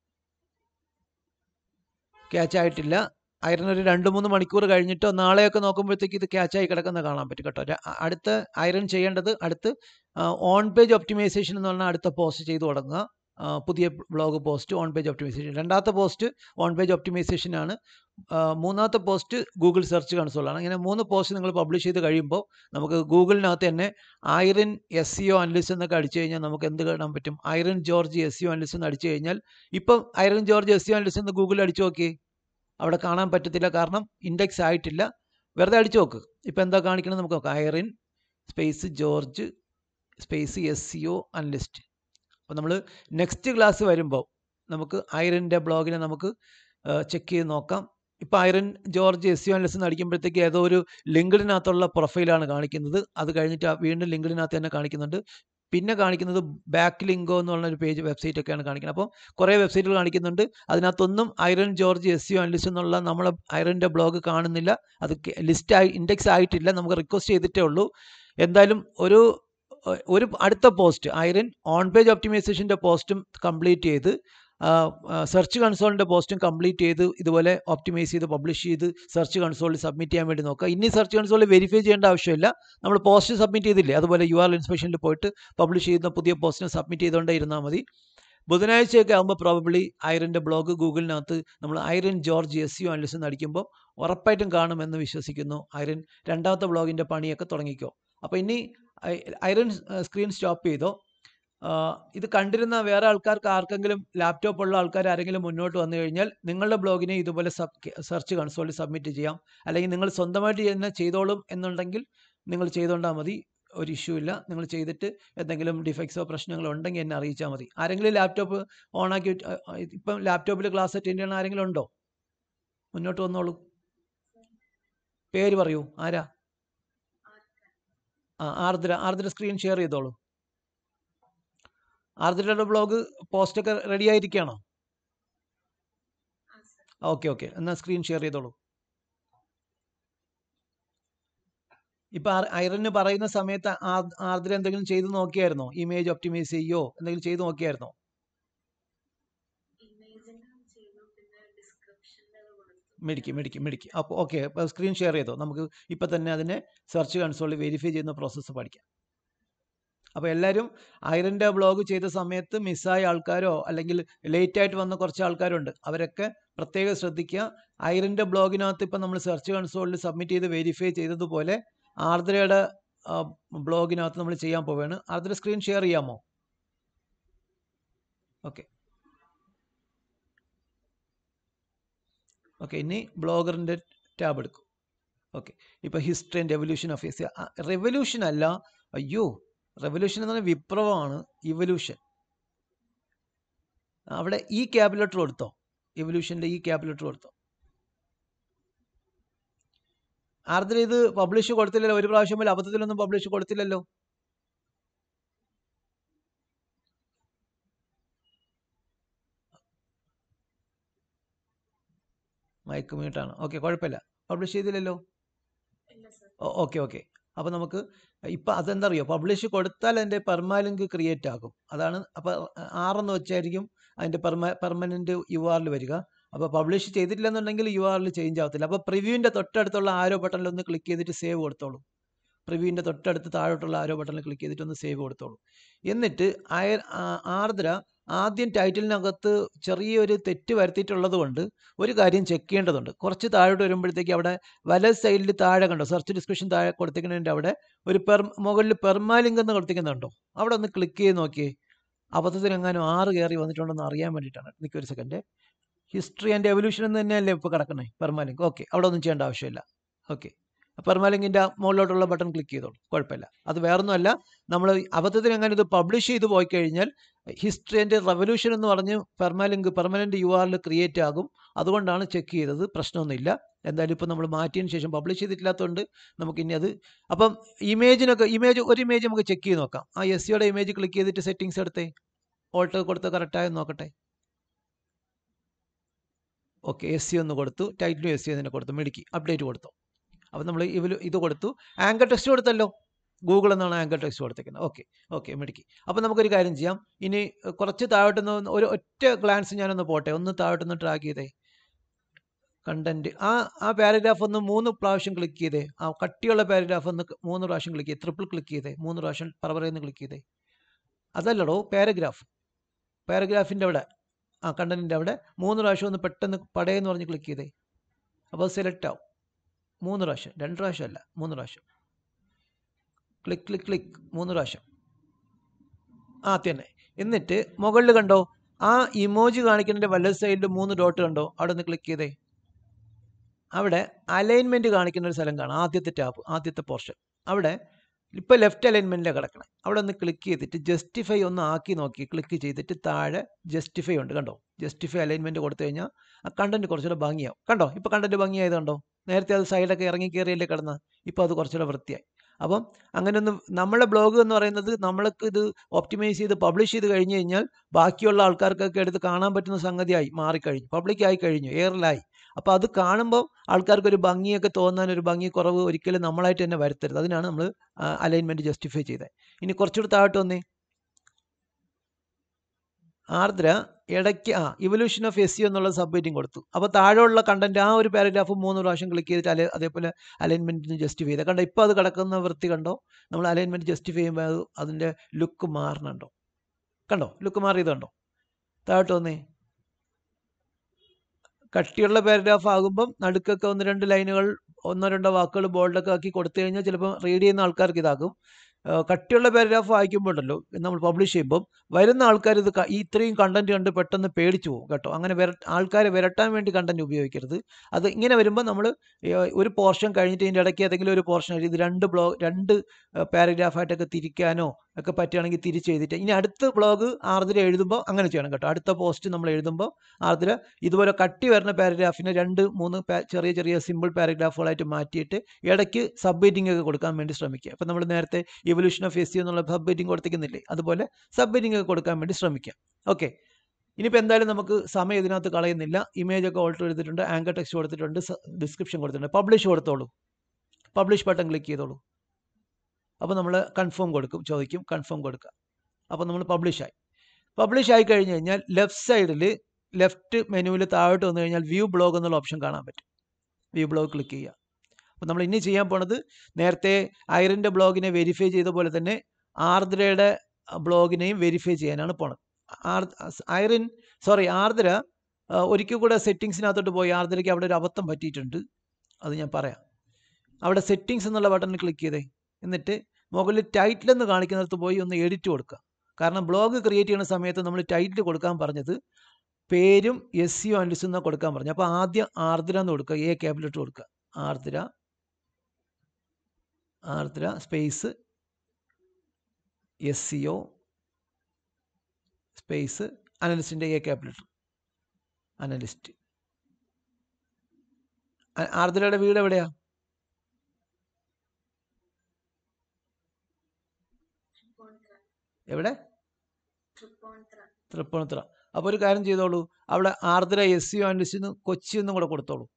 ക്യാച്ച് ആയിട്ടില്ല. ഐറൺ ഒരു രണ്ട് മൂന്ന് മണിക്കൂർ കഴിഞ്ഞിട്ടോ നാളെയൊക്കെ നോക്കുമ്പോഴത്തേക്ക് ഇത് ക്യാച്ചായി കിടക്കുന്ന കാണാൻ പറ്റും കേട്ടോ. അടുത്ത ഐറൺ ചെയ്യേണ്ടത് അടുത്ത് ഓൺ പേജ് ഒപ്റ്റിമൈസേഷൻ എന്ന് പറഞ്ഞാൽ അടുത്ത പോസ്റ്റ് ചെയ്ത് തുടങ്ങുക. പുതിയ blog post on page optimisation. രണ്ടാമത്തെ പോസ്റ്റ് ഓൺ പേജ് ഒപ്റ്റിമൈസേഷൻ ആണ്. മൂന്നാമത്തെ പോസ്റ്റ് ഗൂഗിൾ സെർച്ച് കൺസോളാണ്. ഇങ്ങനെ മൂന്ന് പോസ്റ്റ് നിങ്ങൾ പബ്ലിഷ് ചെയ്ത് കഴിയുമ്പോൾ നമുക്ക് ഗൂഗിളിനകത്ത് തന്നെ Irene S C O analyst എന്നൊക്കെ അടിച്ചു കഴിഞ്ഞാൽ നമുക്ക് എന്ത് കാണാൻ പറ്റും? Irene George S C O analyst എന്ന് അടിച്ചു കഴിഞ്ഞാൽ ഇപ്പം Irene George S C O analyst എന്ന് ഗൂഗിളിൽ അടിച്ചു നോക്കി, അവിടെ കാണാൻ പറ്റത്തില്ല. കാരണം ഇൻഡെക്സ് ആയിട്ടില്ല. വെറുതെ അടിച്ചു നോക്ക്. ഇപ്പം എന്താ കാണിക്കണം നമുക്ക് നോക്കാം. Irene space George space S C O analyst. അപ്പോൾ നമ്മൾ നെക്സ്റ്റ് ക്ലാസ് വരുമ്പോൾ നമുക്ക് ഐറൻ്റെ ബ്ലോഗിനെ നമുക്ക് ചെക്ക് ചെയ്ത് നോക്കാം. ഇപ്പോൾ Irene George S U analyst എന്ന് അടിക്കുമ്പോഴത്തേക്ക് ഏതോ ഒരു ലിങ്ക്ഡിനകത്തുള്ള പ്രൊഫൈലാണ് കാണിക്കുന്നത്. അത് കഴിഞ്ഞിട്ട് വീണ്ടും ലിങ്ക്ഡിനകത്ത് തന്നെ കാണിക്കുന്നുണ്ട്. പിന്നെ കാണിക്കുന്നത് ബാക്ക് ലിങ്കോ എന്ന് പറഞ്ഞൊരു പേജ് വെബ്സൈറ്റ് ഒക്കെയാണ് കാണിക്കുന്നത്. അപ്പോൾ കുറേ വെബ്സൈറ്റുകൾ കാണിക്കുന്നുണ്ട്. അതിനകത്തൊന്നും Irene George S U analyst എന്നുള്ള നമ്മളെ ഐറൻ്റെ ബ്ലോഗ് കാണുന്നില്ല. അത് ലിസ്റ്റ് ആയി ഇൻഡെക്സ് ആയിട്ടില്ല. നമുക്ക് റിക്വസ്റ്റ് ചെയ്തിട്ടേ ഉള്ളൂ. എന്തായാലും ഒരു ഒരു അടുത്ത പോസ്റ്റ് ഐറൺ ഓൺ പേജ് ഒപ്റ്റിമൈസേഷൻ്റെ പോസ്റ്റും കംപ്ലീറ്റ് ചെയ്ത് സെർച്ച് കൺസോളിൻ്റെ പോസ്റ്റും കംപ്ലീറ്റ് ചെയ്ത് ഇതുപോലെ ഒപ്റ്റിമൈസ് ചെയ്ത് പബ്ലിഷ് ചെയ്ത് സെർച്ച് കൺസോളിൽ സബ്മിറ്റ് ചെയ്യാൻ വേണ്ടി നോക്കുക. ഇനി സെർച്ച് കൺസോളിൽ വെരിഫൈ ചെയ്യേണ്ട ആവശ്യമില്ല. നമ്മൾ പോസ്റ്റ് സബ്മിറ്റ് ചെയ്തില്ലേ, അതുപോലെ യു ആർ എൽ ഇൻസ്പെക്ഷനിൽ പോയിട്ട് പബ്ലിഷ് ചെയ്യുന്ന പുതിയ പോസ്റ്റിനെ സബ്മിറ്റ് ചെയ്തുകൊണ്ടേ ഇരുന്നാൽ മതി. ബുധനാഴ്ചയൊക്കെ ആകുമ്പോൾ പ്രോബബ്ലി ഐറിൻ്റെ ബ്ലോഗ് ഗൂഗിളിനകത്ത് നമ്മൾ Irene George S U analyst എന്ന് അടിക്കുമ്പോൾ ഉറപ്പായിട്ടും കാണുമെന്ന് വിശ്വസിക്കുന്നു. ഐറിൻ രണ്ടാമത്തെ ബ്ലോഗിൻ്റെ പണിയൊക്കെ തുടങ്ങിക്കോ. അപ്പോൾ ഇനി ഐറിൻ സ്ക്രീൻ സ്റ്റോപ്പ് ചെയ്തോ. ഇത് കണ്ടിരുന്ന വേറെ ആൾക്കാർക്ക് ആർക്കെങ്കിലും ലാപ്ടോപ്പ് ഉള്ള ആൾക്കാർ ആരെങ്കിലും മുന്നോട്ട് വന്നു കഴിഞ്ഞാൽ നിങ്ങളുടെ ബ്ലോഗിനെ ഇതുപോലെ സബ് സെർച്ച് കൺസോളിൽ സബ്മിറ്റ് ചെയ്യാം. അല്ലെങ്കിൽ നിങ്ങൾ സ്വന്തമായിട്ട് തന്നെ ചെയ്തോളും എന്നുണ്ടെങ്കിൽ നിങ്ങൾ ചെയ്തോണ്ടാൽ മതി, ഒരു ഇഷ്യൂ ഇല്ല. നിങ്ങൾ ചെയ്തിട്ട് എന്തെങ്കിലും ഡിഫക്ട്സോ പ്രശ്നങ്ങളോ ഉണ്ടെങ്കിൽ എന്നെ അറിയിച്ചാൽ മതി. ആരെങ്കിലും ലാപ്ടോപ്പ് ഓണാക്കി ഇപ്പം ലാപ്ടോപ്പിൽ ക്ലാസ് അറ്റൻഡ് ചെയ്യണ ആരെങ്കിലും ഉണ്ടോ? മുന്നോട്ട് വന്നോളൂ. പേര് പറയൂ. ആരാ? ആ ആർദ്ര. ആർദ്ര സ്ക്രീൻ ഷെയർ ചെയ്തോളൂ. ആർദ്രയുടെ ബ്ലോഗ് പോസ്റ്റൊക്കെ റെഡി ആയിരിക്കുകയാണോ? ഓക്കെ ഓക്കെ എന്നാൽ സ്ക്രീൻ ഷെയർ ചെയ്തോളൂ. ഇപ്പൊ ഐറിന് പറയുന്ന സമയത്ത് ആർദ്ര എന്തെങ്കിലും ചെയ്ത് നോക്കിയായിരുന്നോ? ഇമേജ് ഒപ്റ്റിമൈസ് ചെയ്യോ എന്തെങ്കിലും ചെയ്ത് നോക്കിയായിരുന്നോ? മിടിക്ക് മിടിക്ക് മിടിക്ക്. അപ്പോൾ ഓക്കെ, അപ്പോൾ സ്ക്രീൻ ഷെയർ ചെയ്തോ. നമുക്ക് ഇപ്പം തന്നെ അതിനെ സെർച്ച് കൺസോളിൽ വെരിഫൈ ചെയ്യുന്ന പ്രോസസ്സ് പഠിക്കാം. അപ്പോൾ എല്ലാവരും ഐറിൻ്റെ ബ്ലോഗ് ചെയ്ത സമയത്ത് മിസ്സായ ആൾക്കാരോ അല്ലെങ്കിൽ ലേറ്റ് ആയിട്ട് വന്ന കുറച്ച് ആൾക്കാരുണ്ട്, അവരൊക്കെ പ്രത്യേകം ശ്രദ്ധിക്കുക. ഐറിൻ്റെ ബ്ലോഗിനകത്ത് ഇപ്പം നമ്മൾ സെർച്ച് കൺസോളിൽ സബ്മിറ്റ് ചെയ്ത് വെരിഫൈ ചെയ്തതുപോലെ ആർദ്രയുടെ ബ്ലോഗിനകത്ത് നമ്മൾ ചെയ്യാൻ പോവുകയാണ്. ആർദ്ര സ്ക്രീൻ ഷെയർ ചെയ്യാമോ? ഓക്കെ ഓക്കെ ഇനി ബ്ലോഗറിൻ്റെ ടാബ് എടുക്കും. ഓക്കെ, ഇപ്പോൾ history and evolution of S. Revolution അല്ല, അയ്യോ റെവല്യൂഷൻ എന്ന് പറഞ്ഞാൽ വിപ്ലവമാണ്. ഇവല്യൂഷൻ അവിടെ ഈ ക്യാബുലേറ്റർ കൊടുത്തോ, എവല്യൂഷൻ്റെ ഈ ക്യാബുലേറ്റർ കൊടുത്തോ. ആർദ്ര ഇത് പബ്ലിഷ് കൊടുത്തില്ലല്ലോ, ഒരു പ്രാവശ്യം പോലും അബദ്ധത്തിലൊന്നും പബ്ലിഷ് കൊടുത്തില്ലല്ലോ. മൈക്ക് മ്യൂട്ടാണ്. ഓക്കെ കുഴപ്പമില്ല, പബ്ലിഷ് ചെയ്തില്ലല്ലോ. ഓക്കെ ഓക്കെ അപ്പോൾ നമുക്ക് ഇപ്പം അതെന്താ അറിയോ, പബ്ലിഷ് കൊടുത്താൽ അതിൻ്റെ പെർമാലിങ്ക് ക്രിയേറ്റ് ആകും. അതാണ് അപ്പോൾ ആറെന്ന് വെച്ചായിരിക്കും അതിൻ്റെ പെർമ പെർമനൻറ്റ് യു ആറിൽ വരിക. അപ്പോൾ പബ്ലിഷ് ചെയ്തിട്ടില്ലെന്നുണ്ടെങ്കിൽ യു ആറിൽ ചേഞ്ച് ആവത്തില്ല. അപ്പോൾ പ്രിവ്യൂവിൻ്റെ തൊട്ടടുത്തുള്ള ആരോ ബട്ടണിൽ ഒന്ന് ക്ലിക്ക് ചെയ്തിട്ട് സേവ് കൊടുത്തോളൂ. പ്രിവ്യൂവിൻ്റെ തൊട്ടടുത്ത് താഴോട്ടുള്ള ആരോ ബട്ടണിൽ ക്ലിക്ക് ചെയ്തിട്ട് ഒന്ന് സേവ് കൊടുത്തോളൂ. എന്നിട്ട് അയർ ആർദ്ര ആദ്യം ടൈറ്റിലിനകത്ത് ചെറിയൊരു തെറ്റ് വരുത്തിയിട്ടുള്ളത് കൊണ്ട് ഒരു കാര്യം ചെക്ക് ചെയ്യേണ്ടതുണ്ട്. കുറച്ച് താഴോട്ട് വരുമ്പോഴത്തേക്ക് അവിടെ വലത് സൈഡിൽ താഴെ കണ്ടോ, സെർച്ച് ഡിസ്ക്രിപ്ഷൻ താഴെ കൊടുത്തിരിക്കുന്നതിൻ്റെ അവിടെ ഒരു പെർ മുകളിൽ പെർമാലിങ്ക് എന്ന് കൊടുത്തിരിക്കുന്നുണ്ടോ, അവിടെ ഒന്ന് ക്ലിക്ക് ചെയ്ത് നോക്കിയേ. അബദ്ധത്തിനെങ്ങാനും ആറ് കയറി വന്നിട്ടുണ്ടെന്ന് അറിയാൻ വേണ്ടിയിട്ടാണ്. എനിക്കൊരു സെക്കൻഡ്. ഹിസ്റ്ററി ആൻഡ് എവല്യൂഷൻ എന്ന് തന്നെയല്ലേ ഇപ്പോൾ കിടക്കണേ പെർമാലിങ്ക്. ഓക്കെ, അവിടെ ഒന്നും ചെയ്യേണ്ട ആവശ്യമില്ല. ഓക്കെ, പെർമാലിങ്കിൻ്റെ മുകളിലോട്ടുള്ള ബട്ടൺ ക്ലിക്ക് ചെയ്തോളൂ, കുഴപ്പമില്ല. അത് വേറൊന്നുമല്ല, നമ്മൾ അബദ്ധത്തിന് എങ്ങനെ ഇത് പബ്ലിഷ് ചെയ്ത് പോയി കഴിഞ്ഞാൽ ഹിസ്റ്ററി ആൻഡ് റെവല്യൂഷൻ എന്ന് പറഞ്ഞ് പെർമാലിങ്ക് പെർമനൻറ്റ് യു ആറിൽ ക്രിയേറ്റ് ആകും. അതുകൊണ്ടാണ് ചെക്ക് ചെയ്തത്, പ്രശ്നമൊന്നുമില്ല. എന്തായാലും ഇപ്പോൾ നമ്മൾ മാറ്റിയതിന് ശേഷം പബ്ലിഷ് ചെയ്തിട്ടില്ലാത്തതുകൊണ്ട് നമുക്കിനി അത്. അപ്പം ഇമേജിനൊക്കെ ഇമേജ് ഒരു ഇമേജ് നമുക്ക് ചെക്ക് ചെയ്ത് നോക്കാം. ആ എസ് സിയുടെ ഇമേജ് ക്ലിക്ക് ചെയ്തിട്ട് സെറ്റിങ്സ് എടുത്തേ, ഓൾട്ട് കൊടുത്ത് കറക്റ്റായെന്ന് നോക്കട്ടെ. ഓക്കെ, എസ് സി ഒന്ന് കൊടുത്തു, ടൈറ്റിലും എസ് സി തന്നെ കൊടുത്തു, മിടുക്കി. അപ്ഡേറ്റ് കൊടുത്തു. അപ്പോൾ നമ്മൾ ഇവർ ഇത് കൊടുത്തു, ആങ്കർ ടെക്സ്റ്റ് കൊടുത്തല്ലോ, ഗൂഗിൾ എന്നാണ് ആങ്കർ ടെക്സ്റ്റ് കൊടുത്തേക്കുന്നത്. ഓക്കെ ഓക്കെ മിടുക്കി. അപ്പോൾ നമുക്കൊരു കാര്യം ചെയ്യാം. ഇനി കുറച്ച് താഴോട്ടൊന്ന് ഒരു ഒറ്റ ഗ്ലാൻസ് ഞാനൊന്ന് പോട്ടെ, ഒന്ന് താഴോട്ടൊന്ന് ട്രാക്ക് ചെയ്തേ. കണ്ടന്റ് ആ ആ പാരഗ്രാഫ് ഒന്ന് മൂന്ന് പ്രാവശ്യം ക്ലിക്ക് ചെയ്തേ. ആ കട്ടിയുള്ള പാരഗ്രാഫ് ഒന്ന് മൂന്ന് പ്രാവശ്യം ക്ലിക്ക് ചെയ്തേ, ട്രിപ്പിൾ ക്ലിക്ക് ചെയ്തേ, മൂന്ന് പ്രാവശ്യം പറവറയെന്ന് ക്ലിക്ക് ചെയ്തേ. അതല്ലടോ പാരഗ്രാഫ്, പാരഗ്രാഫിൻ്റെ അവിടെ ആ കണ്ടന്റിൻ്റെ അവിടെ മൂന്ന് പ്രാവശ്യം ഒന്ന് പെട്ടെന്ന് പടയെന്ന് പറഞ്ഞ് ക്ലിക്ക് ചെയ്തേ. അപ്പോൾ സെലക്ട് ആവും. മൂന്ന് പ്രാവശ്യം, രണ്ട് പ്രാവശ്യം അല്ല, മൂന്ന് പ്രാവശ്യം. ക്ലിക്ക് ക്ലിക്ക് ക്ലിക്ക് മൂന്ന് പ്രാവശ്യം. ആ തന്നെ. എന്നിട്ട് മുകളിൽ കണ്ടോ ആ ഇമോജി കാണിക്കുന്നതിൻ്റെ വലത് സൈഡിൽ മൂന്ന് ഡോട്ട് കണ്ടോ, അവിടെ ഒന്ന് ക്ലിക്ക് ചെയ്തേ. അവിടെ അലൈൻമെൻറ്റ് കാണിക്കുന്ന ഒരു സ്ഥലം കാണാം, ആദ്യത്തെ ടാബ്, ആദ്യത്തെ പോർഷൻ. അവിടെ ഇപ്പോൾ ലെഫ്റ്റ് അലൈൻമെൻറ്റിലാണ് കിടക്കണം. അവിടെ ഒന്ന് ക്ലിക്ക് ചെയ്തിട്ട് ജസ്റ്റിഫൈ ഒന്ന് ആക്കി നോക്കി, ക്ലിക്ക് ചെയ്തിട്ട് താഴെ ജസ്റ്റിഫൈ ഉണ്ട് കണ്ടോ. ജസ്റ്റിഫൈ അലൈൻമെൻറ്റ് കൊടുത്തു കഴിഞ്ഞാൽ ആ കണ്ടന്റ് കുറച്ചുകൂടെ ഭംഗിയാവും. കണ്ടോ ഇപ്പോൾ കണ്ടന്റ് ഭംഗിയായത് കണ്ടോ. നേരത്തെ അത് സൈഡൊക്കെ ഇറങ്ങി കയറിയല്ലേ കിടന്ന്, ഇപ്പോൾ അത് കുറച്ചുകൂടെ വൃത്തിയായി. അപ്പം അങ്ങനെയൊന്ന് നമ്മളെ ബ്ലോഗ് എന്ന് പറയുന്നത് നമ്മൾക്ക് ഇത് ഒപ്റ്റിമൈസ് ചെയ്ത് പബ്ലിഷ് ചെയ്ത് കഴിഞ്ഞ് കഴിഞ്ഞാൽ ബാക്കിയുള്ള ആൾക്കാർക്കൊക്കെ എടുത്ത് കാണാൻ പറ്റുന്ന സംഗതിയായി മാറിക്കഴിഞ്ഞു, പബ്ലിക്കായി കഴിഞ്ഞു, എയറിലായി. അപ്പോൾ അത് കാണുമ്പോൾ ആൾക്കാർക്കൊരു ഭംഗിയൊക്കെ തോന്നാൻ ഒരു ഭംഗി കുറവ് ഒരിക്കലും നമ്മളായിട്ട് തന്നെ വരുത്തരുത്. അതിനാണ് നമ്മൾ അലൈൻമെൻറ്റ് ജസ്റ്റിഫൈ ചെയ്തത്. ഇനി കുറച്ചുകൂടി താഴോട്ട് വന്നേ. ആർദ്ര ഇടയ്ക്ക് ആ ഇവല്യൂഷൻ ഓഫ് എസ് സി എന്നുള്ള സബ് ഹെഡിങ് കൊടുത്തു. അപ്പോൾ താഴെയുള്ള കണ്ടന്റ് ആ ഒരു പാരഗ്രാഫ് മൂന്ന് പ്രാവശ്യം ക്ലിക്ക് ചെയ്തിട്ട് അല്ലെ അതേപോലെ അലൈൻമെൻറ്റിന് ജസ്റ്റിഫൈ ചെയ്ത് കണ്ടോ. ഇപ്പോൾ അത് കിടക്കുന്ന വൃത്തി കണ്ടോ. നമ്മൾ അലൈൻമെൻറ്റ് ജസ്റ്റിഫൈ ചെയ്യുമ്പോൾ അത് അതിൻ്റെ ലുക്ക് മാറണുണ്ടോ, കണ്ടോ ലുക്ക് മാറിയത് കണ്ടോ. താഴോട്ട് വന്നേ. കട്ടിയുള്ള പാരഗ്രാഫ് ആകുമ്പം നടുക്കൊക്കെ ഒന്ന് രണ്ട് ലൈനുകൾ ഒന്നോ രണ്ടോ വാക്കുകൾ ബോൾഡൊക്കെ ആക്കി കൊടുത്തു കഴിഞ്ഞാൽ ചിലപ്പോൾ റീഡ് ചെയ്യുന്ന ആൾക്കാർക്ക് ഇതാകും. കട്ടിയുള്ള പാരഗ്രാഫ് വായിക്കുമ്പോൾ ഉണ്ടല്ലോ, നമ്മൾ പബ്ലിഷ് ചെയ്യുമ്പം വരുന്ന ആൾക്കാർ ഇത് ഈ ഇത്രയും കണ്ടന്റ് കണ്ട് പെട്ടെന്ന് പേടിച്ചു പോകും കേട്ടോ. അങ്ങനെ വര ആൾക്കാരെ വരട്ടാൻ വേണ്ടി കണ്ടന്റ് ഉപയോഗിക്കരുത്. അത് ഇങ്ങനെ വരുമ്പോൾ നമ്മൾ ഒരു പോർഷൻ കഴിഞ്ഞിട്ട് ഇതിൻ്റെ ഇടയ്ക്ക് ഏതെങ്കിലും ഒരു പോർഷൻ ഇത് രണ്ട് ബ്ലോ രണ്ട് പാരഗ്രാഫായിട്ടൊക്കെ തിരിക്കാനോ ഒക്കെ പറ്റുകയാണെങ്കിൽ തിരിച്ച് എഴുതിയിട്ട് ഇനി അടുത്ത ബ്ലോഗ് ആർദ്ര എഴുതുമ്പോൾ അങ്ങനെ ചെയ്യണം കേട്ടോ. അടുത്ത പോസ്റ്റ് നമ്മൾ എഴുതുമ്പോൾ ആർദ്ര ഇതുപോലെ കട്ടി വരുന്ന പാരഗ്രാഫിനെ രണ്ട് മൂന്ന് ചെറിയ ചെറിയ സിമ്പിൾ പാരഗ്രാഫുകളായിട്ട് മാറ്റിയിട്ട് ഇടയ്ക്ക് സബ് ഹെഡിങ് ഒക്കെ കൊടുക്കാൻ വേണ്ടി ശ്രമിക്കുക. അപ്പം നമ്മൾ നേരത്തെ ഇവല്യൂഷൻ ഓഫ് എസ് ഇ എന്നുള്ള സബ് ഹെഡിങ് കൊടുത്തിരിക്കുന്നില്ലേ, അതുപോലെ സബ് ഹെഡിങ് ഒക്കെ കൊടുക്കാൻ വേണ്ടി ശ്രമിക്കുക. ഓക്കെ, ഇനിയിപ്പോൾ എന്തായാലും നമുക്ക് സമയം ഇതിനകത്ത് കളയുന്നില്ല. ഇമേജ് ഒക്കെ ഓൾട്ടർ ചെയ്തിട്ടുണ്ട്, ആങ്കർ ടെക്സ്റ്റ് കൊടുത്തിട്ടുണ്ട്, ഡിസ്ക്രിപ്ഷൻ കൊടുത്തിട്ടുണ്ട്. പബ്ലിഷ് കൊടുത്തോളൂ, പബ്ലിഷ് ബട്ടൺ ക്ലിക്ക് ചെയ്തോളൂ. അപ്പോൾ നമ്മൾ കൺഫേം കൊടുക്കും, ചോദിക്കും, കൺഫേം കൊടുക്കുക. അപ്പോൾ നമ്മൾ പബ്ലിഷായി. പബ്ലിഷ് ആയി കഴിഞ്ഞ് കഴിഞ്ഞാൽ ലെഫ്റ്റ് സൈഡിൽ ലെഫ്റ്റ് മെനുവിൽ താഴോട്ട് വന്നു കഴിഞ്ഞാൽ വ്യൂ ബ്ലോഗ് എന്നുള്ള ഓപ്ഷൻ കാണാൻ പറ്റും. വ്യൂ ബ്ലോഗ് ക്ലിക്ക് ചെയ്യുക. അപ്പോൾ നമ്മൾ ഇനി ചെയ്യാൻ പോണത് നേരത്തെ ഐറിൻ്റെ ബ്ലോഗിനെ വെരിഫൈ ചെയ്ത പോലെ തന്നെ ആർദ്രയുടെ ബ്ലോഗിനെയും വെരിഫൈ ചെയ്യാനാണ് പോണത്. ആർ ഐറിൻ സോറി ആർദ്ര ഒരിക്കൽ കൂടെ സെറ്റിങ്സിനകത്തോട്ട് പോയി. ആർദ്രയ്ക്ക് അവിടെ ഒരു അബദ്ധം പറ്റിയിട്ടുണ്ട്, അത് ഞാൻ പറയാം. അവിടെ സെറ്റിങ്സ് എന്നുള്ള ബട്ടണിൽ ക്ലിക്ക് ചെയ്തേ. എന്നിട്ട് മുകളിൽ ടൈറ്റിൽ എന്ന് കാണിക്കുന്നിടത്ത് പോയി ഒന്ന് എഡിറ്റ് കൊടുക്കുക. കാരണം ബ്ലോഗ് ക്രിയേറ്റ് ചെയ്യുന്ന സമയത്ത് നമ്മൾ ടൈറ്റിൽ കൊടുക്കാൻ പറഞ്ഞത് പേരും എസ് സിഒ അനലിസും എന്നാണ് കൊടുക്കാൻ പറഞ്ഞു. അപ്പോൾ ആദ്യം ആർദ്ര എന്ന് കൊടുക്കുക, എ ക്യാപിറ്റൽ കൊടുക്കുക. Ardra Ardra space S C O space അനലിസ്റ്റിൻ്റെ എ ക്യാപിറ്റൽ അനലിസ്റ്റ്. ആർദ്രയുടെ വീട് എവിടെയാ? എവിടെ? തൃപ്പൂണിത്തുറ. അപ്പോൾ ഒരു കാര്യം ചെയ്തോളൂ, അവിടെ ആർദ്ര എസ് സിഒ അനലിസ്റ്റിന് കൊച്ചി എന്നും കൂടെ കൊടുത്തോളൂ.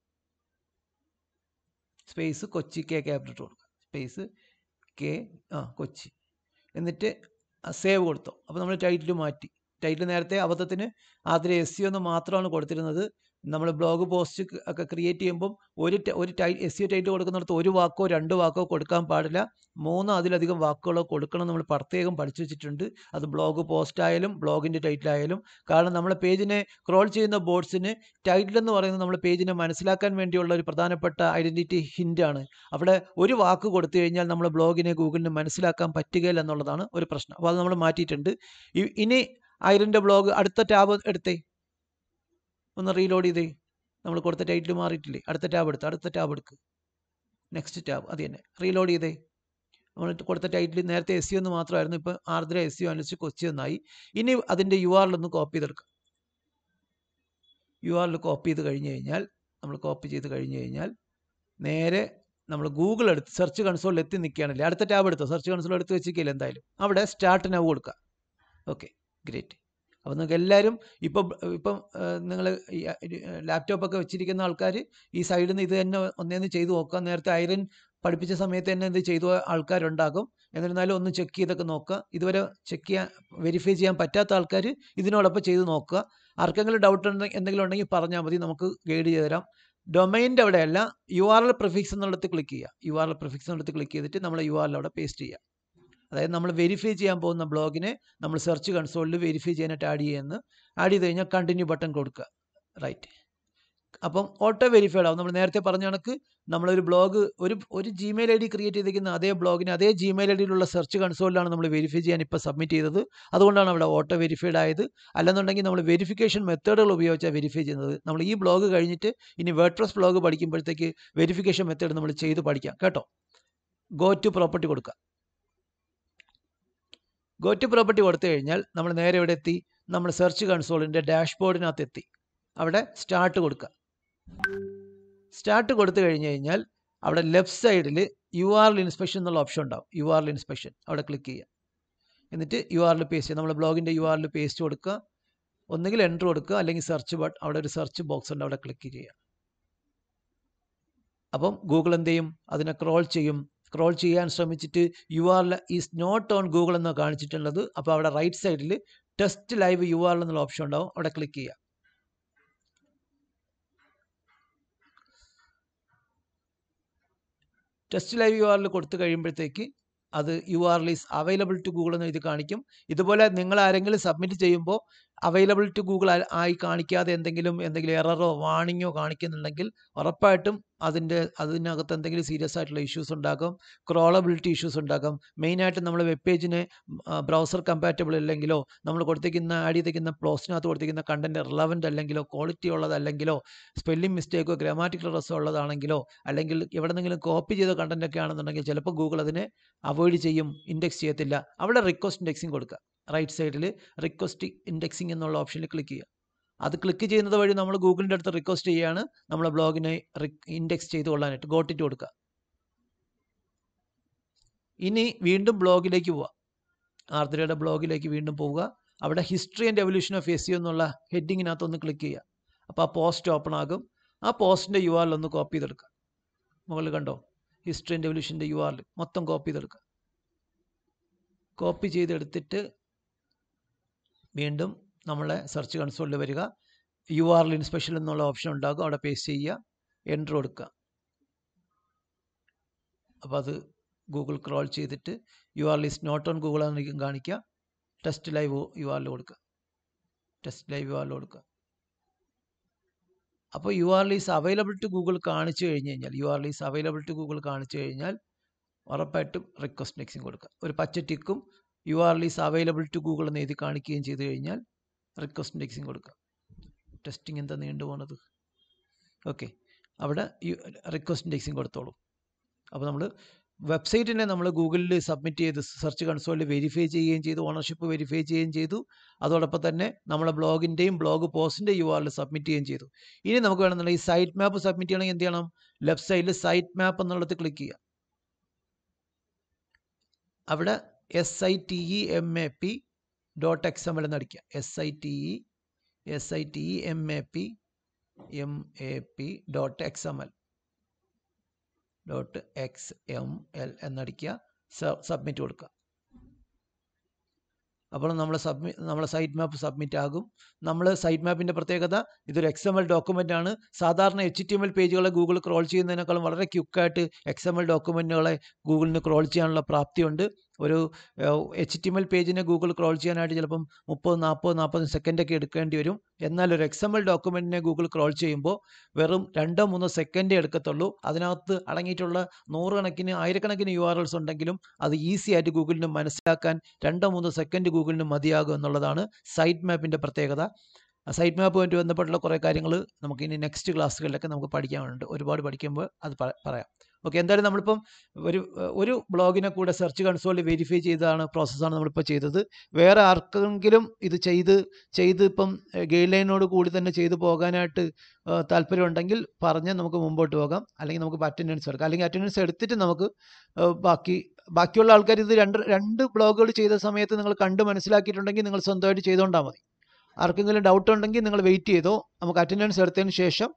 സ്പേസ് കൊച്ചി കെ ക്യാപിറ്റൽ കൊടുക്കുക, സ്പേസ് കെ ആ കൊച്ചി. എന്നിട്ട് സേവ് കൊടുത്തോ. അപ്പോൾ നമ്മൾ ടൈറ്റിൽ മാറ്റി. ടൈറ്റിൽ നേരത്തെ അബദ്ധത്തിന് ആർദ്ര എസ് സിഒ എന്ന് മാത്രമാണ് കൊടുത്തിരുന്നത്. നമ്മൾ ബ്ലോഗ് പോസ്റ്റ് ഒക്കെ ക്രിയേറ്റ് ചെയ്യുമ്പം ഒരു ഒരു ടൈ എസ് സിഒ ടൈറ്റിൽ കൊടുക്കുന്നിടത്ത് ഒരു വാക്കോ രണ്ട് വാക്കോ കൊടുക്കാൻ പാടില്ല, മൂന്നോ അതിലധികം വാക്കുകളോ കൊടുക്കണം. നമ്മൾ പ്രത്യേകം പഠിച്ചു വെച്ചിട്ടുണ്ട്. അത് ബ്ലോഗ് പോസ്റ്റ് ആയാലും ബ്ലോഗിൻ്റെ ടൈറ്റിലായാലും. കാരണം നമ്മളെ പേജിനെ ക്രോൾ ചെയ്യുന്ന ബോർഡ്സിന് ടൈറ്റിൽ എന്ന് പറയുന്നത് നമ്മുടെ പേജിനെ മനസ്സിലാക്കാൻ വേണ്ടിയുള്ള ഒരു പ്രധാനപ്പെട്ട ഐഡൻറ്റിറ്റി ഹിൻ്റാണ്. അവിടെ ഒരു വാക്ക് കൊടുത്തു കഴിഞ്ഞാൽ നമ്മൾ ബ്ലോഗിനെ ഗൂഗിളിന് മനസ്സിലാക്കാൻ പറ്റുകയില്ല എന്നുള്ളതാണ് ഒരു പ്രശ്നം. അപ്പോൾ അത് നമ്മൾ മാറ്റിയിട്ടുണ്ട്. ഇനി ഐറിൻ്റെ ബ്ലോഗ് അടുത്ത ടാബ് എടുത്തേ, ഒന്ന് റീലോഡ് ചെയ്തേ. നമ്മൾ കൊടുത്ത ടൈറ്റിൽ മാറിയിട്ടില്ലേ? അടുത്ത ടാബ് എടുത്ത് അടുത്ത ടാബ് എടുക്ക്, നെക്സ്റ്റ് ടാബ്, അത് തന്നെ റീലോഡ് ചെയ്തേ. നമ്മൾ കൊടുത്ത ടൈറ്റിൽ നേരത്തെ എസ് സിഒ എന്ന് മാത്രമായിരുന്നു, ഇപ്പോൾ Ardra S C O analyst Kochi എന്നായി. ഇനി അതിൻ്റെ യു ആറിൽ ഒന്ന് കോപ്പി ചെയ്തെടുക്കാം. യു ആറിൽ കോപ്പി ചെയ്ത് കഴിഞ്ഞ് കഴിഞ്ഞാൽ നമ്മൾ കോപ്പി ചെയ്ത് കഴിഞ്ഞ് കഴിഞ്ഞാൽ നേരെ നമ്മൾ ഗൂഗിൾ എടുത്ത് സെർച്ച് കൺസോളിൽ എത്തി നിൽക്കുകയാണല്ലേ. അടുത്ത ടാബ് എടുത്തോ, സെർച്ച് കൺസോൾ എടുത്ത് വെച്ചിരിക്കില്ല എന്തായാലും. അവിടെ സ്റ്റാർട്ട് നൗ കൊടുക്കുക. Okay, great. അപ്പോൾ നിങ്ങൾക്ക് എല്ലാവരും ഇപ്പം ഇപ്പം നിങ്ങൾ ലാപ്ടോപ്പൊക്കെ വെച്ചിരിക്കുന്ന ആൾക്കാർ ഈ സൈഡിൽ നിന്ന് ഇത് തന്നെ ഒന്നേന്ന് ചെയ്തു നോക്കുക. നേരത്തെ ഐറിൻ പഠിപ്പിച്ച സമയത്ത് തന്നെ ഇത് ചെയ്ത ആൾക്കാരുണ്ടാകും. എന്നിരുന്നാലും ഒന്ന് ചെക്ക് ചെയ്തൊക്കെ നോക്കുക. ഇതുവരെ ചെക്ക് ചെയ്യാൻ വെരിഫൈ ചെയ്യാൻ പറ്റാത്ത ആൾക്കാർ ഇതിനോടൊപ്പം ചെയ്ത് നോക്കുക. ആർക്കെങ്കിലും ഡൗട്ട് ഉണ്ടെങ്കിൽ എന്തെങ്കിലും ഉണ്ടെങ്കിൽ പറഞ്ഞാൽ മതി, നമുക്ക് ഗൈഡ് ചെയ്ത് തരാം. ഡൊമൈൻ്റെ അവിടെയല്ല, യു ആർ എൽ പ്രിഫിക്സ് എന്നുള്ളത് ക്ലിക്ക് ചെയ്യുക. യു ആർ എൽ പ്രിഫിക്സ് എന്നുള്ളത് ക്ലിക്ക് ചെയ്തിട്ട് നമ്മൾ യു ആർ എൽ അവിടെ പേസ്റ്റ് ചെയ്യുക. അതായത് നമ്മൾ വെരിഫൈ ചെയ്യാൻ പോകുന്ന ബ്ലോഗിനെ നമ്മൾ സെർച്ച് കൺസോളിൽ വെരിഫൈ ചെയ്യാനായിട്ട് ആഡ് ചെയ്യുന്നു. ആഡ് ചെയ്ത് കഴിഞ്ഞാൽ കണ്ടിന്യൂ ബട്ടൺ കൊടുക്കുക. റൈറ്റ്, അപ്പം ഓട്ടോ വെരിഫൈഡ് ആവും. നമ്മൾ നേരത്തെ പറഞ്ഞ കണക്ക് നമ്മളൊരു ബ്ലോഗ് ഒരു ഒരു ജിമെയിൽ ഐ ഡി ക്രിയേറ്റ് ചെയ്തിരിക്കുന്ന അതേ ബ്ലോഗിന് അതേ ജിമെയിൽ ഐ ഡിയിലുള്ള സെർച്ച് കൺസോളിലാണ് നമ്മൾ വെരിഫൈ ചെയ്യാൻ ഇപ്പോൾ സബ്മിറ്റ് ചെയ്തത്. അതുകൊണ്ടാണ് അവിടെ ഓട്ടോ വെരിഫൈഡ് ആയത്. അല്ലെന്നുണ്ടെങ്കിൽ നമ്മൾ വെരിഫിക്കേഷൻ മെത്തേഡുകൾ ഉപയോഗിച്ചാണ് വെരിഫൈ ചെയ്യുന്നത്. നമ്മൾ ഈ ബ്ലോഗ് കഴിഞ്ഞിട്ട് ഇനി വേർഡ്പ്രസ് ബ്ലോഗ് പഠിക്കുമ്പോഴത്തേക്ക് വെരിഫിക്കേഷൻ മെത്തേഡ് നമ്മൾ ചെയ്ത് പഠിക്കാം കേട്ടോ. ഗോ ടു പ്രോപ്പർട്ടി കൊടുക്കുക. ഗോ ടു പ്രോപ്പർട്ടി കൊടുത്തു കഴിഞ്ഞാൽ നമ്മൾ നേരെ ഇവിടെ എത്തി, നമ്മൾ സെർച്ച് കൺസോളിൻ്റെ ഡാഷ്ബോർഡിനകത്ത് എത്തി. അവിടെ സ്റ്റാർട്ട് കൊടുക്കുക. സ്റ്റാർട്ട് കൊടുത്തു കഴിഞ്ഞ് കഴിഞ്ഞാൽ അവിടെ ലെഫ്റ്റ് സൈഡിൽ യു ആർ എൽ ഇൻസ്പെക്ഷൻ എന്നുള്ള ഓപ്ഷൻ ഉണ്ടാവും. യു ആർ എൽ ഇൻസ്പെക്ഷൻ അവിടെ ക്ലിക്ക് ചെയ്യുക. എന്നിട്ട് യു ആർ എൽ പേസ്റ്റ് ചെയ്യുക. നമ്മൾ ബ്ലോഗിൻ്റെ യു ആർ എൽ പേസ്റ്റ് കൊടുക്കുക. ഒന്നുകിൽ എൻ്റർ കൊടുക്കുക, അല്ലെങ്കിൽ സെർച്ച് ബട്ട് അവിടെ ഒരു സെർച്ച് ബോക്സ് ഉണ്ട്, അവിടെ ക്ലിക്ക് ചെയ്യുക. അപ്പം ഗൂഗിൾ എന്ത് ചെയ്യും? അതിനെ ക്രോൾ ചെയ്യും. സ്ക്രോൾ ചെയ്യാൻ ശ്രമിച്ചിട്ട് U R L is not on Google എന്നാണ് കാണിച്ചിട്ടുള്ളത്. അപ്പോൾ അവിടെ റൈറ്റ് സൈഡിൽ test live U R L എന്നുള്ള ഓപ്ഷൻ ഉണ്ടാവും, അവിടെ ക്ലിക്ക് ചെയ്യുക. Test live U R L കൊടുത്തു കഴിയുമ്പോഴത്തേക്ക് അത് U R L is available to Google എന്ന് എഴുതി കാണിക്കും. ഇതുപോലെ നിങ്ങൾ ആരെങ്കിലും സബ്മിറ്റ് ചെയ്യുമ്പോൾ അവൈലബിൾ ടു ഗൂഗിൾ ആയി കാണിക്കാതെ എന്തെങ്കിലും എന്തെങ്കിലും എററോ വാണിങ്ങോ കാണിക്കുന്നുണ്ടെങ്കിൽ ഉറപ്പായിട്ടും അതിൻ്റെ അതിനകത്ത് എന്തെങ്കിലും സീരിയസ് ആയിട്ടുള്ള ഇഷ്യൂസ് ഉണ്ടാകും, ക്രോളബിലിറ്റി ഇഷ്യൂസ് ഉണ്ടാകും. മെയിനായിട്ട് നമ്മൾ വെബ് പേജിന് ബ്രൗസർ കമ്പാറ്റബിൾ അല്ലെങ്കിലോ, നമ്മൾ കൊടുത്തിരിക്കുന്ന ആഡ് ചെയ്തിരിക്കുന്ന പോസ്റ്റിനകത്ത് കൊടുത്തിരിക്കുന്ന കണ്ടന്റ് റിലവൻ്റ് അല്ലെങ്കിലോ, ക്വാളിറ്റി ഉള്ളതല്ലെങ്കിലോ, സ്പെല്ലിംഗ് മിസ്റ്റേക്കോ ഗ്രാമാറ്റിക്കൽ റസോ ഉള്ളതാണെങ്കിലോ, അല്ലെങ്കിൽ എവിടെന്നെങ്കിലും കോപ്പി ചെയ്ത കണ്ടന്റ് ഒക്കെ ആണെന്നുണ്ടെങ്കിൽ ചിലപ്പോൾ ഗൂഗിൾ അതിനെ അവോയ്ഡ് ചെയ്യും, ഇൻഡെക്സ് ചെയ്യത്തില്ല. അവിടെ റിക്വസ്റ്റ് ഇൻഡെക്സിങ് കൊടുക്കുക. റൈറ്റ് സൈഡിൽ റിക്വസ്റ്റ് ഇൻഡെക്സിങ് എന്നുള്ള ഓപ്ഷനിൽ ക്ലിക്ക് ചെയ്യുക. അത് ക്ലിക്ക് ചെയ്യുന്നത് വഴി നമ്മൾ ഗൂഗിളിൻ്റെ അടുത്ത് റിക്വസ്റ്റ് ചെയ്യുകയാണ് നമ്മളെ ബ്ലോഗിനെ ഇൻഡെക്സ് ചെയ്ത് കൊള്ളാനായിട്ട്. ഗോട്ടിട്ട് കൊടുക്കുക. ഇനി വീണ്ടും ബ്ലോഗിലേക്ക് പോവുക. ആർദ്രയുടെ ബ്ലോഗിലേക്ക് വീണ്ടും പോവുക. അവിടെ history and evolution of S E O എന്നുള്ള ഹെഡിങ്ങിനകത്ത് ഒന്ന് ക്ലിക്ക് ചെയ്യുക. അപ്പോൾ ആ പോസ്റ്റ് ഓപ്പൺ ആകും. ആ പോസ്റ്റിൻ്റെ യു ആർ എൽ ഒന്ന് കോപ്പി ചെയ്തെടുക്കുക. മുകളിൽ കണ്ടോ, ഹിസ്റ്ററി ആൻഡ് എവല്യൂഷൻ്റെ യു ആർ എൽ മൊത്തം കോപ്പി ചെയ്തെടുക്കുക. കോപ്പി ചെയ്തെടുത്തിട്ട് വീണ്ടും നമ്മളെ സെർച്ച് കൺസോളിൽ വരിക. U R L inspection എന്നുള്ള ഓപ്ഷൻ ഉണ്ടാകും. അവിടെ പേസ്റ്റ് ചെയ്യുക, എൻ്റർ കൊടുക്കുക. അപ്പോൾ അത് ഗൂഗിൾ ക്രോൾ ചെയ്തിട്ട് U R L is not on Google ആണെന്നിരിക്കും കാണിക്കുക. Test live U R L കൊടുക്കുക. Test live U R L കൊടുക്കുക. അപ്പോൾ U R L is available to Google കാണിച്ചു കഴിഞ്ഞ് കഴിഞ്ഞാൽ U R L is available to Google കാണിച്ചു കഴിഞ്ഞാൽ ഉറപ്പായിട്ടും റിക്വസ്റ്റ് ഇൻഡെക്സിങ് കൊടുക്കുക. ഒരു പച്ച ടിക്കും U R L is available to Google എന്ന് എഴുതി കാണിക്കുകയും ചെയ്ത് കഴിഞ്ഞാൽ റിക്വസ്റ്റ് ഇൻഡെക്സിങ് കൊടുക്കുക. ടെസ്റ്റിംഗ് എന്താ നീണ്ടു പോകുന്നത്? ഓക്കെ, അവിടെ റിക്വസ്റ്റ് ഇൻഡെക്സിങ് കൊടുത്തോളൂ. അപ്പോൾ നമ്മൾ വെബ്സൈറ്റിനെ നമ്മൾ ഗൂഗിളിൽ സബ്മിറ്റ് ചെയ്ത് സെർച്ച് കൺസോളിൽ വെരിഫൈ ചെയ്യുകയും ചെയ്തു, ഓണർഷിപ്പ് വെരിഫൈ ചെയ്യുകയും ചെയ്തു. അതോടൊപ്പം തന്നെ നമ്മളെ ബ്ലോഗിൻ്റെയും ബ്ലോഗ് പോസ്റ്റിൻ്റെ യു ആർ എൽ സബ്മിറ്റ് ചെയ്യുകയും ചെയ്തു. ഇനി നമുക്ക് വേണമെന്നുണ്ടെങ്കിൽ ഈ സൈറ്റ് മാപ്പ് സബ്മിറ്റ് ചെയ്യണമെങ്കിൽ എന്ത് ചെയ്യണം? ലെഫ്റ്റ് സൈഡിൽ സൈറ്റ് മാപ്പ് എന്നുള്ളത് ക്ലിക്ക് ചെയ്യുക. അവിടെ S I T E M A P dot X M L എന്ന് അടിക്കുക. S I T E S I T E M A P M A P dot X M L dot X M L എന്നടിക്കുക. Submit കൊടുക്കുക. അപ്പോൾ നമ്മൾ സബ്മി നമ്മളെ site മാപ്പ് submit ആകും. നമ്മൾ site മാപ്പിൻ്റെ പ്രത്യേകത, ഇതൊരു എക്സ് എം എൽ ഡോക്യുമെൻ്റ് ആണ്. സാധാരണ എച്ച് ടി എം എൽ പേജുകളെ ഗൂഗിൾ ക്രോൾ ചെയ്യുന്നതിനേക്കാളും വളരെ ക്വിക്കായിട്ട് എക്സ് എം എൽ ഡോക്യുമെൻറ്റുകളെ ഗൂഗിളിന് ക്രോൾ ചെയ്യാനുള്ള പ്രാപ്തിയുണ്ട്. ഒരു എച്ച് ടി എം എൽ പേജിനെ ഗൂഗിൾ ക്രോൾ ചെയ്യാനായിട്ട് ചിലപ്പം മുപ്പത് നാൽപ്പത് നാൽപ്പത് സെക്കൻഡൊക്കെ എടുക്കേണ്ടി വരും. എന്നാൽ ഒരു എക്സ് എം എൽ ഡോക്യുമെൻറ്റിനെ ഗൂഗിൾ ക്രോൾ ചെയ്യുമ്പോൾ വെറും രണ്ടോ മൂന്നോ സെക്കൻഡേ എടുക്കത്തുള്ളൂ. അതിനകത്ത് അടങ്ങിയിട്ടുള്ള നൂറുകണക്കിന് ആയിരക്കണക്കിന് യു ആർ എൽസ് ഉണ്ടെങ്കിലും അത് ഈസി ആയിട്ട് ഗൂഗിളിന് മനസ്സിലാക്കാൻ രണ്ടോ മൂന്നോ സെക്കൻഡ് ഗൂഗിളിന് മതിയാകും എന്നുള്ളതാണ് സൈറ്റ് മാപ്പിൻ്റെ പ്രത്യേകത. സൈറ്റ് മാപ്പുമായിട്ട് ബന്ധപ്പെട്ടുള്ള കുറേ കാര്യങ്ങൾ നമുക്ക് ഇനി നെക്സ്റ്റ് ക്ലാസ്സുകളിലൊക്കെ നമുക്ക് പഠിക്കാനുണ്ട്. ഒരുപാട് പഠിക്കുമ്പോൾ അത് പറയാം. ഓക്കെ, എന്തായാലും നമ്മളിപ്പം ഒരു ഒരു ബ്ലോഗിനെ കൂടെ സെർച്ച് കൺസോളിൽ വെരിഫൈ ചെയ്താണ് പ്രോസസ്സാണ് നമ്മളിപ്പോൾ ചെയ്തത്. വേറെ ആർക്കെങ്കിലും ഇത് ചെയ്ത് ചെയ്ത് ഇപ്പം ഗൈഡ് ലൈനോട് കൂടി തന്നെ ചെയ്തു പോകാനായിട്ട് താല്പര്യമുണ്ടെങ്കിൽ പറഞ്ഞ് നമുക്ക് മുമ്പോട്ട് പോകാം. അല്ലെങ്കിൽ നമുക്ക് അറ്റൻഡൻസ് എടുക്കാം. അല്ലെങ്കിൽ അറ്റൻഡൻസ് എടുത്തിട്ട് നമുക്ക് ബാക്കി ബാക്കിയുള്ള ആൾക്കാർ ഇത് രണ്ട് രണ്ട് ബ്ലോഗുകൾ ചെയ്ത സമയത്ത് നിങ്ങൾ കണ്ട് മനസ്സിലാക്കിയിട്ടുണ്ടെങ്കിൽ നിങ്ങൾ സ്വന്തമായിട്ട് ചെയ്തുകൊണ്ടാൽ മതി. ആർക്കെങ്കിലും ഡൗട്ട് ഉണ്ടെങ്കിൽ നിങ്ങൾ വെയിറ്റ് ചെയ്തോ. നമുക്ക് അറ്റൻഡൻസ് എടുത്തതിന് ശേഷം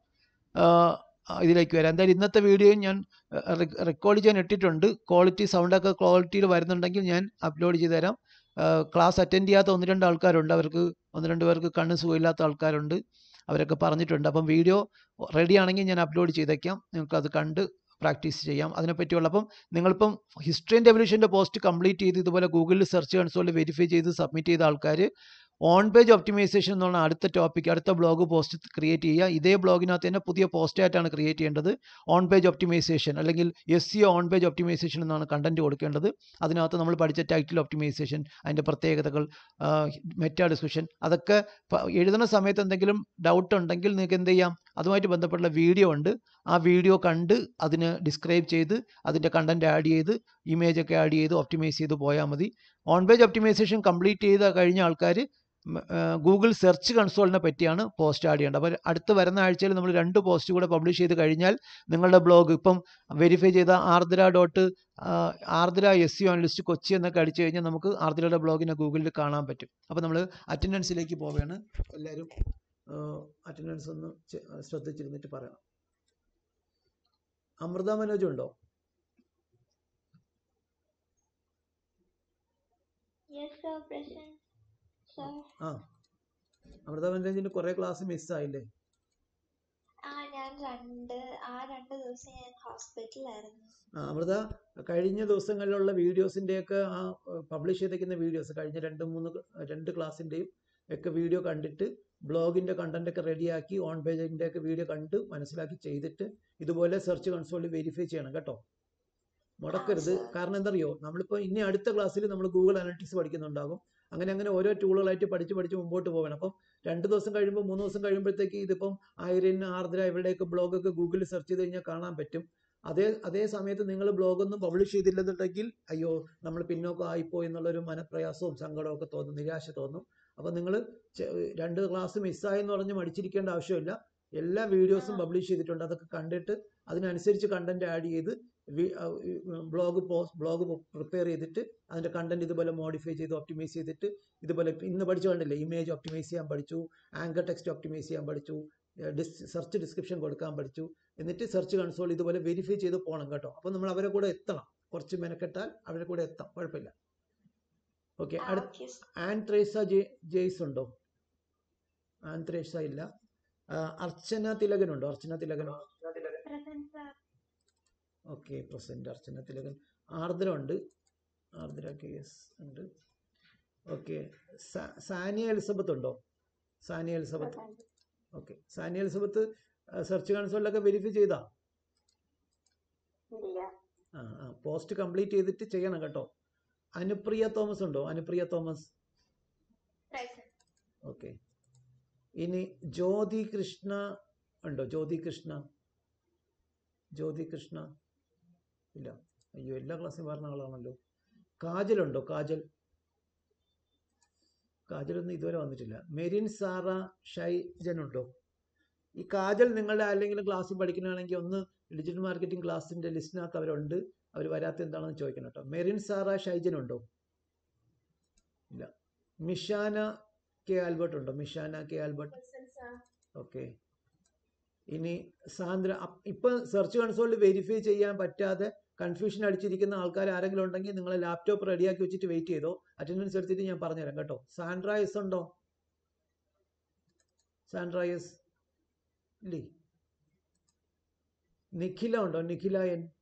ഇതിലേക്ക് വരാം. എന്തായാലും ഇന്നത്തെ വീഡിയോയും ഞാൻ റെക്കോർഡ് ചെയ്യാൻ ഇട്ടിട്ടുണ്ട്. ക്വാളിറ്റി സൗണ്ടൊക്കെ ക്വാളിറ്റിയിൽ വരുന്നുണ്ടെങ്കിൽ ഞാൻ അപ്ലോഡ് ചെയ്ത് തരാം. ക്ലാസ് അറ്റൻഡ് ചെയ്യാത്ത ഒന്ന് രണ്ട് ആൾക്കാരുണ്ട്. അവർക്ക് ഒന്ന് രണ്ട് പേർക്ക് കണ്ണ് സുഖമില്ലാത്ത ആൾക്കാരുണ്ട്. അവരൊക്കെ പറഞ്ഞിട്ടുണ്ട്. അപ്പം വീഡിയോ റെഡി ആണെങ്കിൽ ഞാൻ അപ്ലോഡ് ചെയ്തേക്കാം. നിങ്ങൾക്കത് കണ്ട് പ്രാക്ടീസ് ചെയ്യാം. അതിനെപ്പറ്റിയുള്ള അപ്പം നിങ്ങളിപ്പം ഹിസ്റ്ററി ആൻഡ് എവല്യൂഷൻ്റെ പോസ്റ്റ് കംപ്ലീറ്റ് ചെയ്ത് ഇതുപോലെ ഗൂഗിളിൽ സെർച്ച് കൺസോളിൽ വെരിഫൈ ചെയ്ത് സബ്മിറ്റ് ചെയ്ത ആൾക്കാർ ഓൺ പേജ് ഒപ്റ്റിമൈസേഷൻ എന്നുള്ള അടുത്ത ടോപ്പിക് അടുത്ത ബ്ലോഗ് പോസ്റ്റ് ക്രിയേറ്റ് ചെയ്യുക. ഇതേ ബ്ലോഗിനകത്ത് തന്നെ പുതിയ പോസ്റ്റായിട്ടാണ് ക്രിയേറ്റ് ചെയ്യേണ്ടത്. ഓൺ പേജ് ഒപ്റ്റിമൈസേഷൻ അല്ലെങ്കിൽ S C O on page optimisation എന്നാണ് കണ്ടന്റ് കൊടുക്കേണ്ടത്. അതിനകത്ത് നമ്മൾ പഠിച്ച ടൈറ്റിൽ ഒപ്റ്റിമൈസേഷൻ, അതിൻ്റെ പ്രത്യേകതകൾ, മെറ്റാ ഡിസ്ക്രിപ്ഷൻ, അതൊക്കെ എഴുതുന്ന സമയത്ത് എന്തെങ്കിലും ഡൗട്ട് ഉണ്ടെങ്കിൽ നിങ്ങൾക്ക് എന്ത് ചെയ്യാം, അതുമായിട്ട് ബന്ധപ്പെട്ടുള്ള വീഡിയോ ഉണ്ട്. ആ വീഡിയോ കണ്ട് അതിന് ഡിസ്ക്രൈബ് ചെയ്ത് അതിൻ്റെ കണ്ടന്റ് ആഡ് ചെയ്ത് ഇമേജ് ഒക്കെ ആഡ് ചെയ്ത് ഒപ്റ്റിമൈസ് ചെയ്ത് പോയാൽ മതി. ഓൺ പേജ് ഒപ്റ്റിമൈസേഷൻ കംപ്ലീറ്റ് ചെയ്ത് കഴിഞ്ഞ ആൾക്കാർ ഗൂഗിൾ സെർച്ച് കൺസോളിനെ പറ്റിയാണ് പോസ്റ്റ് ആഡ് ചെയ്യേണ്ടത്. അപ്പോൾ അടുത്ത വരുന്ന ആഴ്ചയിൽ നമ്മൾ രണ്ട് പോസ്റ്റ് കൂടെ പബ്ലിഷ് ചെയ്ത് കഴിഞ്ഞാൽ നിങ്ങളുടെ ബ്ലോഗ് ഇപ്പം വെരിഫൈ ചെയ്ത Ardra dot Ardra S C analyst Kochi എന്നൊക്കെ അടിച്ചു കഴിഞ്ഞാൽ നമുക്ക് ആർദ്രയുടെ ബ്ലോഗിനെ ഗൂഗിളിൽ കാണാൻ പറ്റും. അപ്പോൾ നമ്മൾ അറ്റൻഡൻസിലേക്ക് പോവുകയാണ്. എല്ലാവരും അറ്റൻഡൻസ് ഒന്ന് ശ്രദ്ധിച്ചിരുന്നിട്ട് പറയണം. അമൃത മനോജ് ഉണ്ടോ? ആ, അമൃത മനോജിന് കുറെ ക്ലാസ് മിസ്സായില്ലേ? അമൃത കഴിഞ്ഞ ദിവസങ്ങളിലുള്ള വീഡിയോസിന്റെ ഒക്കെ ആ പബ്ലിഷ് ചെയ്തേക്കുന്ന വീഡിയോസ് കഴിഞ്ഞ രണ്ട് മൂന്ന് രണ്ട് ക്ലാസ്സിന്റെയും ഒക്കെ വീഡിയോ കണ്ടിട്ട് ബ്ലോഗിൻ്റെ കണ്ടൻറ്റൊക്കെ റെഡിയാക്കി ഓൺ പേജിൻ്റെ ഒക്കെ വീഡിയോ കണ്ട് മനസ്സിലാക്കി ചെയ്തിട്ട് ഇതുപോലെ സെർച്ച് കൺസോളിൽ വെരിഫൈ ചെയ്യണം കേട്ടോ. മുടക്കരുത്. കാരണം എന്തറിയോ, നമ്മളിപ്പോൾ ഇനി അടുത്ത ക്ലാസ്സിൽ നമ്മൾ ഗൂഗിൾ അനലിറ്റിക്സ് പഠിക്കുന്നുണ്ടാകും. അങ്ങനെ അങ്ങനെ ഓരോ ടൂളുകളായിട്ട് പഠിച്ച് പഠിച്ച് മുമ്പോട്ട് പോകണം. അപ്പം രണ്ട് ദിവസം കഴിയുമ്പോൾ മൂന്ന് ദിവസം കഴിയുമ്പോഴത്തേക്ക് ഇതിപ്പം ഐറിൻ, ആർദ്ര ഇവരുടെയൊക്കെ ബ്ലോഗൊക്കെ ഗൂഗിളിൽ സെർച്ച് ചെയ്ത് കഴിഞ്ഞാൽ കാണാൻ പറ്റും. അതേ അതേ സമയത്ത് നിങ്ങൾ ബ്ലോഗൊന്നും പബ്ലിഷ് ചെയ്തില്ലെന്നുണ്ടെങ്കിൽ അയ്യോ നമ്മൾ പിന്നോക്കം ആയിപ്പോയി എന്നുള്ളൊരു മനപ്രയാസവും സങ്കടവും ഒക്കെ തോന്നും, നിരാശ തോന്നും. അപ്പം നിങ്ങൾ രണ്ട് ക്ലാസ് മിസ്സായെന്ന് പറഞ്ഞ് മടിച്ചിരിക്കേണ്ട ആവശ്യമില്ല. എല്ലാ വീഡിയോസും പബ്ലിഷ് ചെയ്തിട്ടുണ്ട്. അതൊക്കെ കണ്ടിട്ട് അതിനനുസരിച്ച് കണ്ടന്റ് ആഡ് ചെയ്ത് ബ്ലോഗ് പോസ്റ്റ് ബ്ലോഗ് പ്രിപ്പയർ ചെയ്തിട്ട് അതിൻ്റെ കണ്ടന്റ് ഇതുപോലെ മോഡിഫൈ ചെയ്ത് ഒപ്റ്റിമൈസ് ചെയ്തിട്ട് ഇതുപോലെ ഇന്ന് പഠിച്ചു കണ്ടില്ലേ, ഇമേജ് ഒപ്റ്റിമൈസ് ചെയ്യാൻ പഠിച്ചു, ആങ്കർ ടെക്സ്റ്റ് ഒപ്റ്റിമൈസ് ചെയ്യാൻ പഠിച്ചു, ഡിസ് സെർച്ച് ഡിസ്ക്രിപ്ഷൻ കൊടുക്കാൻ പഠിച്ചു. എന്നിട്ട് സെർച്ച് കൺസോൾ ഇതുപോലെ വെരിഫൈ ചെയ്ത് പോകണം കേട്ടോ. അപ്പം നമ്മൾ അവരെ കൂടെ എത്തണം. കുറച്ച് മെനക്കെട്ടാൽ അവരെ കൂടെ എത്താം, കുഴപ്പമില്ല. ഓക്കെ. അടുത്ത ആൻത്രേസ ജെയ്സ് ഉണ്ടോ? ആൻത്രേസ ഇല്ല. അർച്ചന തിലകനുണ്ടോ? അർച്ചന തിലകനോ? Okay, present Archana Thilakan. ആർദ്ര ഉണ്ട്. ആർദ്ര കെ എസ് ഉണ്ട്. ഓക്കെ. സാനിയ എലിസബത്ത് ഉണ്ടോ? Saniya Elizabeth. Okay. Saniya Elizabeth search കൺസോളിലൊക്കെ വെരിഫൈ ചെയ്താ? ആ ആ പോസ്റ്റ് കംപ്ലീറ്റ് ചെയ്തിട്ട് ചെയ്യണം കേട്ടോ. അനുപ്രിയ തോമസ് ഉണ്ടോ? അനുപ്രിയ തോമസ്. ഓക്കെ. ഇനി ജ്യോതി കൃഷ്ണ ഉണ്ടോ? ജ്യോതി കൃഷ്ണ. ജ്യോതി കൃഷ്ണ ഇല്ല. അയ്യോ, എല്ലാ ക്ലാസ്സിലും പറഞ്ഞ ആളാണല്ലോ. കാജലുണ്ടോ? കാജൽ. കാജലൊന്നും ഇതുവരെ വന്നിട്ടില്ല. മെരിൻ സാറ ഷൈജനുണ്ടോ? ഈ കാജൽ നിങ്ങളുടെ ആരെങ്കിലും ക്ലാസ്സിൽ പഠിക്കണമെങ്കിൽ ഒന്ന് ഡിജിറ്റൽ മാർക്കറ്റിംഗ് ക്ലാസ്സിൻ്റെ ലിസ്റ്റിനകത്ത് അവരുണ്ട്. അവർ വരാത്ത എന്താണെന്ന് ചോദിക്കണം കേട്ടോ. മെറിൻ സാറ ഷൈജനുണ്ടോ? ഇല്ല. മിഷാന കെ ആൽബർട്ട് ഉണ്ടോ? Mishana K Albert. ഓക്കെ. ഇനി സാന്ദ്ര. ഇപ്പം സെർച്ച് കൺസോളിൽ വെരിഫൈ ചെയ്യാൻ പറ്റാതെ കൺഫ്യൂഷൻ അടിച്ചിരിക്കുന്ന ആൾക്കാർ ആരെങ്കിലും ഉണ്ടെങ്കിൽ നിങ്ങൾ ലാപ്ടോപ്പ് റെഡിയാക്കി വെച്ചിട്ട് വെയിറ്റ് ചെയ്തോ. അറ്റൻഡൻസ് എടുത്തിട്ട് ഞാൻ പറഞ്ഞുതരാം കേട്ടോ. സാൻഡ്ര എസ് ഉണ്ടോ? സാൻഡ്ര എസ് ഇല്ലേ? നിഖില ഉണ്ടോ? നിഖില എൻ.